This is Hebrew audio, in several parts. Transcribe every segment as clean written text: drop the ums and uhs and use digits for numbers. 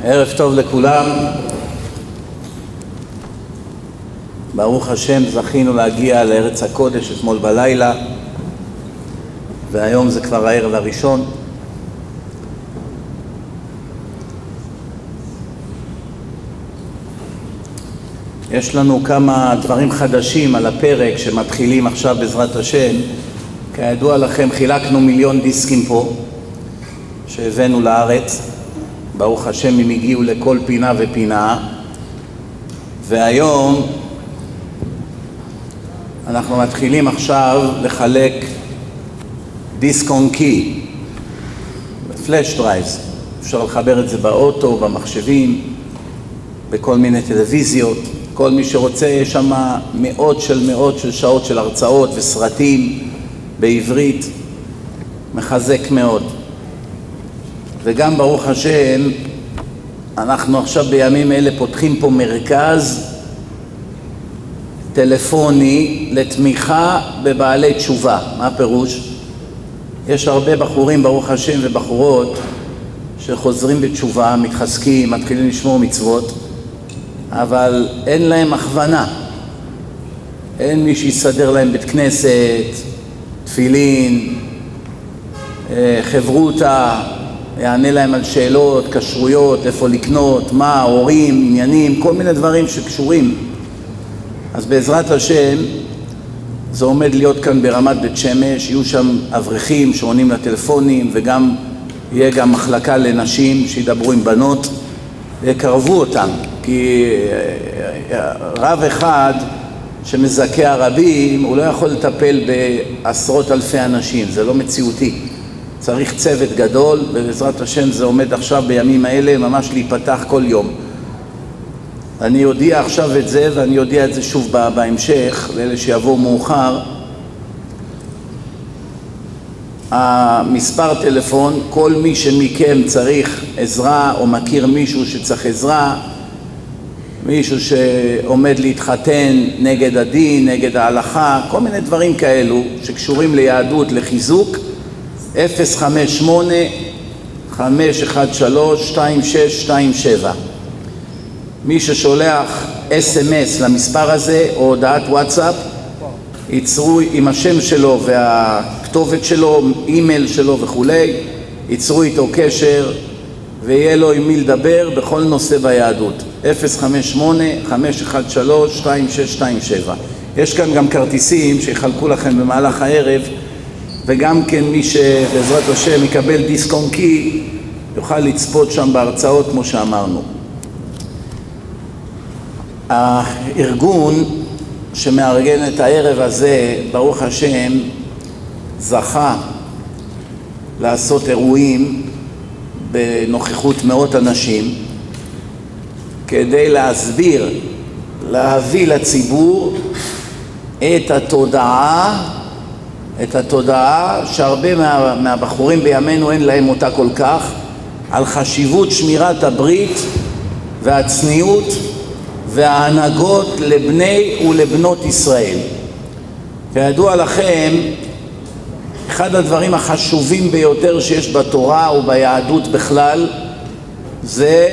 ערב טוב לכולם. ברוך השם, זכינו להגיע לארץ הקודש אתמול בלילה, והיום זה כבר הערב הראשון. יש לנו כמה דברים חדשים על הפרק שמתחילים עכשיו בעזרת השם. כידוע לכם, חילקנו 1,000,000 דיסקים פה שהבאנו לארץ. ברוך השם, הם הגיעו לכל פינה ופינה, והיום אנחנו מתחילים עכשיו לחלק דיסק און קי, פלאש דרייבס. אפשר לחבר את זה באוטו, במחשבים, בכל מיני טלוויזיות. כל מי שרוצה, יש שם מאות של שעות של הרצאות וסרטים בעברית. מחזק מאוד. וגם ברוך השם, אנחנו עכשיו בימים אלה פותחים פה מרכז טלפוני לתמיכה בבעלי תשובה. מה הפירוש? יש הרבה בחורים ברוך השם ובחורות שחוזרים בתשובה, מתחזקים, מתחילים לשמור מצוות, אבל אין להם הכוונה. אין מי שיסדר להם בית כנסת, תפילין, חברותה, יענה להם על שאלות, קשרויות, איפה לקנות, מה, הורים, עניינים, כל מיני דברים שקשורים. אז בעזרת השם, זה עומד להיות כאן ברמת בית שמש, יהיו שם אברכים שעונים לטלפונים, וגם יהיה גם מחלקה לנשים שידברו עם בנות, ויקרבו אותם, כי רב אחד שמזכה הרבים, הוא לא יכול לטפל בעשרות אלפי אנשים, זה לא מציאותי. צריך צוות גדול, ובעזרת השם זה עומד עכשיו בימים האלה ממש להיפתח כל יום. אני אודיע עכשיו את זה, ואני אודיע את זה שוב בהמשך, לאלה שיבואו מאוחר. המספר טלפון, כל מי שמכם צריך עזרה, או מכיר מישהו שצריך עזרה, מישהו שעומד להתחתן נגד הדין, נגד ההלכה, כל מיני דברים כאלו שקשורים ליהדות, לחיזוק, 058-513-2627. מי ששולח SMS למספר הזה או הודעת וואטסאפ, ייצרו עם השם שלו והכתובת שלו, אימייל שלו וכולי, ייצרו איתו קשר ויהיה לו עם מי לדבר בכל נושא ביהדות. 058-513-2627. יש כאן גם כרטיסים שיחלקו לכם במהלך הערב, וגם כן מי שבעזרת השם יקבל דיסק און קי יוכל לצפות שם בהרצאות כמו שאמרנו. הארגון שמארגן את הערב הזה, ברוך השם, זכה לעשות אירועים בנוכחות מאות אנשים כדי להסביר, להביא לציבור את התודעה שהרבה מהבחורים בימינו אין להם אותה כל כך, על חשיבות שמירת הברית והצניעות וההנהגות לבני ולבנות ישראל. כידוע לכם, אחד הדברים החשובים ביותר שיש בתורה וביהדות בכלל זה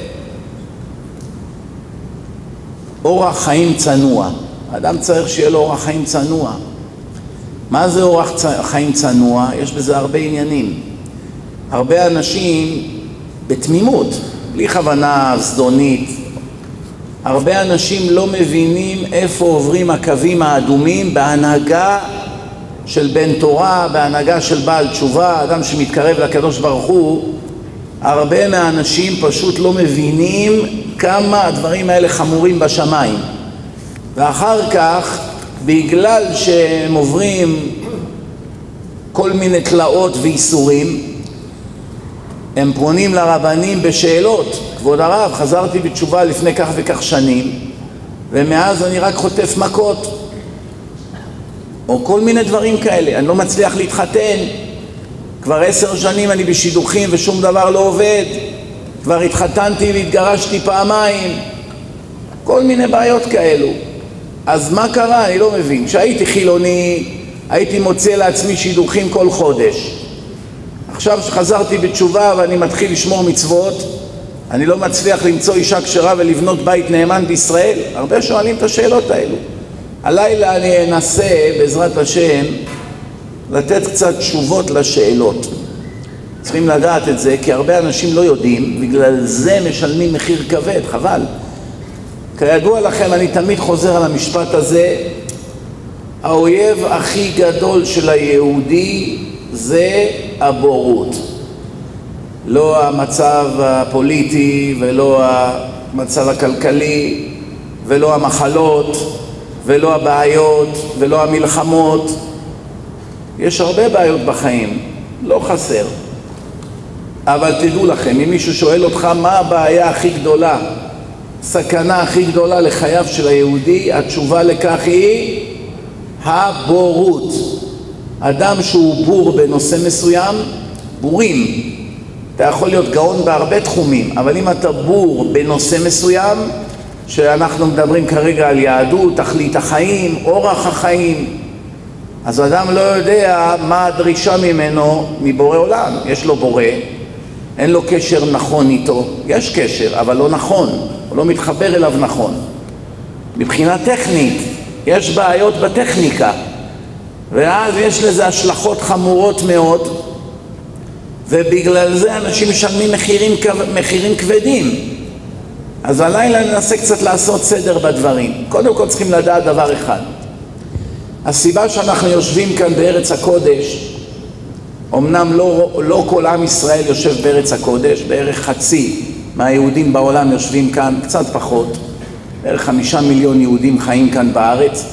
אורח חיים צנוע. האדם צריך שיהיה לו אורח חיים צנוע. מה זה אורח חיים צנוע? יש בזה הרבה עניינים. הרבה אנשים בתמימות, בלי כוונה זדונית, הרבה אנשים לא מבינים איפה עוברים הקווים האדומים בהנהגה של בן תורה, בהנהגה של בעל תשובה, אדם שמתקרב לקדוש ברוך הוא. הרבה מהאנשים פשוט לא מבינים כמה הדברים האלה חמורים בשמיים. ואחר כך, בגלל שהם עוברים כל מיני תלאות ואיסורים, הם פונים לרבנים בשאלות. כבוד הרב, חזרתי בתשובה לפני כך וכך שנים, ומאז אני רק חוטף מכות. או כל מיני דברים כאלה. אני לא מצליח להתחתן. כבר 10 שנים אני בשידוכים ושום דבר לא עובד. כבר התחתנתי והתגרשתי פעמיים. כל מיני בעיות כאלו. אז מה קרה? אני לא מבין. כשהייתי חילוני, הייתי מוצא לעצמי שידוכים כל חודש. עכשיו שחזרתי בתשובה ואני מתחיל לשמור מצוות, אני לא מצליח למצוא אישה כשרה ולבנות בית נאמן בישראל. הרבה שואלים את השאלות האלו. הלילה אני אנסה בעזרת השם לתת קצת תשובות לשאלות. צריכים לדעת את זה, כי הרבה אנשים לא יודעים, בגלל זה משלמים מחיר כבד, חבל. כידוע לכם, אני תמיד חוזר על המשפט הזה, האויב הכי גדול של היהודי זה הבורות. לא המצב הפוליטי ולא המצב הכלכלי ולא המחלות ולא הבעיות ולא המלחמות. יש הרבה בעיות בחיים, לא חסר. אבל תדעו לכם, אם מישהו שואל אותך מה הבעיה הכי גדולה, סכנה הכי גדולה לחייו של היהודי, התשובה לכך היא הבורות. אדם שהוא בור בנושא מסוים, בורים. אתה יכול להיות גאון בהרבה תחומים, אבל אם אתה בור בנושא מסוים, שאנחנו מדברים כרגע על יהדות, תכלית החיים, אורח החיים, אז אדם לא יודע מה הדרישה ממנו מבורא עולם. יש לו בורא, אין לו קשר נכון איתו, יש קשר אבל לא נכון, הוא לא מתחבר אליו נכון. מבחינה טכנית יש בעיות בטכניקה, ואז יש לזה השלכות חמורות מאוד, ובגלל זה אנשים משלמים מחירים כבדים. אז הלילה ננסה קצת לעשות סדר בדברים. קודם כל צריכים לדעת דבר אחד, הסיבה שאנחנו יושבים כאן בארץ הקודש, אמנם לא כל עם ישראל יושב בארץ הקודש, בערך חצי מהיהודים בעולם יושבים כאן, קצת פחות, בערך 5 מיליון יהודים חיים כאן בארץ.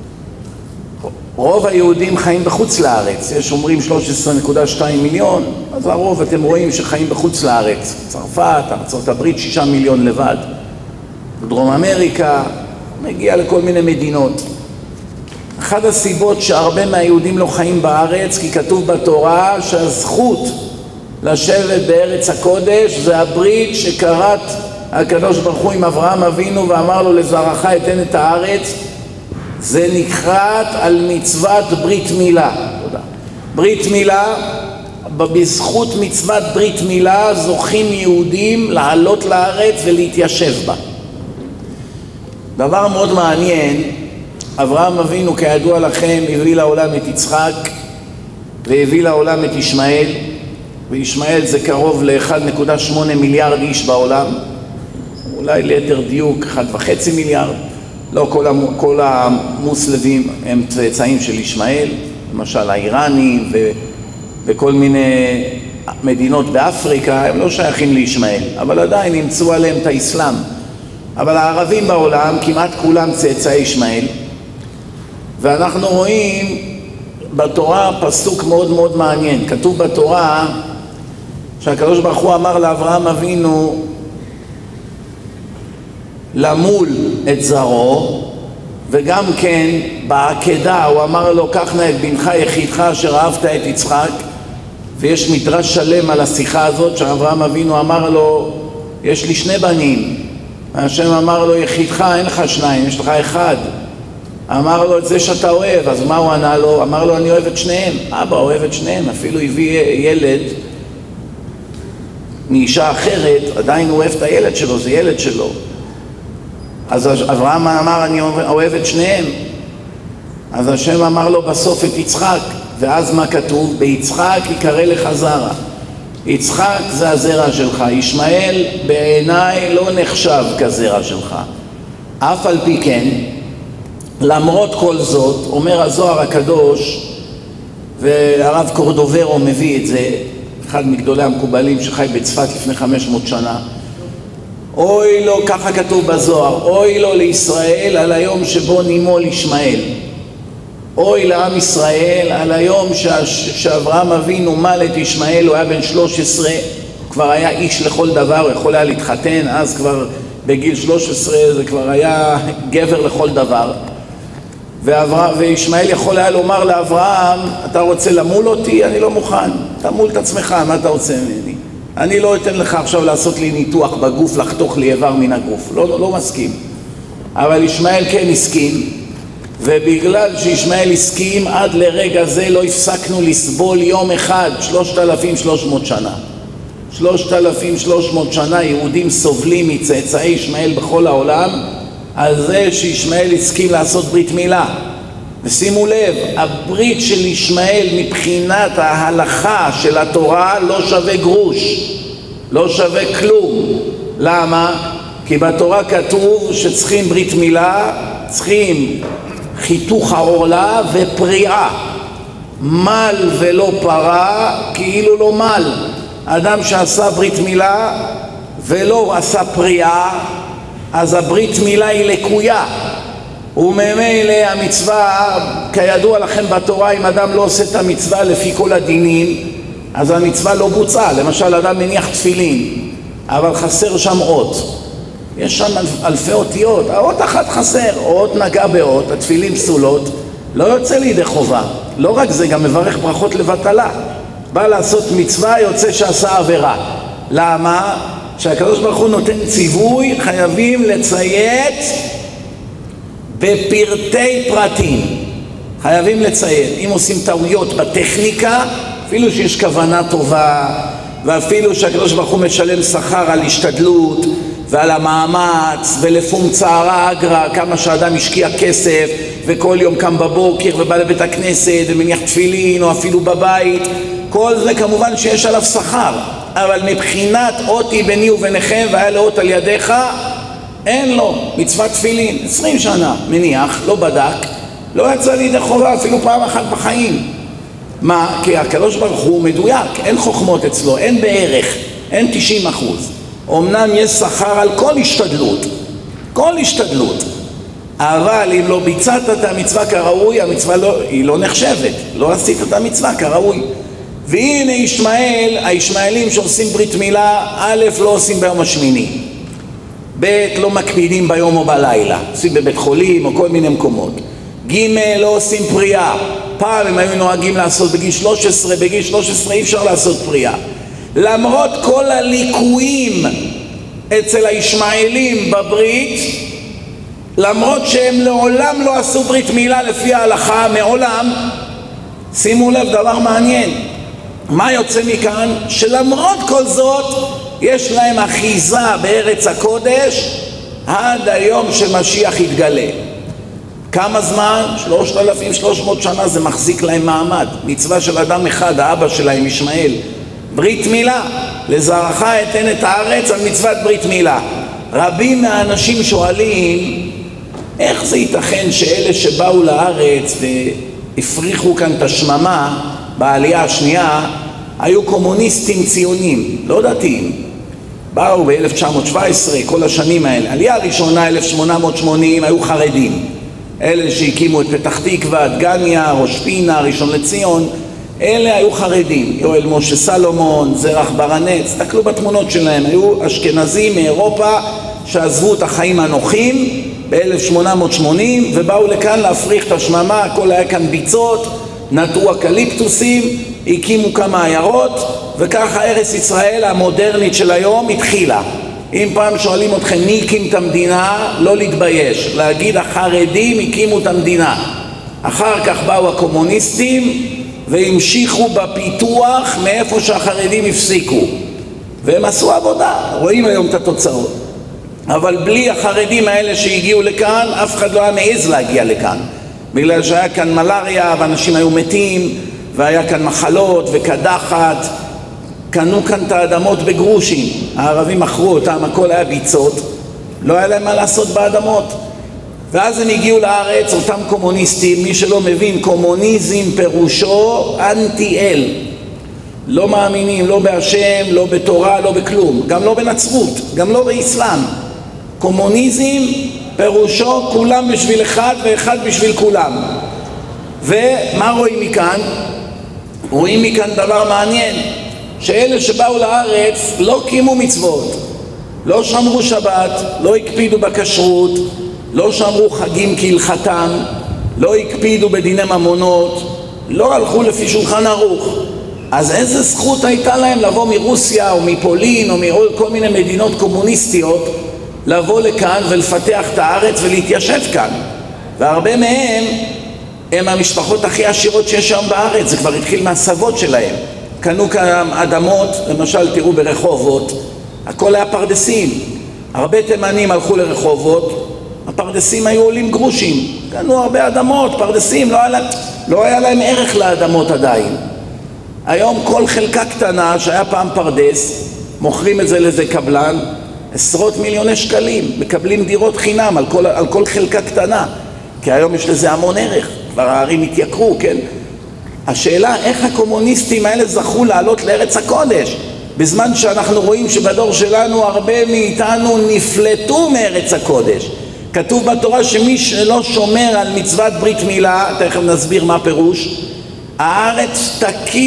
רוב היהודים חיים בחוץ לארץ, יש אומרים 13.2 מיליון, אז הרוב אתם רואים שחיים בחוץ לארץ, צרפת, ארצות הברית 6 מיליון לבד, דרום אמריקה, מגיע לכל מיני מדינות. אחת הסיבות שהרבה מהיהודים לא חיים בארץ, כי כתוב בתורה שהזכות לשבת בארץ הקודש זה הברית שקראת הקדוש ברוך הוא עם אברהם אבינו ואמר לו לזרעך אתן את הארץ. זה נקראת על מצוות ברית מילה. תודה. ברית מילה, בזכות מצוות ברית מילה זוכים יהודים לעלות לארץ ולהתיישב בה. דבר מאוד מעניין, אברהם אבינו כידוע לכם הביא לעולם את יצחק והביא לעולם את ישמעאל, וישמעאל זה קרוב ל-1.8 מיליארד איש בעולם, אולי ליתר דיוק 1.5 מיליארד. לא כל המוסלמים הם צאצאים של ישמעאל, למשל האיראנים וכל מיני מדינות באפריקה הם לא שייכים לישמעאל, אבל עדיין נמצאו עליהם את האסלאם. אבל הערבים בעולם כמעט כולם צאצאי ישמעאל, ואנחנו רואים בתורה פסוק מאוד מאוד מעניין. כתוב בתורה שהקדוש ברוך הוא אמר לאברהם אבינו למול את זרעו, וגם כן בעקדה הוא אמר לו קח נא את בנך יחידך אשר אהבת את יצחק. ויש מדרש שלם על השיחה הזאת שאברהם אבינו אמר לו יש לי 2 בנים, השם אמר לו יחידך, אין לך 2, יש לך 1. אמר לו את זה שאתה אוהב, אז מה הוא ענה לו? אמר לו אני אוהב את שניהם. אבא אוהב את שניהם, אפילו הביא ילד מאישה אחרת, עדיין הוא אוהב את הילד שלו, זה ילד שלו. אז אברהם אמר אני אוהב את שניהם. אז השם אמר לו בסוף את יצחק, ואז מה כתוב? ביצחק יקרא לך זרע. יצחק זה הזרע שלך, ישמעאל בעיניי לא נחשב כזרע שלך. אף על פי כן, למרות כל זאת, אומר הזוהר הקדוש, והרב קורדוברו מביא את זה, אחד מגדולי המקובלים שחי בצפת לפני 500 שנה, אוי לו, ככה כתוב בזוהר, אוי לו לישראל על היום שבו נימול ישמעאל. אוי לעם ישראל על היום שאברהם אבינו מל את ישמעאל, הוא היה בן 13, כבר היה איש לכל דבר, הוא יכול היה להתחתן, אז כבר בגיל 13 זה כבר היה גבר לכל דבר. וישמעאל יכול היה לומר לאברהם, אתה רוצה למול אותי? אני לא מוכן, תמול את עצמך, מה אתה רוצה ממני? אני לא אתן לך עכשיו לעשות לי ניתוח בגוף, לחתוך לי איבר מן הגוף, לא מסכים. אבל ישמעאל כן הסכים, ובגלל שישמעאל הסכים, עד לרגע זה לא הפסקנו לסבול יום אחד, 3,300 שנה. 3,300 שנה יהודים סובלים מצאצאי ישמעאל בכל העולם על זה שישמעאל הסכים לעשות ברית מילה. ושימו לב, הברית של ישמעאל מבחינת ההלכה של התורה לא שווה גרוש, לא שווה כלום. למה? כי בתורה כתוב שצריכים ברית מילה, צריכים חיתוך העורלה ופריעה. מל ולא פרה כאילו לא מל. אדם שעשה ברית מילה ולא עשה פריעה, אז הברית מילה היא לקויה. וממילא המצווה, כידוע לכם בתורה, אם אדם לא עושה את המצווה לפי כל הדינים, אז המצווה לא בוצעה. למשל, אדם מניח תפילין, אבל חסר שם אות. יש שם אלפי אותיות, האות אחת חסר, אות נגע באות, התפילין פסולות, לא יוצא לידי חובה. לא רק זה, גם מברך ברכות לבטלה. בא לעשות מצווה, יוצא שעשה עבירה. למה? כשהקדוש ברוך הוא נותן ציווי, חייבים לציית בפרטי פרטים. חייבים לציית. אם עושים טעויות בטכניקה, אפילו שיש כוונה טובה, ואפילו שהקדוש ברוך הוא משלם שכר על השתדלות ועל המאמץ ולפום צערה אגרה, כמה שאדם השקיע כסף וכל יום קם בבוקר ובא לבית הכנסת ומניח תפילין או אפילו בבית, כל זה כמובן שיש עליו שכר. אבל מבחינת אותי ביני וביניכם והיה לאות על ידיך, אין לו מצוות תפילין. 20 שנה מניח, לא בדק, לא יצא לידי חובה אפילו פעם אחת בחיים. מה? כי הקדוש ברוך הוא מדויק, אין חוכמות אצלו, אין בערך, אין 90%. אמנם יש שכר על כל השתדלות, כל השתדלות, אבל אם לא ביצעת את המצווה כראוי, המצווה היא לא נחשבת, לא עשית את המצווה כראוי. והנה ישמעאל, הישמעאלים שעושים ברית מילה, א', לא עושים ביום השמיני, ב', לא מקפידים ביום או בלילה, עושים בבית חולים או כל מיני מקומות, ג', לא עושים פריאה. פעם הם היו נוהגים לעשות בגיל 13, בגיל 13 אי אפשר לעשות פריאה. למרות כל הליקויים אצל הישמעאלים בברית, למרות שהם לעולם לא עשו ברית מילה לפי ההלכה, מעולם, שימו לב דבר מעניין. מה יוצא מכאן? שלמרות כל זאת, יש להם אחיזה בארץ הקודש עד היום שמשיח יתגלה. כמה זמן? 3,300 שנה זה מחזיק להם מעמד. מצווה של אדם אחד, האבא שלהם ישמעאל, ברית מילה, לזרעך אתן את הארץ על מצוות ברית מילה. רבים מהאנשים שואלים, איך זה ייתכן שאלה שבאו לארץ והפריחו כאן את השממה בעלייה השנייה, היו קומוניסטים ציונים, לא דתיים. באו ב-1917, כל השנים האלה. עלייה הראשונה, 1880, היו חרדים. אלה שהקימו את פתח תקווה, דגניה, ראש פינה, ראשון לציון, אלה היו חרדים. יואל משה סלומון, זרח ברנץ, תסתכלו בתמונות שלהם, היו אשכנזים מאירופה שעזבו את החיים הנוחים ב-1880 ובאו לכאן להפריך את השממה. הכל היה כאן ביצות, נטעו אקליפטוסים, הקימו כמה עיירות, וככה ארץ ישראל המודרנית של היום התחילה. אם פעם שואלים אתכם מי הקים את המדינה, לא להתבייש, להגיד החרדים הקימו את המדינה. אחר כך באו הקומוניסטים והמשיכו בפיתוח מאיפה שהחרדים הפסיקו, והם עשו עבודה, רואים היום את התוצאות. אבל בלי החרדים האלה שהגיעו לכאן, אף אחד לא היה מעז להגיע לכאן, בגלל שהיה כאן מלריה ואנשים היו מתים, והיה כאן מחלות וקדחת. קנו כאן את האדמות בגרושים, הערבים מכרו אותם, הכל היה ביצות, לא היה להם מה לעשות באדמות. ואז הם הגיעו לארץ, אותם קומוניסטים. מי שלא מבין, קומוניזם פירושו אנטי-אל, לא מאמינים, לא בהשם, לא בתורה, לא בכלום, גם לא בנצרות, גם לא באסלאם. קומוניזם פירושו כולם בשביל אחד ואחד בשביל כולם. ומה רואים מכאן? רואים מכאן דבר מעניין, שאלה שבאו לארץ לא קיימו מצוות, לא שמרו שבת, לא הקפידו בכשרות, לא שמרו חגים כהלכתם, לא הקפידו בדיני ממונות, לא הלכו לפי שולחן ערוך. אז איזה זכות הייתה להם לבוא מרוסיה או מפולין או מכל מיני מדינות קומוניסטיות, לבוא לכאן ולפתח את הארץ ולהתיישב כאן? והרבה מהם הם המשפחות הכי עשירות שיש היום בארץ, זה כבר התחיל מהסבות שלהם. קנו כאן אדמות, למשל תראו ברחובות, הכל היה פרדסים. הרבה תימנים הלכו לרחובות, הפרדסים היו עולים גרושים, קנו הרבה אדמות, פרדסים, לא היה להם ערך לאדמות עדיין. היום כל חלקה קטנה שהיה פעם פרדס, מוכרים את זה לאיזה קבלן, עשרות מיליוני שקלים, מקבלים דירות חינם על כל חלקה קטנה, כי היום יש לזה המון ערך, כבר הערים התייקרו, כן? השאלה איך הקומוניסטים האלה זכו לעלות לארץ הקודש, בזמן שאנחנו רואים שבדור שלנו הרבה מאיתנו נפלטו מארץ הקודש. כתוב בתורה שמי שלא שומר על מצוות ברית מילה, תכף נסביר מה פירוש, הארץ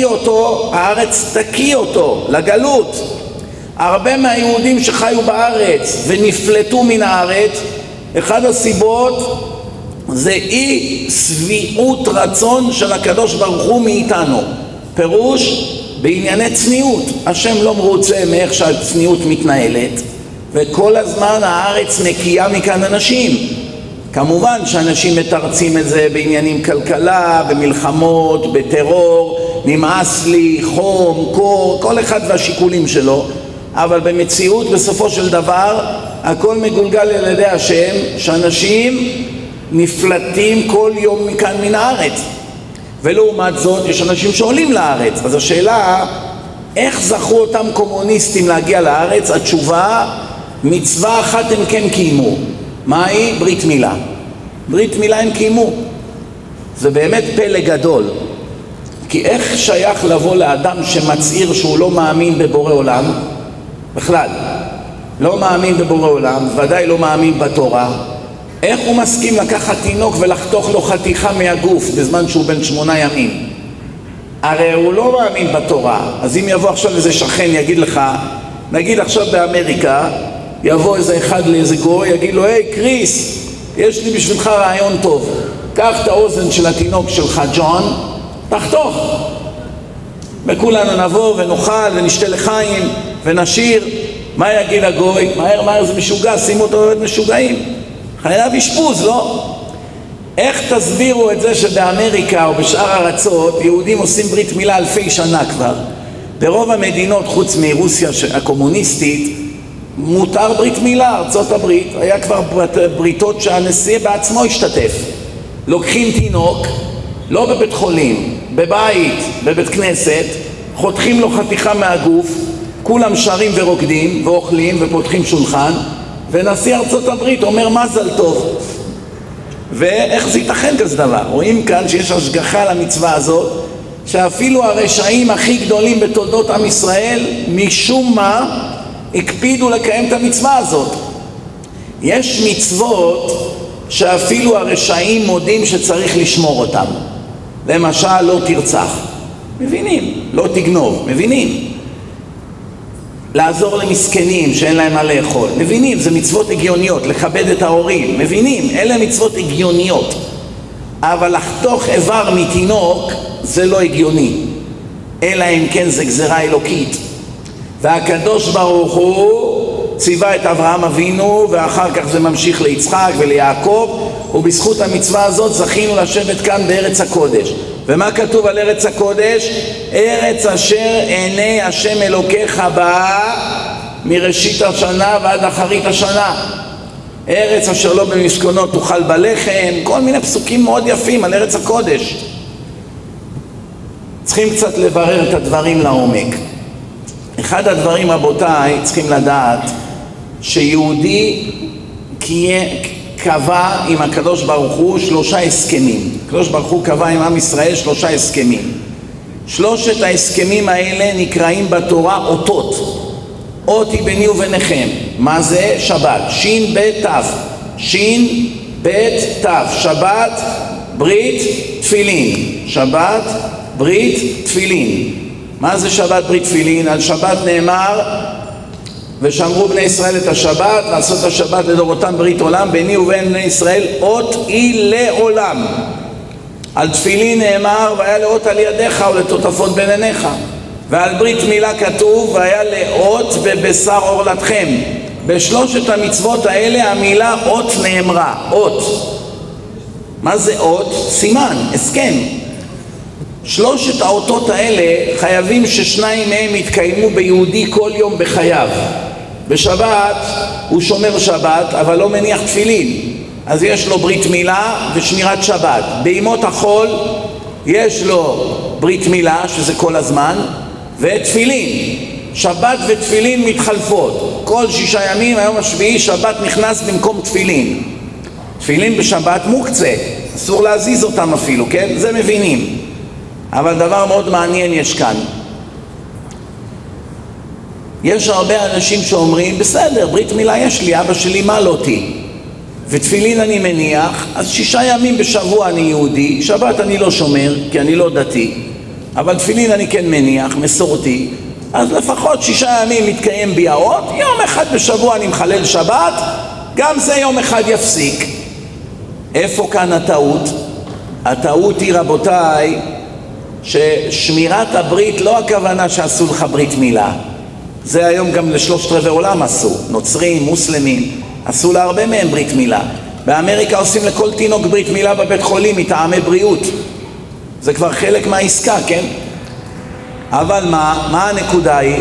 תקיא אותו לגלות. הרבה מהיהודים שחיו בארץ ונפלטו מן הארץ, אחד הסיבות זה אי שביעות רצון של הקדוש ברוך הוא מאיתנו. פירוש בענייני צניעות, השם לא מרוצה מאיך שהצניעות מתנהלת, וכל הזמן הארץ נקייה מכאן אנשים. כמובן שאנשים מתרצים את זה בעניינים כלכלה, במלחמות, בטרור, נמאס לי, חום, קור, כל אחד והשיקולים שלו, אבל במציאות בסופו של דבר הכל מגולגל על ידי השם, שאנשים נפלטים כל יום מכאן מן הארץ. ולעומת זאת יש אנשים שעולים לארץ. אז השאלה, איך זכו אותם קומוניסטים להגיע לארץ? התשובה, מצווה אחת הם כן קיימו. מהי? ברית מילה. ברית מילה הם קיימו. זה באמת פלא גדול. כי איך שייך לבוא לאדם שמצהיר שהוא לא מאמין בבורא עולם? בכלל, לא מאמין בבורא עולם, ודאי לא מאמין בתורה. איך הוא מסכים לקחת תינוק ולחתוך לו חתיכה מהגוף בזמן שהוא בן 8 ימים? הרי הוא לא מאמין בתורה. אז אם יבוא עכשיו איזה שכן יגיד לך, נגיד עכשיו באמריקה, יבוא איזה אחד לאיזה גוי, יגיד לו, היי קריס, יש לי בשבילך רעיון טוב, קח את האוזן של התינוק שלך ג'ון, תחתוך, וכולנו נבוא ונאכל ונשתה לחיים ונשיר. מה יגיד הגוי? מהר זה משוגע, שימו אותו בבית משוגעים, חייב אשפוז, לא? איך תסבירו את זה שבאמריקה או בשאר הארצות יהודים עושים ברית מילה אלפי שנה כבר? ברוב המדינות חוץ מרוסיה הקומוניסטית מותר ברית מילה. ארצות הברית היה כבר בריתות שהנשיא בעצמו השתתף. לוקחים תינוק, לא בבית חולים, בבית, בבית כנסת, חותכים לו חתיכה מהגוף, כולם שרים ורוקדים ואוכלים ופותחים שולחן, ונשיא ארצות הברית אומר מזל טוב. ואיך זה ייתכן כזה דבר? רואים כאן שיש השגחה למצווה הזאת, שאפילו הרשעים הכי גדולים בתולדות עם ישראל משום מה הקפידו לקיים את המצווה הזאת. יש מצוות שאפילו הרשעים מודים שצריך לשמור אותם. למשל, לא תרצח, מבינים. לא תגנוב, מבינים. לעזור למסכנים שאין להם מה לאכול, מבינים. זה מצוות הגיוניות. לכבד את ההורים, מבינים. אלה מצוות הגיוניות. אבל לחתוך איבר מתינוק זה לא הגיוני, אלא אם כן זה גזרה אלוקית. והקדוש ברוך הוא ציווה את אברהם אבינו, ואחר כך זה ממשיך ליצחק וליעקב, ובזכות המצווה הזאת זכינו לשבת כאן בארץ הקודש. ומה כתוב על ארץ הקודש? ארץ אשר עיני השם אלוקיך בה מראשית השנה ועד אחרית השנה. ארץ אשר לא במשכונות תאכל בלחם, כל מיני פסוקים מאוד יפים על ארץ הקודש. צריכים קצת לברר את הדברים לעומק. אחד הדברים, רבותיי, צריכים לדעת שיהודי קבע עם הקדוש ברוך הוא 3 הסכמים. הקדוש ברוך הוא קבע עם עם ישראל 3 הסכמים. 3 ההסכמים האלה נקראים בתורה אותות. אות היא ביני וביניכם. מה זה? שבת. שין בית תו. שין בית תו. שבת, ברית, תפילין. שבת, ברית, תפילין. מה זה שבת, ברית, תפילין? על שבת נאמר, ושמרו בני ישראל את השבת, לעשות השבת לדורותם ברית עולם, ביני ובין בני ישראל אות היא לעולם. על תפילין נאמר, והיה לאות על ידיך ולטוטפות בין עיניך. ועל ברית מילה כתוב, והיה לאות בבשר עורלתכם. ב3 המצוות האלה המילה אות נאמרה. אות. מה זה אות? סימן, הסכם. שלושת האותות האלה חייבים ששניים מהם יתקיימו ביהודי כל יום בחייו. בשבת הוא שומר שבת אבל לא מניח תפילין, אז יש לו ברית מילה ושמירת שבת. בימות החול יש לו ברית מילה שזה כל הזמן ותפילין. שבת ותפילין מתחלפות כל 6 ימים. היום השביעי שבת נכנס במקום תפילין. תפילין בשבת מוקצה, אסור להזיז אותם אפילו, כן? זה מבינים. אבל דבר מאוד מעניין יש כאן. יש הרבה אנשים שאומרים, בסדר, ברית מילה יש לי, אבא שלי מעל אותי, ותפילין אני מניח, אז 6 ימים בשבוע אני יהודי, שבת אני לא שומר, כי אני לא דתי, אבל תפילין אני כן מניח, מסורתי, אז לפחות 6 ימים מתקיים בי האות, יום אחד בשבוע אני מחלל שבת, גם זה יום אחד יפסיק. איפה כאן הטעות? הטעות היא, רבותיי, ששמירת הברית לא הכוונה שעשו לך ברית מילה. זה היום גם ל3/4 עולם עשו, נוצרים, מוסלמים, עשו להרבה מהם ברית מילה. באמריקה עושים לכל תינוק ברית מילה בבית חולים מטעמי בריאות. זה כבר חלק מהעסקה, כן? אבל מה הנקודה היא?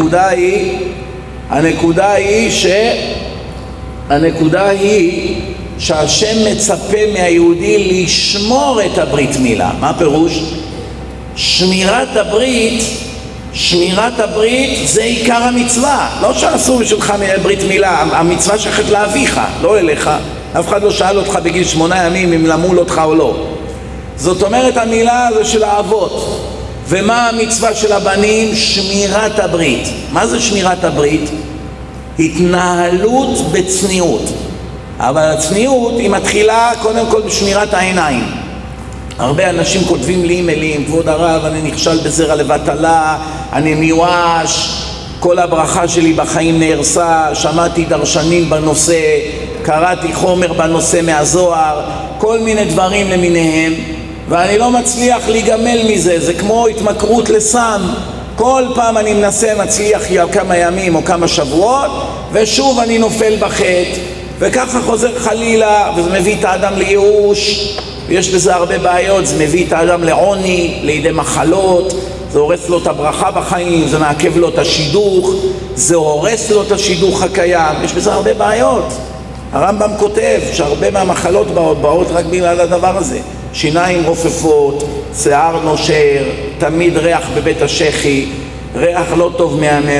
הנקודה היא שהשם מצפה מהיהודי לשמור את הברית מילה. מה פירוש? שמירת הברית זה עיקר המצווה. לא שעשו בשבילך ברית מילה, המצווה שייכת לאביך, לא אליך. אף אחד לא שאל אותך בגיל 8 ימים אם למול אותך או לא. זאת אומרת, המילה זה של האבות. ומה המצווה של הבנים? שמירת הברית. מה זה שמירת הברית? התנהלות בצניעות. אבל הצניעות היא מתחילה קודם כל בשמירת העיניים. הרבה אנשים כותבים לי אימיילים, כבוד הרב, אני נכשל בזרע לבטלה, אני מיואש, כל הברכה שלי בחיים נהרסה, שמעתי דרשנים בנושא, קראתי חומר בנושא מהזוהר, כל מיני דברים למיניהם, ואני לא מצליח להיגמל מזה. זה כמו התמכרות לסם. כל פעם אני מנסה, מצליח כמה ימים או כמה שבועות, ושוב אני נופל בחטא, וככה חוזר חלילה, וזה מביא את האדם לייאוש. יש בזה הרבה בעיות, זה מביא את האדם לעוני, לידי מחלות, זה הורס לו את הברכה בחיים, זה מעכב לו את השידוך, זה הורס לו את השידוך הקיים, יש בזה הרבה בעיות. הרמב"ם כותב שהרבה מהמחלות באות רק בגלל הדבר הזה. שיניים רופפות, שיער נושר, תמיד ריח בבית השחי, ריח לא טוב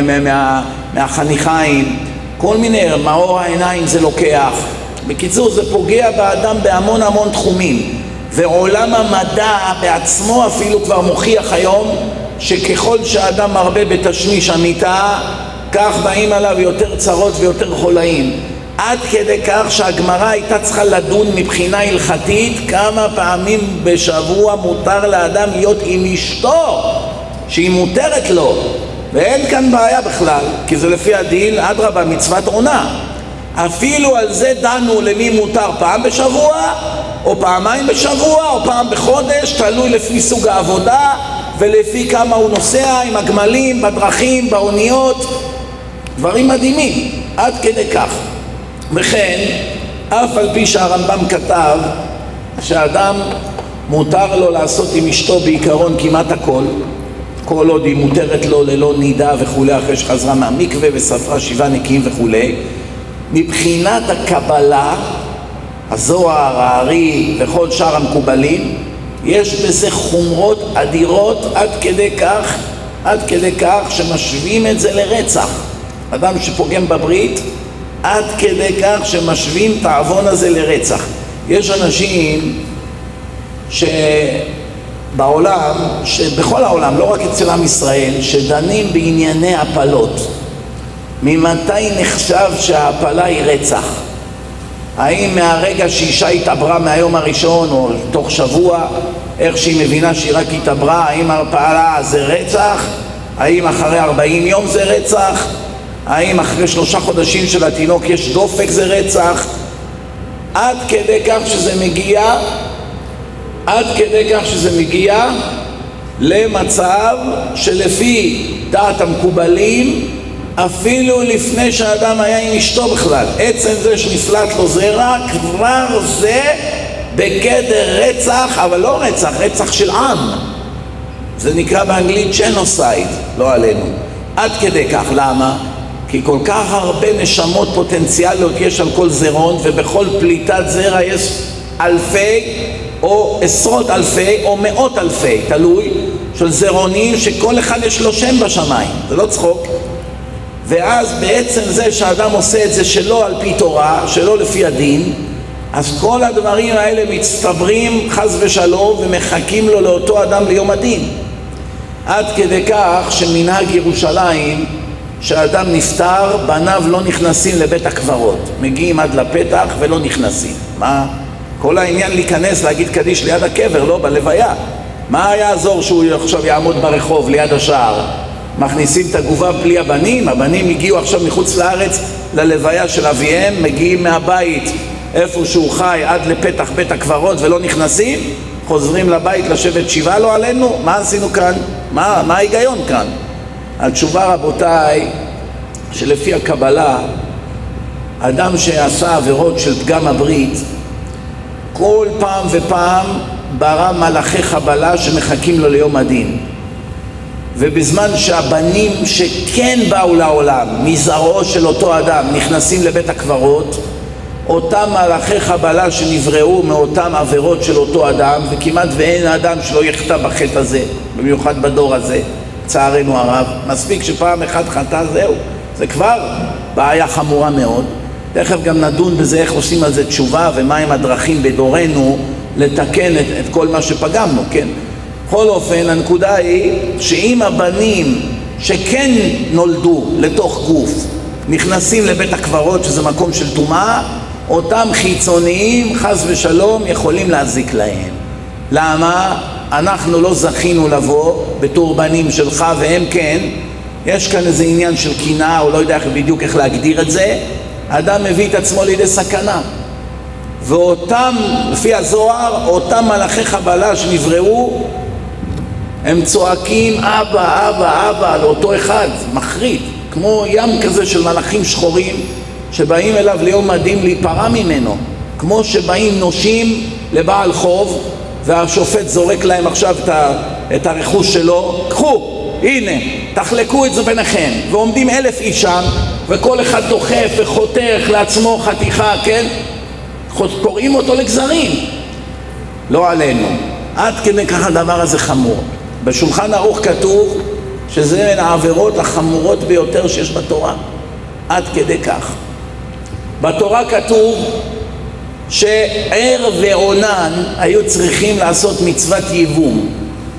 מהחניכיים, כל מיני, מאור העיניים זה לוקח. בקיצור, זה פוגע באדם בהמון המון תחומים, ועולם המדע בעצמו אפילו כבר מוכיח היום שככל שהאדם מרבה בתשמיש המיטה, כך באים עליו יותר צרות ויותר חולאים. עד כדי כך שהגמרא הייתה צריכה לדון מבחינה הלכתית כמה פעמים בשבוע מותר לאדם להיות עם אשתו, שהיא מותרת לו, ואין כאן בעיה בכלל, כי זה לפי הדין, אדרבה, מצוות עונה. אפילו על זה דנו למי מותר פעם בשבוע, או פעמיים בשבוע, או פעם בחודש, תלוי לפי סוג העבודה, ולפי כמה הוא נוסע עם הגמלים, בדרכים, באוניות, דברים מדהימים, עד כדי כך. וכן, אף על פי שהרמב"ם כתב שהאדם מותר לו לעשות עם אשתו בעיקרון כמעט הכל, כל עוד היא מותרת לו ללא נידה וכולי, אחרי שחזרה מהמקווה וספרה 7 נקיים וכולי, מבחינת הקבלה, הזוהר, הארי וכל שאר המקובלים, יש בזה חומרות אדירות עד כדי כך שמשווים את זה לרצח. אדם שפוגם בברית, עד כדי כך שמשווים את העוון הזה לרצח. יש אנשים שבעולם, בכל העולם, לא רק אצל עם ישראל, שדנים בענייני הפלות. ממתי נחשב שההפלה היא רצח? האם מהרגע שאישה התעברה מהיום הראשון או תוך שבוע, איך שהיא מבינה שהיא רק התעברה, האם ההפלה זה רצח? האם אחרי 40 יום זה רצח? האם אחרי 3 חודשים של התינוק יש דופק זה רצח? עד כדי כך שזה מגיע למצב שלפי דעת המקובלים, אפילו לפני שהאדם היה עם אשתו בכלל, עצם זה שנפלט לו זרע, כבר זה בגדר רצח, אבל לא רצח, רצח של עם. זה נקרא באנגלית ג'נוסייד, לא עלינו. עד כדי כך, למה? כי כל כך הרבה נשמות פוטנציאליות יש על כל זרעון, ובכל פליטת זרע יש אלפי או עשרות אלפי או מאות אלפי, תלוי, של זרעונים שכל אחד יש לו שם בשמיים, זה לא צחוק. ואז בעצם זה שהאדם עושה את זה שלא על פי תורה, שלא לפי הדין, אז כל הדברים האלה מצטברים חס ושלום ומחכים לו לאותו אדם ליום הדין. עד כדי כך שמנהג ירושלים, שהאדם נפטר, בניו לא נכנסים לבית הקברות, מגיעים עד לפתח ולא נכנסים. מה? כל העניין להיכנס להגיד קדיש ליד הקבר, לא בלוויה. מה יעזור שהוא עכשיו יעמוד ברחוב ליד השער? מכניסים את הגופה בלי הבנים, הבנים הגיעו עכשיו מחוץ לארץ ללוויה של אביהם, מגיעים מהבית איפה שהוא חי עד לפתח בית הקברות ולא נכנסים, חוזרים לבית לשבת שבעה, לא עלינו. מה עשינו כאן? מה ההיגיון כאן? התשובה, רבותיי, שלפי הקבלה, אדם שעשה עבירות של פגם הברית, כל פעם ופעם ברא מלאכי חבלה שמחכים לו ליום הדין. ובזמן שהבנים שכן באו לעולם מזרעו של אותו אדם נכנסים לבית הקברות, אותם מלאכי חבלה שנבראו מאותם עבירות של אותו אדם, וכמעט ואין האדם שלא יחטא בחטא הזה, במיוחד בדור הזה, צערנו הרב. מספיק שפעם אחד חטא, זהו, זה כבר בעיה חמורה מאוד. תכף גם נדון בזה איך עושים על זה תשובה ומהם הדרכים בדורנו לתקן את כל מה שפגמנו, כן? בכל אופן, הנקודה היא שאם הבנים שכן נולדו לתוך גוף נכנסים לבית הקברות, שזה מקום של טומאה, אותם חיצוניים חס ושלום יכולים להזיק להם. למה? אנחנו לא זכינו לבוא בתור בנים שלך והם כן. יש כאן איזה עניין של קנאה, או לא יודע בדיוק איך להגדיר את זה. האדם מביא את עצמו לידי סכנה, ואותם, לפי הזוהר, אותם מלאכי חבלה שנבראו, הם צועקים אבא, אבא, אבא על אותו אחד, מחריד, כמו ים כזה של מלאכים שחורים שבאים אליו ליום הדין להיפרע ממנו, כמו שבאים נושים לבעל חוב והשופט זורק להם עכשיו את הרכוש שלו, קחו, הנה, תחלקו את זה ביניכם, ועומדים 1000 איש שם וכל אחד דוחף וחותך לעצמו חתיכה, כן? קוראים אותו לגזרים, לא עלינו. עד כדי כך הדבר הזה חמור. בשולחן ערוך כתוב שזה מן העבירות החמורות ביותר שיש בתורה, עד כדי כך. בתורה כתוב שער ועונן היו צריכים לעשות מצוות ייבום.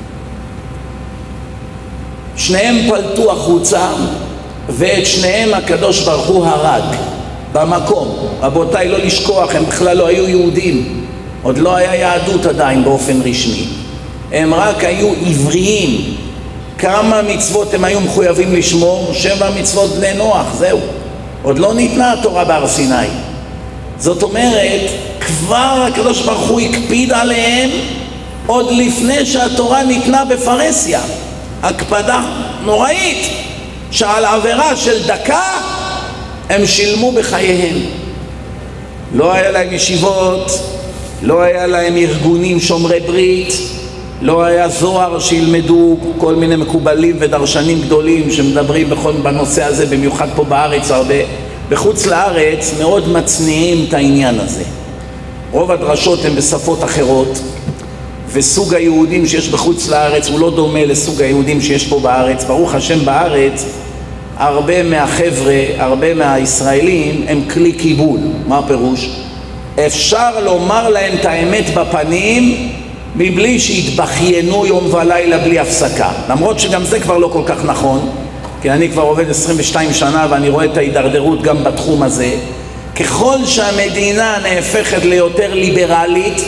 שניהם פלטו החוצה ואת שניהם הקדוש ברוך הוא הרג במקום. רבותיי, לא לשכוח, הם בכלל לא היו יהודים, עוד לא היה יהדות עדיין באופן רשמי, הם רק היו עבריים. כמה מצוות הם היו מחויבים לשמור? 7 מצוות בני נוח, זהו. עוד לא ניתנה התורה בהר סיני. זאת אומרת, כבר הקדוש ברוך הוא הקפיד עליהם עוד לפני שהתורה ניתנה בפרסיה. הקפדה נוראית, שעל עבירה של דקה הם שילמו בחייהם. לא היה להם ישיבות, לא היה להם ארגונים שומרי ברית, לא היה זוהר שילמדו, כל מיני מקובלים ודרשנים גדולים שמדברים בנושא הזה, במיוחד פה בארץ הרבה. בחוץ לארץ מאוד מצניעים את העניין הזה. רוב הדרשות הן בשפות אחרות, וסוג היהודים שיש בחוץ לארץ הוא לא דומה לסוג היהודים שיש פה בארץ. ברוך השם, בארץ הרבה מהחבר'ה, הרבה מהישראלים הם כלי קיבול. מה הפירוש? אפשר לומר להם את האמת בפנים מבלי שהתבחיינו יום ולילה בלי הפסקה, למרות שגם זה כבר לא כל כך נכון, כי אני כבר עובד 22 שנה ואני רואה את ההידרדרות גם בתחום הזה. ככל שהמדינה נהפכת ליותר ליברלית,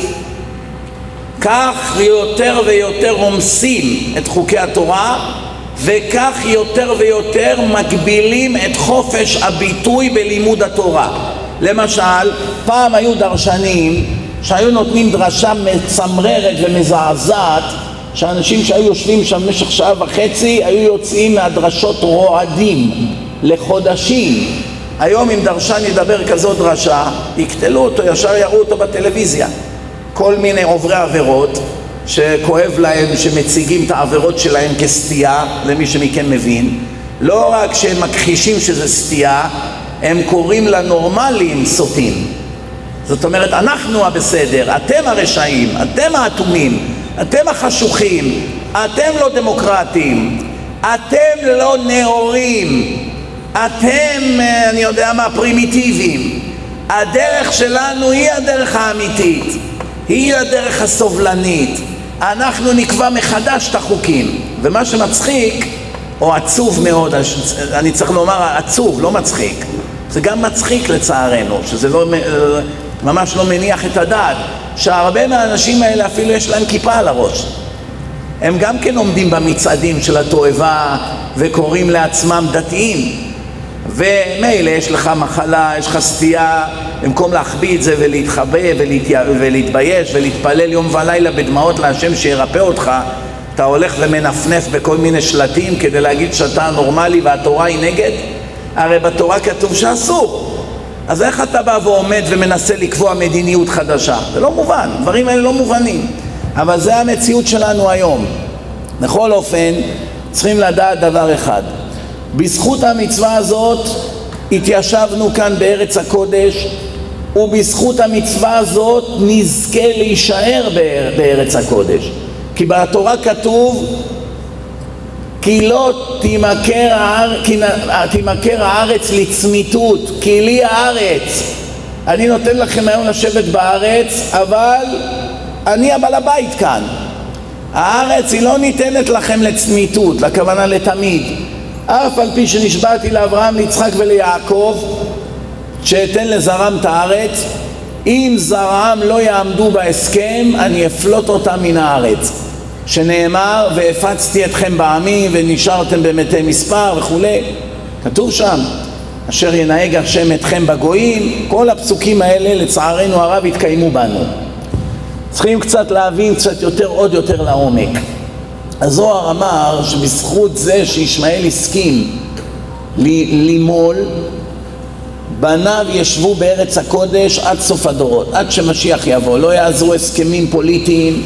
כך יותר ויותר רומסים את חוקי התורה, וכך יותר ויותר מגבילים את חופש הביטוי בלימוד התורה. למשל, פעם היו דרשנים שהיו נותנים דרשה מצמררת ומזעזעת, שאנשים שהיו יושבים שם במשך 1.5 שעות היו יוצאים מהדרשות רועדים לחודשים. היום אם דרשן ידבר כזאת דרשה, יקטלו אותו, ישר יראו אותו בטלוויזיה. כל מיני עוברי עבירות שכואב להם שמציגים את העבירות שלהם כסטייה, למי שמכם מבין. לא רק שהם מכחישים שזה סטייה, הם קוראים לנורמלים סוטים. זאת אומרת, אנחנו הבסדר, אתם הרשעים, אתם האטומים, אתם החשוכים, אתם לא דמוקרטים, אתם לא נאורים, אתם, אני יודע מה, פרימיטיביים. הדרך שלנו היא הדרך האמיתית, היא הדרך הסובלנית. אנחנו נקבע מחדש את החוקים. ומה שמצחיק, או עצוב מאוד, אני צריך לומר עצוב, לא מצחיק, זה גם מצחיק לצערנו, שזה לא, ממש לא מניח את הדעת, שהרבה מהאנשים האלה אפילו יש להם כיפה על הראש. הם גם כן עומדים במצעדים של התועבה וקוראים לעצמם דתיים, ומילא יש לך מחלה, יש לך סטייה, במקום להחביא את זה ולהתחבא ולהתבייש ולהתפלל יום ולילה בדמעות להשם שירפא אותך, אתה הולך ומנפנף בכל מיני שלטים כדי להגיד שאתה נורמלי והתורה היא נגד. הרי בתורה כתוב שאסור, אז איך אתה בא ועומד ומנסה לקבוע מדיניות חדשה? זה לא מובן, דברים האלה לא מובנים, אבל זה המציאות שלנו היום. בכל אופן צריכים לדעת דבר אחד, בזכות המצווה הזאת התיישבנו כאן בארץ הקודש, ובזכות המצווה הזאת נזכה להישאר בארץ הקודש. כי בתורה כתוב כי לא תימכר הארץ לצמיתות, כי לי הארץ. אני נותן לכם היום לשבת בארץ, אבל אני הבעל הבית כאן. הארץ היא לא ניתנת לכם לצמיתות, לכוונה לתמיד. אף על פי שנשבעתי לאברהם, ליצחק וליעקב שאתן לזרעם את הארץ, אם זרעם לא יעמדו בהסכם אני אפלוט אותם מן הארץ, שנאמר והפצתי אתכם בעמים ונשארתם במתי מספר וכו'. כתוב שם אשר ינהג השם אתכם בגויים. כל הפסוקים האלה לצערנו הרב התקיימו בנו. צריכים קצת להבין קצת יותר, עוד יותר לעומק. הזוהר אמר שבזכות זה שישמעאל הסכים לימול, בניו ישבו בארץ הקודש עד סוף הדורות, עד שמשיח יבוא. לא יעזרו הסכמים פוליטיים,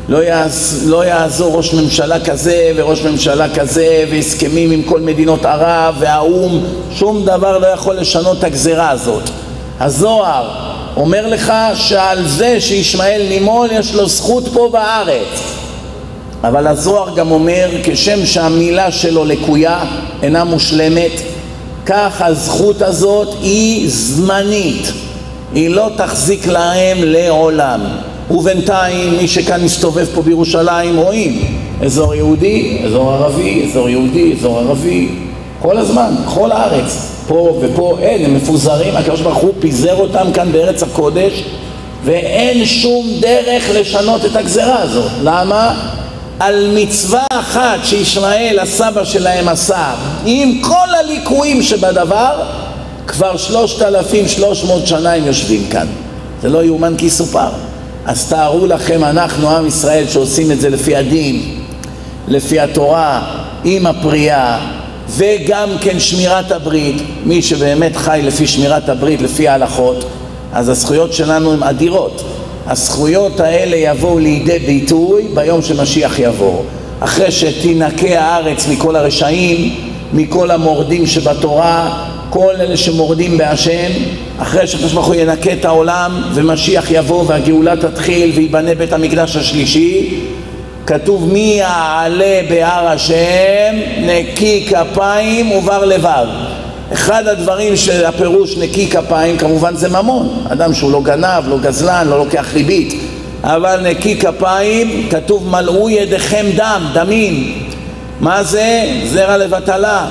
לא יעזור ראש ממשלה כזה וראש ממשלה כזה והסכמים עם כל מדינות ערב והאום, שום דבר לא יכול לשנות את הגזרה הזאת. הזוהר אומר לך שעל זה שישמעאל נימול יש לו זכות פה בארץ. אבל הזוהר גם אומר כשם שהמילה שלו לקויה, אינה מושלמת, כך הזכות הזאת היא זמנית, היא לא תחזיק להם לעולם. ובינתיים מי שכאן מסתובב פה בירושלים רואים אזור יהודי, אזור ערבי, אזור יהודי, אזור ערבי, כל הזמן, כל הארץ, פה ופה אין, הם מפוזרים. הקדוש ברוך הוא פיזר אותם כאן בארץ הקודש, ואין שום דרך לשנות את הגזרה הזאת. למה? על מצווה אחת שישמעאל הסבא שלהם עשה, עם כל הליקויים שבדבר, כבר 3,300 שנה הם יושבים כאן. זה לא יאומן כי יסופר. אז תארו לכם, אנחנו עם ישראל שעושים את זה לפי הדין, לפי התורה, עם הפרייה, וגם כן שמירת הברית. מי שבאמת חי לפי שמירת הברית, לפי ההלכות, אז הזכויות שלנו הן אדירות. הזכויות האלה יבואו לידי ביטוי ביום שמשיח יבוא, אחרי שתינקה הארץ מכל הרשעים, מכל המורדים שבתורה, כל אלה שמורדים בהשם. אחרי שהקדוש ברוך הוא ינקה את העולם ומשיח יבוא והגאולה תתחיל ויבנה בית המקדש השלישי, כתוב מי יעלה בהר השם נקי כפיים ובר לבב. אחד הדברים של הפירוש נקי כפיים כמובן זה ממון, אדם שהוא לא גנב, לא גזלן, לא לוקח ריבית, אבל נקי כפיים כתוב מלאו ידיכם דם, דמים. מה זה? זרע לבטלה.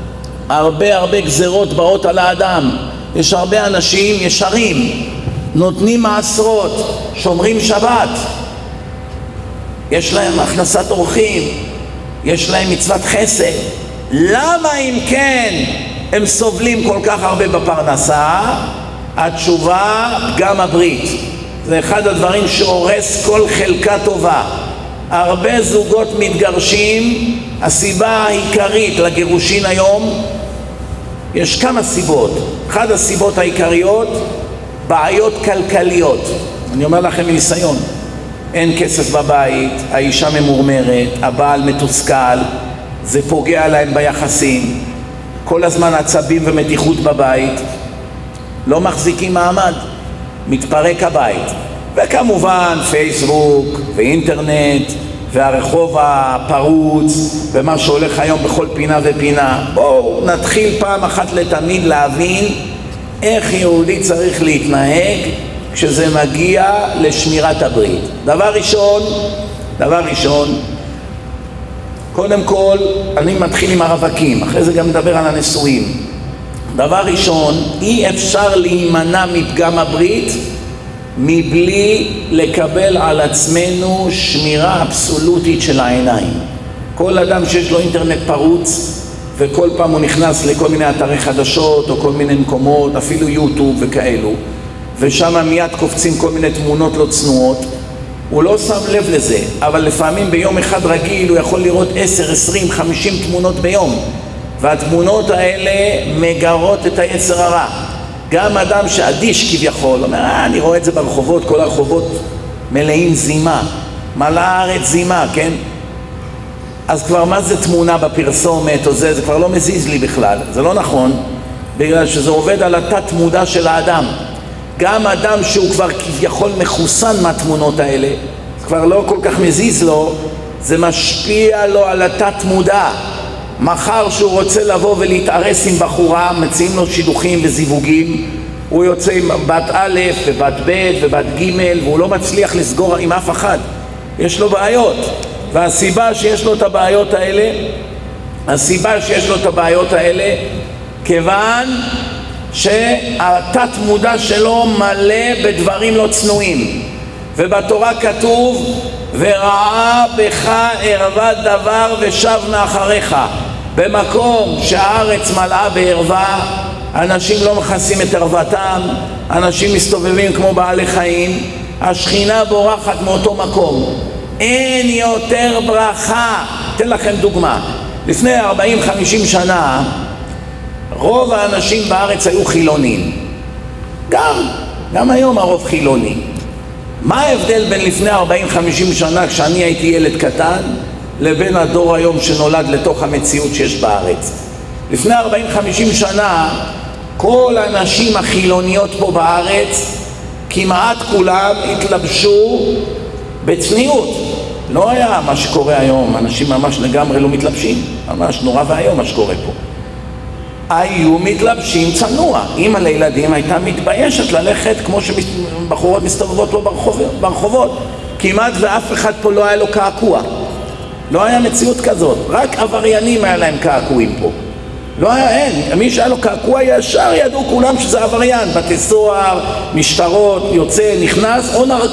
הרבה גזרות באות על האדם. יש הרבה אנשים ישרים, נותנים מעשרות, שומרים שבת, יש להם הכנסת אורחים, יש להם מצוות חסד. למה אם כן הם סובלים כל כך הרבה בפרנסה? התשובה, גם הברית. זה אחד הדברים שהורס כל חלקה טובה. הרבה זוגות מתגרשים. הסיבה העיקרית לגירושין היום, יש כמה סיבות. אחד הסיבות העיקריות, בעיות כלכליות. אני אומר לכם מניסיון, אין כסף בבית, האישה ממורמרת, הבעל מתוסכל, זה פוגע להם ביחסים, כל הזמן עצבים ומתיחות בבית, לא מחזיקים מעמד, מתפרק הבית. וכמובן פייסבוק ואינטרנט והרחוב הפרוץ ומה שהולך היום בכל פינה ופינה. בואו נתחיל פעם אחת לתמיד להבין איך יהודי צריך להתנהג כשזה מגיע לשמירת הברית. דבר ראשון, קודם כל אני מתחיל עם הרווקים, אחרי זה גם נדבר על הנשואים. דבר ראשון, אי אפשר להימנע מפגם הברית מבלי לקבל על עצמנו שמירה אבסולוטית של העיניים. כל אדם שיש לו אינטרנט פרוץ וכל פעם הוא נכנס לכל מיני אתרי חדשות או כל מיני מקומות, אפילו יוטיוב וכאלו, ושם מיד קופצים כל מיני תמונות לא צנועות, הוא לא שם לב לזה, אבל לפעמים ביום אחד רגיל הוא יכול לראות 10, 20, 50 תמונות ביום, והתמונות האלה מגרות את היצר הרע. גם אדם שאדיש כביכול, אומר, אני רואה את זה ברחובות, כל הרחובות מלאים זימה, מלאה הארץ זימה, כן? אז כבר מה זה תמונה בפרסומת או זה כבר לא מזיז לי בכלל, זה לא נכון, בגלל שזה עובד על התת מודע של האדם. גם אדם שהוא כבר כביכול מחוסן מהתמונות האלה, כבר לא כל כך מזיז לו, זה משפיע לו על התת מודע. מחר שהוא רוצה לבוא ולהתארס עם בחורה, מציעים לו שידוכים וזיווגים, הוא יוצא עם בת א' ובת ב' ובת ג' והוא לא מצליח לסגור עם אף אחד, יש לו בעיות. והסיבה שיש לו את הבעיות האלה, כיוון שהתת מודע שלו מלא בדברים לא צנועים, ובתורה כתוב וראה בך ערווה דבר ושב מאחריך. במקום שהארץ מלאה בערווה, אנשים לא מכסים את ערוותם, אנשים מסתובבים כמו בעלי חיים, השכינה בורחת מאותו מקום, אין יותר ברכה. אתן לכם דוגמה, לפני 40-50 שנה רוב האנשים בארץ היו חילונים, גם היום הרוב חילוני. מה ההבדל בין לפני 40-50 שנה כשאני הייתי ילד קטן לבין הדור היום שנולד לתוך המציאות שיש בארץ? לפני 40-50 שנה כל הנשים החילוניות פה בארץ כמעט כולם התלבשו בצניעות. לא היה מה שקורה היום, אנשים ממש לגמרי לא מתלבשים, ממש נורא והיום מה שקורה פה. היו מתלבשים צנוע. אמא לילדים הייתה מתביישת ללכת כמו שבחורות מסתובבות פה ברחובות. כמעט ואף אחד פה לא היה לו קעקוע. לא היה מציאות כזאת, רק עבריינים היה להם קעקועים פה. לא היה, אין, מי שהיה לו קעקוע ישר ידעו כולם שזה עבריין, בתי סוהר, משטרות, יוצא, נכנס,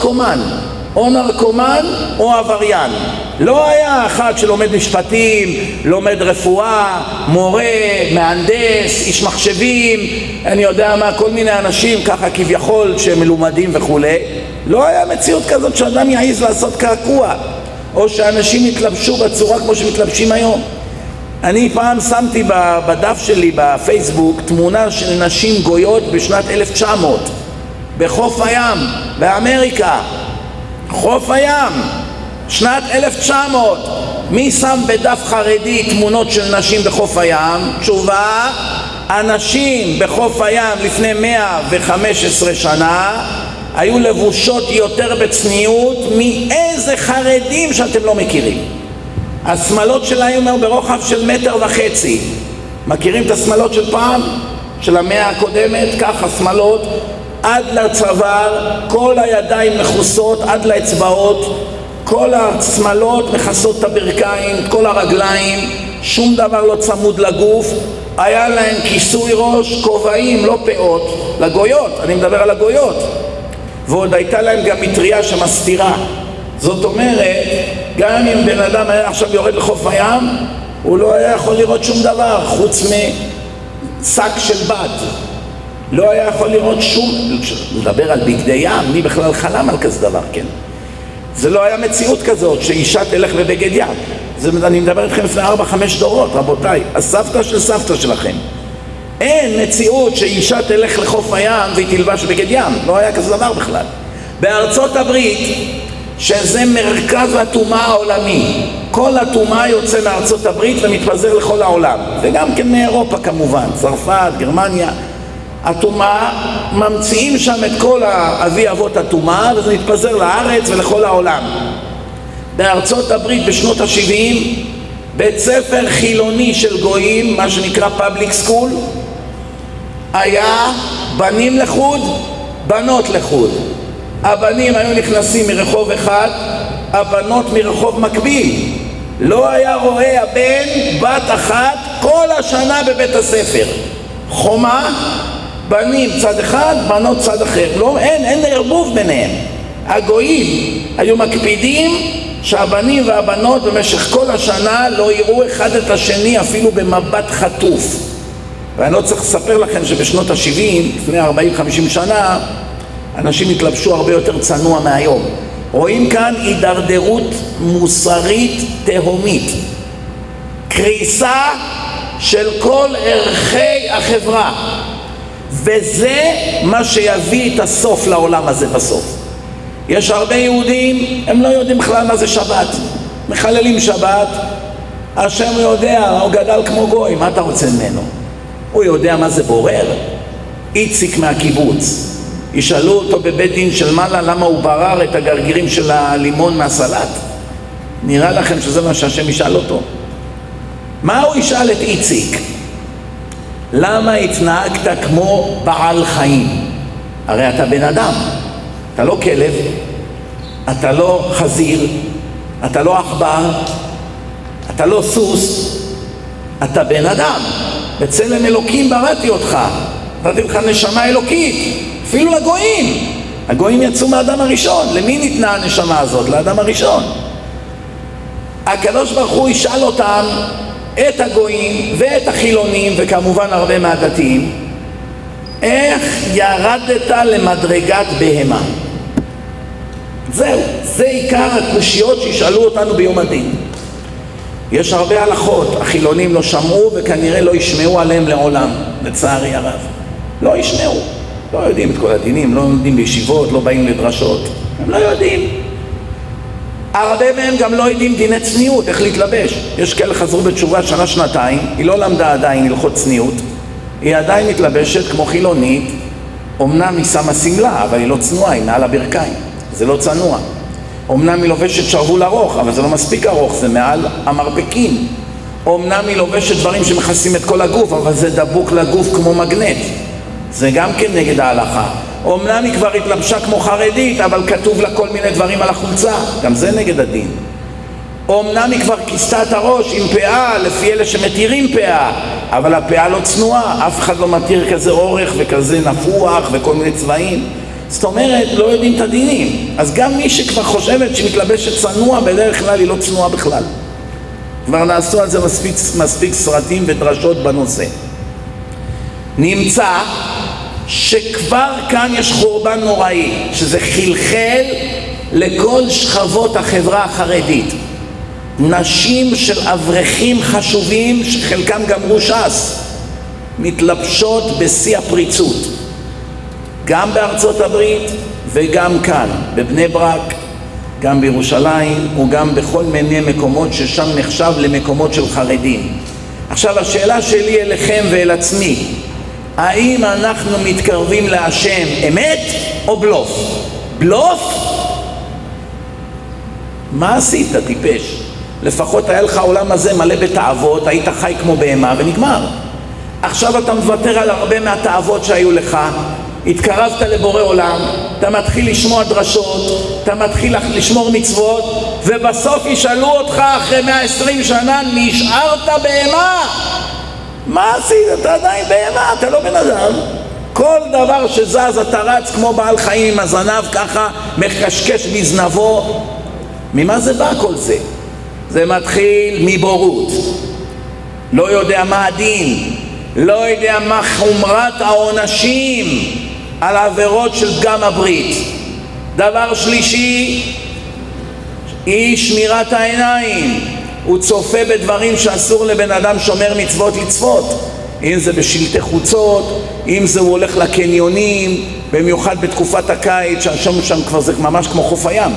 או נרקומן או עבריין. לא היה אחד שלומד משפטים, לומד רפואה, מורה, מהנדס, איש מחשבים, אני יודע מה, כל מיני אנשים ככה כביכול שמלומדים וכו'. לא היה מציאות כזאת שאדם יעיז לעשות קעקוע, או שאנשים יתלבשו בצורה כמו שמתלבשים היום. אני פעם שמתי בדף שלי בפייסבוק תמונה של נשים גויות בשנת 1900 בחוף הים באמריקה. חוף הים, שנת 1900. מי שם בדף חרדי תמונות של נשים בחוף הים? תשובה, הנשים בחוף הים לפני 115 שנה היו לבושות יותר בצניעות מאיזה חרדים שאתם לא מכירים. השמלות שלהם היו ברוחב של 1.5 מטר. מכירים את השמלות של פעם? של המאה הקודמת? ככה שמלות עד לצוואר, כל הידיים מכוסות עד לאצבעות, כל השמלות מכסות את הברכיים, כל הרגליים, שום דבר לא צמוד לגוף. היה להם כיסוי ראש, כובעים, לא פאות, לגויות, אני מדבר על הגויות. ועוד הייתה להם גם מטריה שמסתירה. זאת אומרת, גם אם בן אדם היה עכשיו יורד לחוף הים, הוא לא היה יכול לראות שום דבר חוץ משק של בד. לא היה יכול לראות שום, לדבר על בגדי ים, מי בכלל חלם על כזה דבר, כן? זה לא היה מציאות כזאת שאישה תלך בבגד ים. אני מדבר איתכם לפני 4-5 דורות, רבותיי, הסבתא של סבתא שלכם. אין מציאות שאישה תלך לחוף הים והיא תלבש בגד ים, לא היה כזה דבר בכלל. בארצות הברית שזה מרכז הטומאה העולמי. כל הטומאה יוצא מארצות הברית ומתפזר לכל העולם, וגם כן מאירופה כמובן, צרפת, גרמניה. הטומאה, ממציאים שם את כל אבי אבות הטומאה, וזה מתפזר לארץ ולכל העולם. בארצות הברית בשנות ה-70, בית ספר חילוני של גויים, מה שנקרא פאבליק סקול, היה בנים לחוד, בנות לחוד. הבנים היו נכנסים מרחוב אחד, הבנות מרחוב מקביל. לא היה רואה הבן בת אחת כל השנה בבית הספר. חומה, בנים צד אחד, בנות צד אחר. לא, אין ערבוב ביניהם. הגויים היו מקפידים שהבנים והבנות במשך כל השנה לא יראו אחד את השני אפילו במבט חטוף. ואני לא צריך לספר לכם שבשנות ה-70, לפני 40-50 שנה, אנשים התלבשו הרבה יותר צנוע מהיום. רואים כאן הידרדרות מוסרית תהומית, קריסה של כל ערכי החברה, וזה מה שיביא את הסוף לעולם הזה בסוף. יש הרבה יהודים, הם לא יודעים בכלל מה זה שבת, מחללים שבת, השם יודע, הוא גדל כמו גוי, מה אתה רוצה ממנו? הוא יודע מה זה בורר? איציק מהקיבוץ, ישאלו אותו בבית דין של מעלה למה הוא ברר את הגרגירים של הלימון מהסלט? נראה לכם שזה מה שהשם ישאל אותו? מה הוא ישאל את איציק? למה התנהגת כמו בעל חיים? הרי אתה בן אדם, אתה לא כלב, אתה לא חזיר, אתה לא עכבר, אתה לא סוס, אתה בן אדם. בצלם אלוקים בראתי אותך, נתתי לך נשמה אלוקית. אפילו לגויים, הגויים יצאו מהאדם הראשון. למי ניתנה הנשמה הזאת? לאדם הראשון. הקדוש ברוך הוא ישאל אותם, את הגויים ואת החילונים וכמובן הרבה מהדתיים, איך ירדת למדרגת בהמה? זהו, זה עיקר הקושיות שישאלו אותנו ביום הדין. יש הרבה הלכות, החילונים לא שמעו וכנראה לא ישמעו עליהם לעולם, לצערי הרב. לא ישמעו, לא יודעים את כל הדינים, לא יודעים בישיבות, לא באים לדרשות, הם לא יודעים. הרבה מהם גם לא יודעים דיני צניעות, איך להתלבש. יש כאלה חזרו בתשובה שנה, שנתיים, היא לא למדה עדיין הלכות צניעות, היא עדיין מתלבשת כמו חילונית, אמנם היא שמה סמלה, אבל היא לא צנועה, היא מעל הברכיים, זה לא צנוע. אמנם היא לובשת שרוול ארוך, אבל זה לא מספיק ארוך, זה מעל המרפקים. אמנם היא לובשת דברים שמכסים את כל הגוף, אבל זה דבוק לגוף כמו מגנט, זה גם כן נגד ההלכה. אמנם היא כבר התלבשה כמו חרדית, אבל כתוב לה כל מיני דברים על החולצה, גם זה נגד הדין. אמנם היא כבר כיסתה את הראש עם פאה, לפי אלה שמתירים פאה, אבל הפאה לא צנועה, אף אחד לא מתיר כזה אורך וכזה נפוח וכל מיני צבעים. זאת אומרת, לא יודעים את הדינים. אז גם מי שכבר חושבת שמתלבשת צנוע, בדרך כלל היא לא צנועה בכלל. כבר נעשו על זה מספיק סרטים ודרשות בנושא. נמצא שכבר כאן יש חורבן נוראי, שזה חלחל לכל שכבות החברה החרדית. נשים של אברכים חשובים, שחלקם גמרו ש"ס, מתלבשות בשיא הפריצות. גם בארצות הברית וגם כאן, בבני ברק, גם בירושלים וגם בכל מיני מקומות ששם נחשב למקומות של חרדים. עכשיו השאלה שלי אליכם ואל עצמי, האם אנחנו מתקרבים להשם אמת או בלוף? בלוף? מה עשית טיפש? לפחות היה לך העולם הזה מלא בתאוות, היית חי כמו בהמה ונגמר. עכשיו אתה מוותר על הרבה מהתאוות שהיו לך, התקרבת לבורא עולם, אתה מתחיל לשמוע דרשות, אתה מתחיל לשמור מצוות, ובסוף ישאלו אותך אחרי 120 שנה, נשארת בהמה? מה עשית? אתה עדיין בהמה, אתה לא בן אדם. כל דבר שזז אתה רץ כמו בעל חיים עם הזנב, ככה מקשקש בזנבו. ממה זה בא כל זה? זה מתחיל מבורות, לא יודע מה הדין, לא יודע מה חומרת העונשים על העבירות של פגם הברית. דבר שלישי, היא שמירת העיניים. הוא צופה בדברים שאסור לבן אדם שומר מצוות לצפות, אם זה בשלטי חוצות, אם זה הוא הולך לקניונים, במיוחד בתקופת הקיץ, שם כבר זה ממש כמו חוף הים.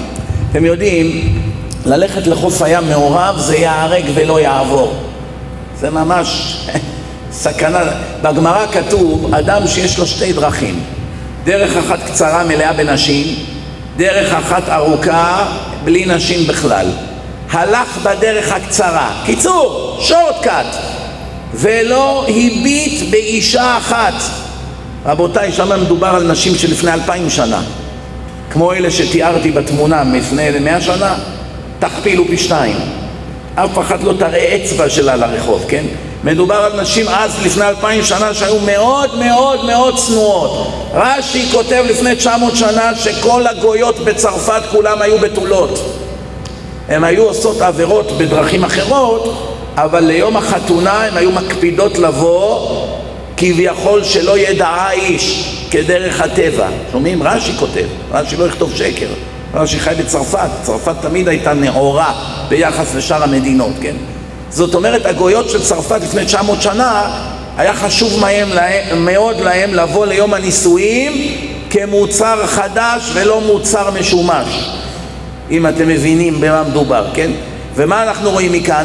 אתם יודעים, ללכת לחוף הים מעורב זה יהרג ולא יעבור. זה ממש סכנה. בגמרא כתוב, אדם שיש לו שתי דרכים. דרך אחת קצרה מלאה בנשים, דרך אחת ארוכה בלי נשים בכלל. הלך בדרך הקצרה, קיצור, שורטקאט, ולא הביט באישה אחת. רבותיי, שם מדובר על נשים שלפני 2000 שנה. כמו אלה שתיארתי בתמונה לפני 100 שנה, תכפילו פי 2. אף אחד לא תראה אצבע שלה לרחוב, כן? מדובר על נשים אז לפני 2000 שנה שהיו מאוד מאוד מאוד צנועות. רש"י כותב לפני 900 שנה שכל הגויות בצרפת כולם היו בתולות. הן היו עושות עבירות בדרכים אחרות, אבל ליום החתונה הן היו מקפידות לבוא כביכול שלא ידעה איש, כדרך הטבע. שומעים? רש"י כותב, רש"י לא יכתוב שקר. רש"י חי בצרפת, צרפת תמיד הייתה נאורה ביחס לשאר המדינות, כן? זאת אומרת, הגויות של צרפת לפני 900 שנה, היה חשוב מאוד להם לבוא ליום הנישואים כמוצר חדש ולא מוצר משומש. אם אתם מבינים במה מדובר, כן? ומה אנחנו רואים מכאן?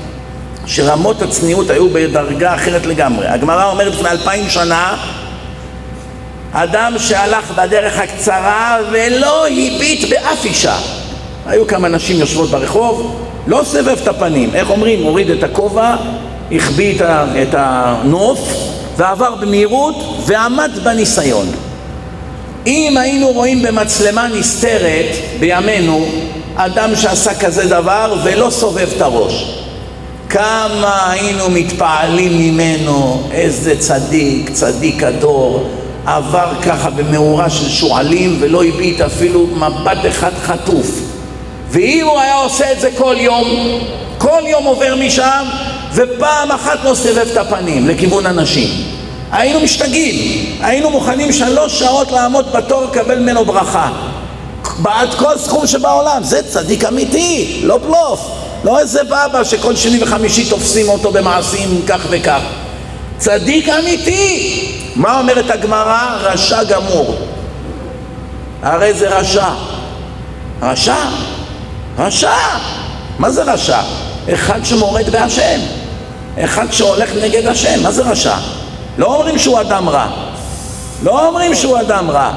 שרמות הצניעות היו בדרגה אחרת לגמרי. הגמרא אומרת לפני 2000 שנה, אדם שהלך בדרך הקצרה ולא הביט באף אישה. היו כמה נשים יושבות ברחוב, לא סבב את הפנים, איך אומרים? הוריד את הכובע, החביא את הנוף ועבר במהירות ועמד בניסיון. אם היינו רואים במצלמה נסתרת בימינו אדם שעשה כזה דבר ולא סובב את הראש, כמה היינו מתפעלים ממנו, איזה צדיק, צדיק הדור, עבר ככה במאורה של שועלים ולא הביט אפילו מבט אחד חטוף. ואם הוא היה עושה את זה כל יום עובר משם ופעם אחת לא סבב את הפנים לכיוון אנשים, היינו משתגעים, היינו מוכנים 3 שעות לעמוד בתור לקבל ממנו ברכה בעד כל סכום שבעולם. זה צדיק אמיתי, לא בלוף, לא איזה בבא שכל שני וחמישי תופסים אותו במעשים כך וכך. צדיק אמיתי. מה אומרת הגמרא? רשע גמור. הרי זה רשע. רשע? רשע. מה זה רשע? אחד שמורד בהשם, אחד שהולך נגד השם. מה זה רשע? לא אומרים שהוא אדם רע, לא אומרים שהוא אדם רע,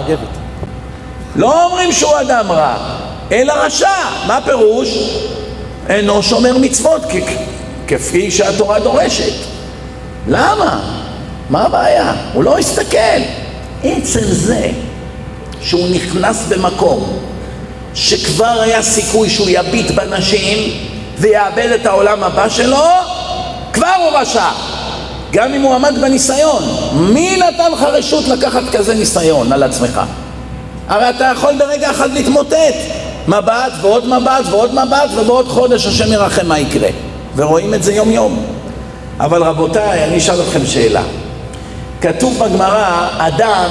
לא אומרים שהוא אדם רע, אלא רשע. מה פירוש? אינו שומר מצוות כפי שהתורה דורשת. למה? מה הבעיה? הוא לא הסתכל. עצם זה שהוא נכנס במקום שכבר היה סיכוי שהוא יביט בנשים ויאבד את העולם הבא שלו, כבר הוא רשע, גם אם הוא עמד בניסיון. מי נתן לך רשות לקחת כזה ניסיון על עצמך? הרי אתה יכול ברגע אחד להתמוטט, מבט ועוד מבט ועוד מבט, ובעוד חודש השם ירחם מה יקרה. ורואים את זה יום יום. אבל רבותיי, אני אשאל אתכם שאלה. כתוב בגמרא, אדם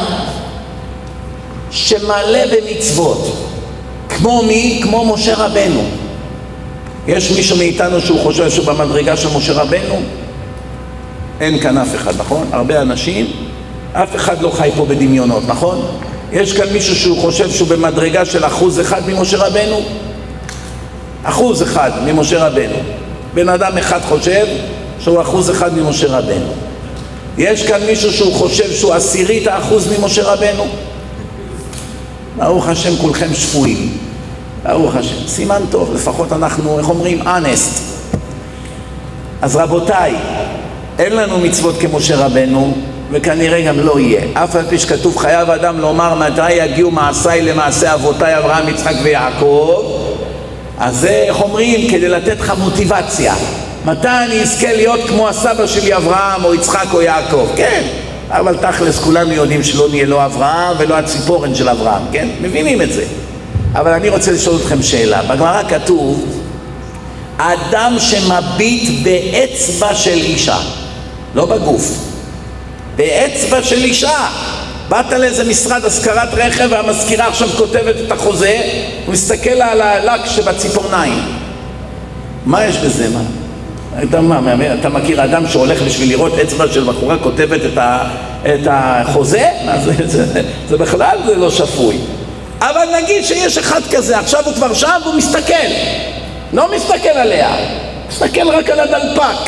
שמלא במצוות, כמו מי? כמו משה רבנו. יש מישהו מאיתנו שהוא חושב שהוא במדרגה של משה רבנו? אין כאן אף אחד, נכון? הרבה אנשים, אף אחד לא חי פה בדמיונות, נכון? יש כאן מישהו שהוא חושב שהוא במדרגה של 1% ממשה רבנו? 1% ממשה רבנו. בן אדם אחד חושב שהוא 1% ממשה רבנו. יש כאן מישהו שהוא חושב שהוא 0.1% ממשה רבנו? ברוך השם, כולכם שפויים. ברוך השם, סימן טוב, לפחות אנחנו, איך אומרים? honest. אז רבותיי, אין לנו מצוות כמשה רבנו, וכנראה גם לא יהיה. אף על פי שכתוב חייב אדם לומר מתי יגיעו מעשיי למעשה אבותיי אברהם, יצחק ויעקב. אז זה, איך אומרים? כדי לתת לך מוטיבציה. מתי אני אזכה להיות כמו הסבא שלי אברהם או יצחק או יעקב? כן, אבל תכלס כולנו יודעים שלא נהיה לא אברהם ולא הציפורן של אברהם, כן? מבינים את זה. אבל אני רוצה לשאול אתכם שאלה. בגמרא כתוב, אדם שמביט באצבע של אישה, לא בגוף, באצבע של אישה. באת לאיזה משרד השכרת רכב והמזכירה עכשיו כותבת את החוזה, הוא מסתכל על הלק שבציפורניים. מה יש בזה? אתה מכיר אדם שהולך בשביל לראות אצבע של בחורה כותבת את החוזה? זה בכלל זה לא שפוי. אבל נגיד שיש אחד כזה, עכשיו הוא כבר שם והוא מסתכל, לא מסתכל עליה, מסתכל רק על הדלפק,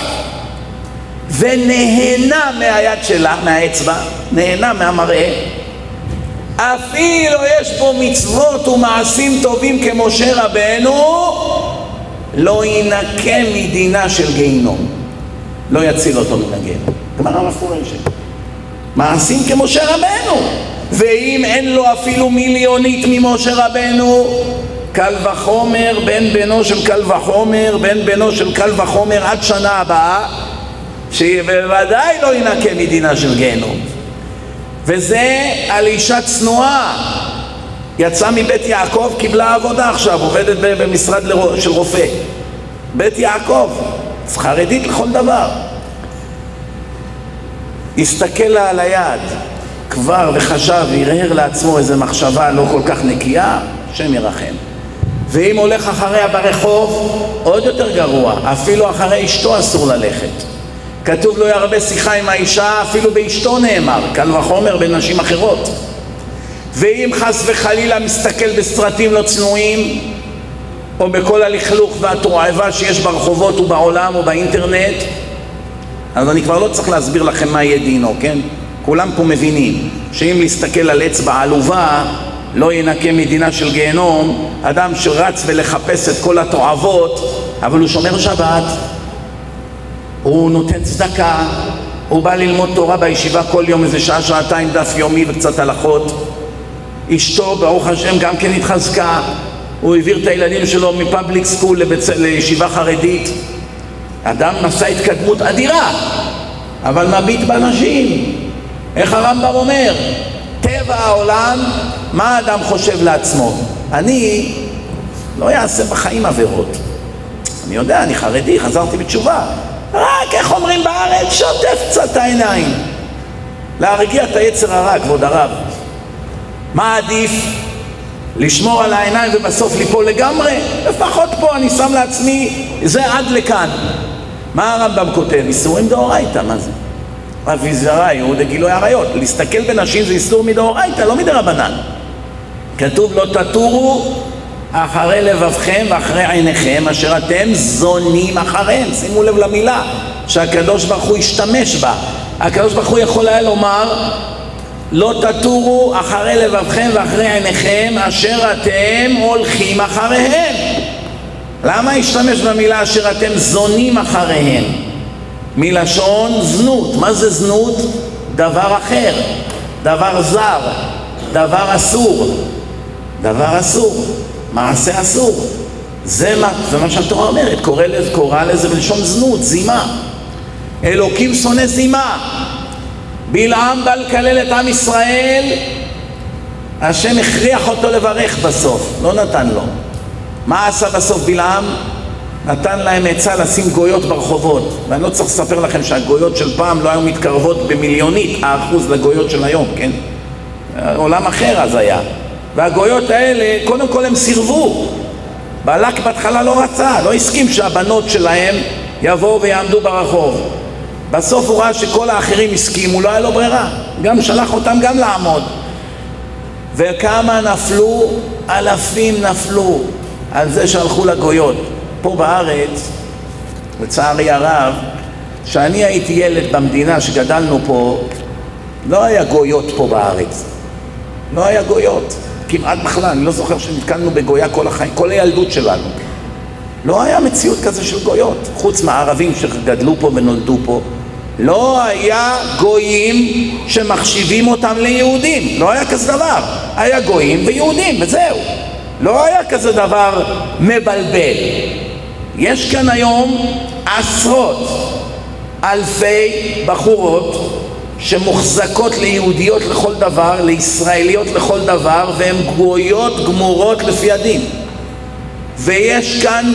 ונהנה מהיד שלה, מהאצבע, נהנה מהמראה, אפילו יש פה מצוות ומעשים טובים כמשה רבנו, לא ינקה מדינה של גיהינום, לא יציל אותו מן הגיהינום. גמרא מפורשת, מעשים כמשה רבנו, ואם אין לו אפילו מיליונית ממשה רבנו, קל וחומר, בן בנו של קל וחומר, בן בנו של קל וחומר עד שנה הבאה, שבוודאי לא ינקה מדינה של גיהינום. וזה על אישה צנועה, יצאה מבית יעקב, קיבלה עבודה עכשיו, עובדת במשרד של רופא, בית יעקב, חרדית לכל דבר. הסתכל לה על היד כבר וחשב והרהר לעצמו איזו מחשבה לא כל כך נקייה, השם ירחם. ואם הולך אחריה ברחוב, עוד יותר גרוע, אפילו אחרי אשתו אסור ללכת. כתוב לא ירבה שיחה עם האישה, אפילו באשתו נאמר, קל וחומר בנשים אחרות. ואם חס וחלילה מסתכל בסרטים לא צנועים, או בכל הלכלוך והתועבה שיש ברחובות ובעולם ובאינטרנט, אז אני כבר לא צריך להסביר לכם מה יהיה דינו, כן? כולם פה מבינים שאם להסתכל על אצבע עלובה לא ינקה מדינה של גיהנום. אדם שרץ ולחפש את כל התועבות, אבל הוא שומר שבת, הוא נותן צדקה, הוא בא ללמוד תורה בישיבה כל יום איזה שעה, שעתיים דף יומי וקצת הלכות. אשתו ברוך השם גם כן התחזקה, הוא העביר את הילדים שלו מפאבליק סקול לישיבה חרדית. אדם נשא התקדמות אדירה, אבל מביט בנשים. איך הרמב"ם אומר? טבע העולם, מה האדם חושב לעצמו? אני לא יעשה בחיים עבירות. אני יודע, אני חרדי, חזרתי בתשובה. רק, איך אומרים בארץ, שוטף קצת העיניים. להרגיע את היצר הרע, כבוד הרב. מה עדיף? לשמור על העיניים ובסוף ליפול לגמרי? לפחות פה אני שם לעצמי, זה עד לכאן. מה הרמב"ם כותב? איסורים דאורייתא, מה זה? אביזרי הוא לגילוי עריות. להסתכל בנשים זה איסור מדאורייתא, לא מדרבנן. כתוב לא תטורו אחרי לבבכם ואחרי עיניכם אשר אתם זונים אחריהם. שימו לב למילה שהקדוש ברוך הוא השתמש בה. הקדוש ברוך הוא יכול היה לומר לא תטורו אחרי לבבכם ואחרי עיניכם אשר אתם הולכים אחריהם. למה השתמש במילה אשר אתם זונים אחריהם? מלשון זנות. מה זה זנות? דבר אחר, דבר זר, דבר אסור, דבר אסור, מעשה אסור. זה מה שהתורה אומרת, קורא לזה בלשון זנות, זימה. אלוקים שונא זימה. בלעם בא לקלל את עם ישראל, השם הכריח אותו לברך בסוף, לא נתן לו. מה עשה בסוף בלעם? נתן להם עצה לשים גויות ברחובות. ואני לא צריך לספר לכם שהגויות של פעם לא היו מתקרבות במיליונית האחוז לגויות של היום, כן? עולם אחר אז היה. והגויות האלה, קודם כל הם סירבו. בלק בהתחלה לא רצה, לא הסכים שהבנות שלהם יבואו ויעמדו ברחוב. בסוף הוא ראה שכל האחרים הסכימו, לא היה לו ברירה. גם שלח אותם גם לעמוד. וכמה נפלו? אלפים נפלו על זה שהלכו לגויות. פה בארץ, לצערי הרב, שאני הייתי ילד במדינה שגדלנו פה, לא היה גויות פה בארץ. לא היה גויות. כמעט בכלל, אני לא זוכר שנתקלנו בגויה כל החיים, כל הילדות שלנו. לא היה מציאות כזה של גויות, חוץ מהערבים שגדלו פה ונולדו פה. לא היה גויים שמחשיבים אותם ליהודים, לא היה כזה דבר. היה גויים ויהודים וזהו. לא היה כזה דבר מבלבל. יש כאן היום עשרות אלפי בחורות שמוחזקות ליהודיות לכל דבר, לישראליות לכל דבר, והן גויות גמורות לפי הדין. ויש כאן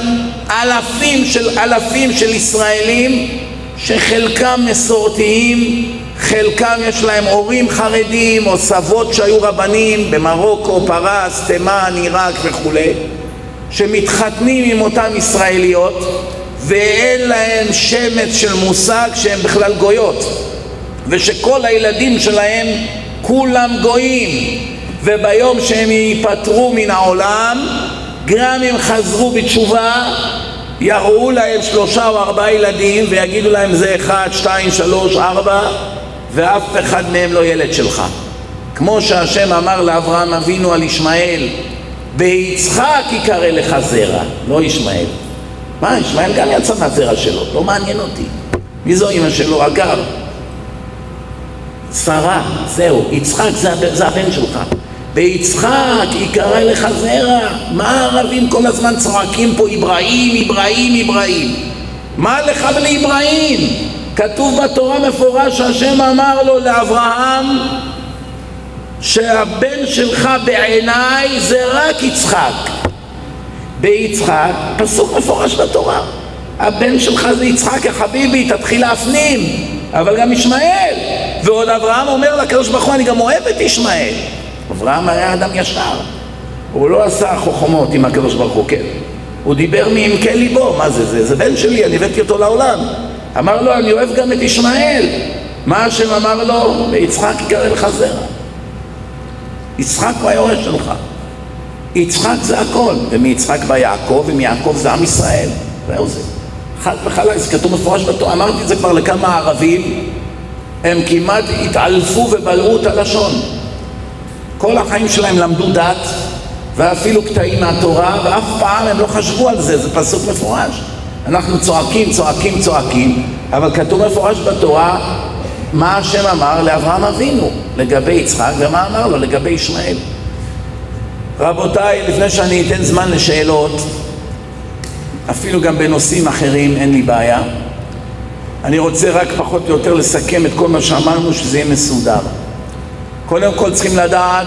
אלפים של ישראלים שחלקם מסורתיים, חלקם יש להם הורים חרדים או סבות שהיו רבנים במרוקו, פרס, תימן, עיראק וכו', שמתחתנים עם אותם ישראליות ואין להם שמץ של מושג שהם בכלל גויות, ושכל הילדים שלהם כולם גויים, וביום שהם ייפטרו מן העולם, גם אם חזרו בתשובה, יראו להם 3 או 4 ילדים ויגידו להם זה 1, 2, 3, 4, ואף אחד מהם לא ילד שלך. כמו שהשם אמר לאברהם אבינו על ישמעאל, ביצחק יקרא לך זרע, לא ישמעאל. מה, ישמעאל גם יצא מהזרע שלו, לא מעניין אותי. מי זו אמא שלו? אגר, שרה, זהו, יצחק זה הבן שלך. ביצחק יקרא לך זרע. מה הערבים כל הזמן צועקים פה אברהים, אברהים, אברהים? מה לך ולאברהים? כתוב בתורה מפורש שהשם אמר לו לאברהם שהבן שלך בעיניי זה רק יצחק. ביצחק, פסוק מפורש בתורה, הבן שלך זה יצחק, יא חביבי, תתחיל להפנים. אבל גם ישמעאל, ועוד אברהם אומר לקדוש ברוך הוא, אני גם אוהב את ישמעאל. אברהם היה אדם ישר, הוא לא עשה חוכמות עם הקדוש ברוך הוא, כן, הוא דיבר מעמקי ליבו. מה זה? זה בן שלי, אני הבאתי אותו לעולם. אמר לו, אני אוהב גם את ישמעאל. מה השם אמר לו? ויצחק יקרא לך זרע. יצחק הוא היורש שלך, יצחק זה הכל, ומיצחק בא יעקב, ומיעקב זה עם ישראל. זהו זה, חד וחלק, זה כתוב מפורש בתורה. אמרתי את זה כבר לכמה ערבים, הם כמעט התעלפו ובלעו את הלשון. כל החיים שלהם למדו דת, ואפילו קטעים מהתורה, ואף פעם הם לא חשבו על זה. זה פסוק מפורש. אנחנו צועקים, אבל כתוב מפורש בתורה מה השם אמר לאברהם אבינו לגבי יצחק, ומה אמר לו לגבי ישמעאל. רבותיי, לפני שאני אתן זמן לשאלות, אפילו גם בנושאים אחרים, אין לי בעיה, אני רוצה רק פחות או יותר לסכם את כל מה שאמרנו, שזה יהיה מסודר. קודם כל צריכים לדעת,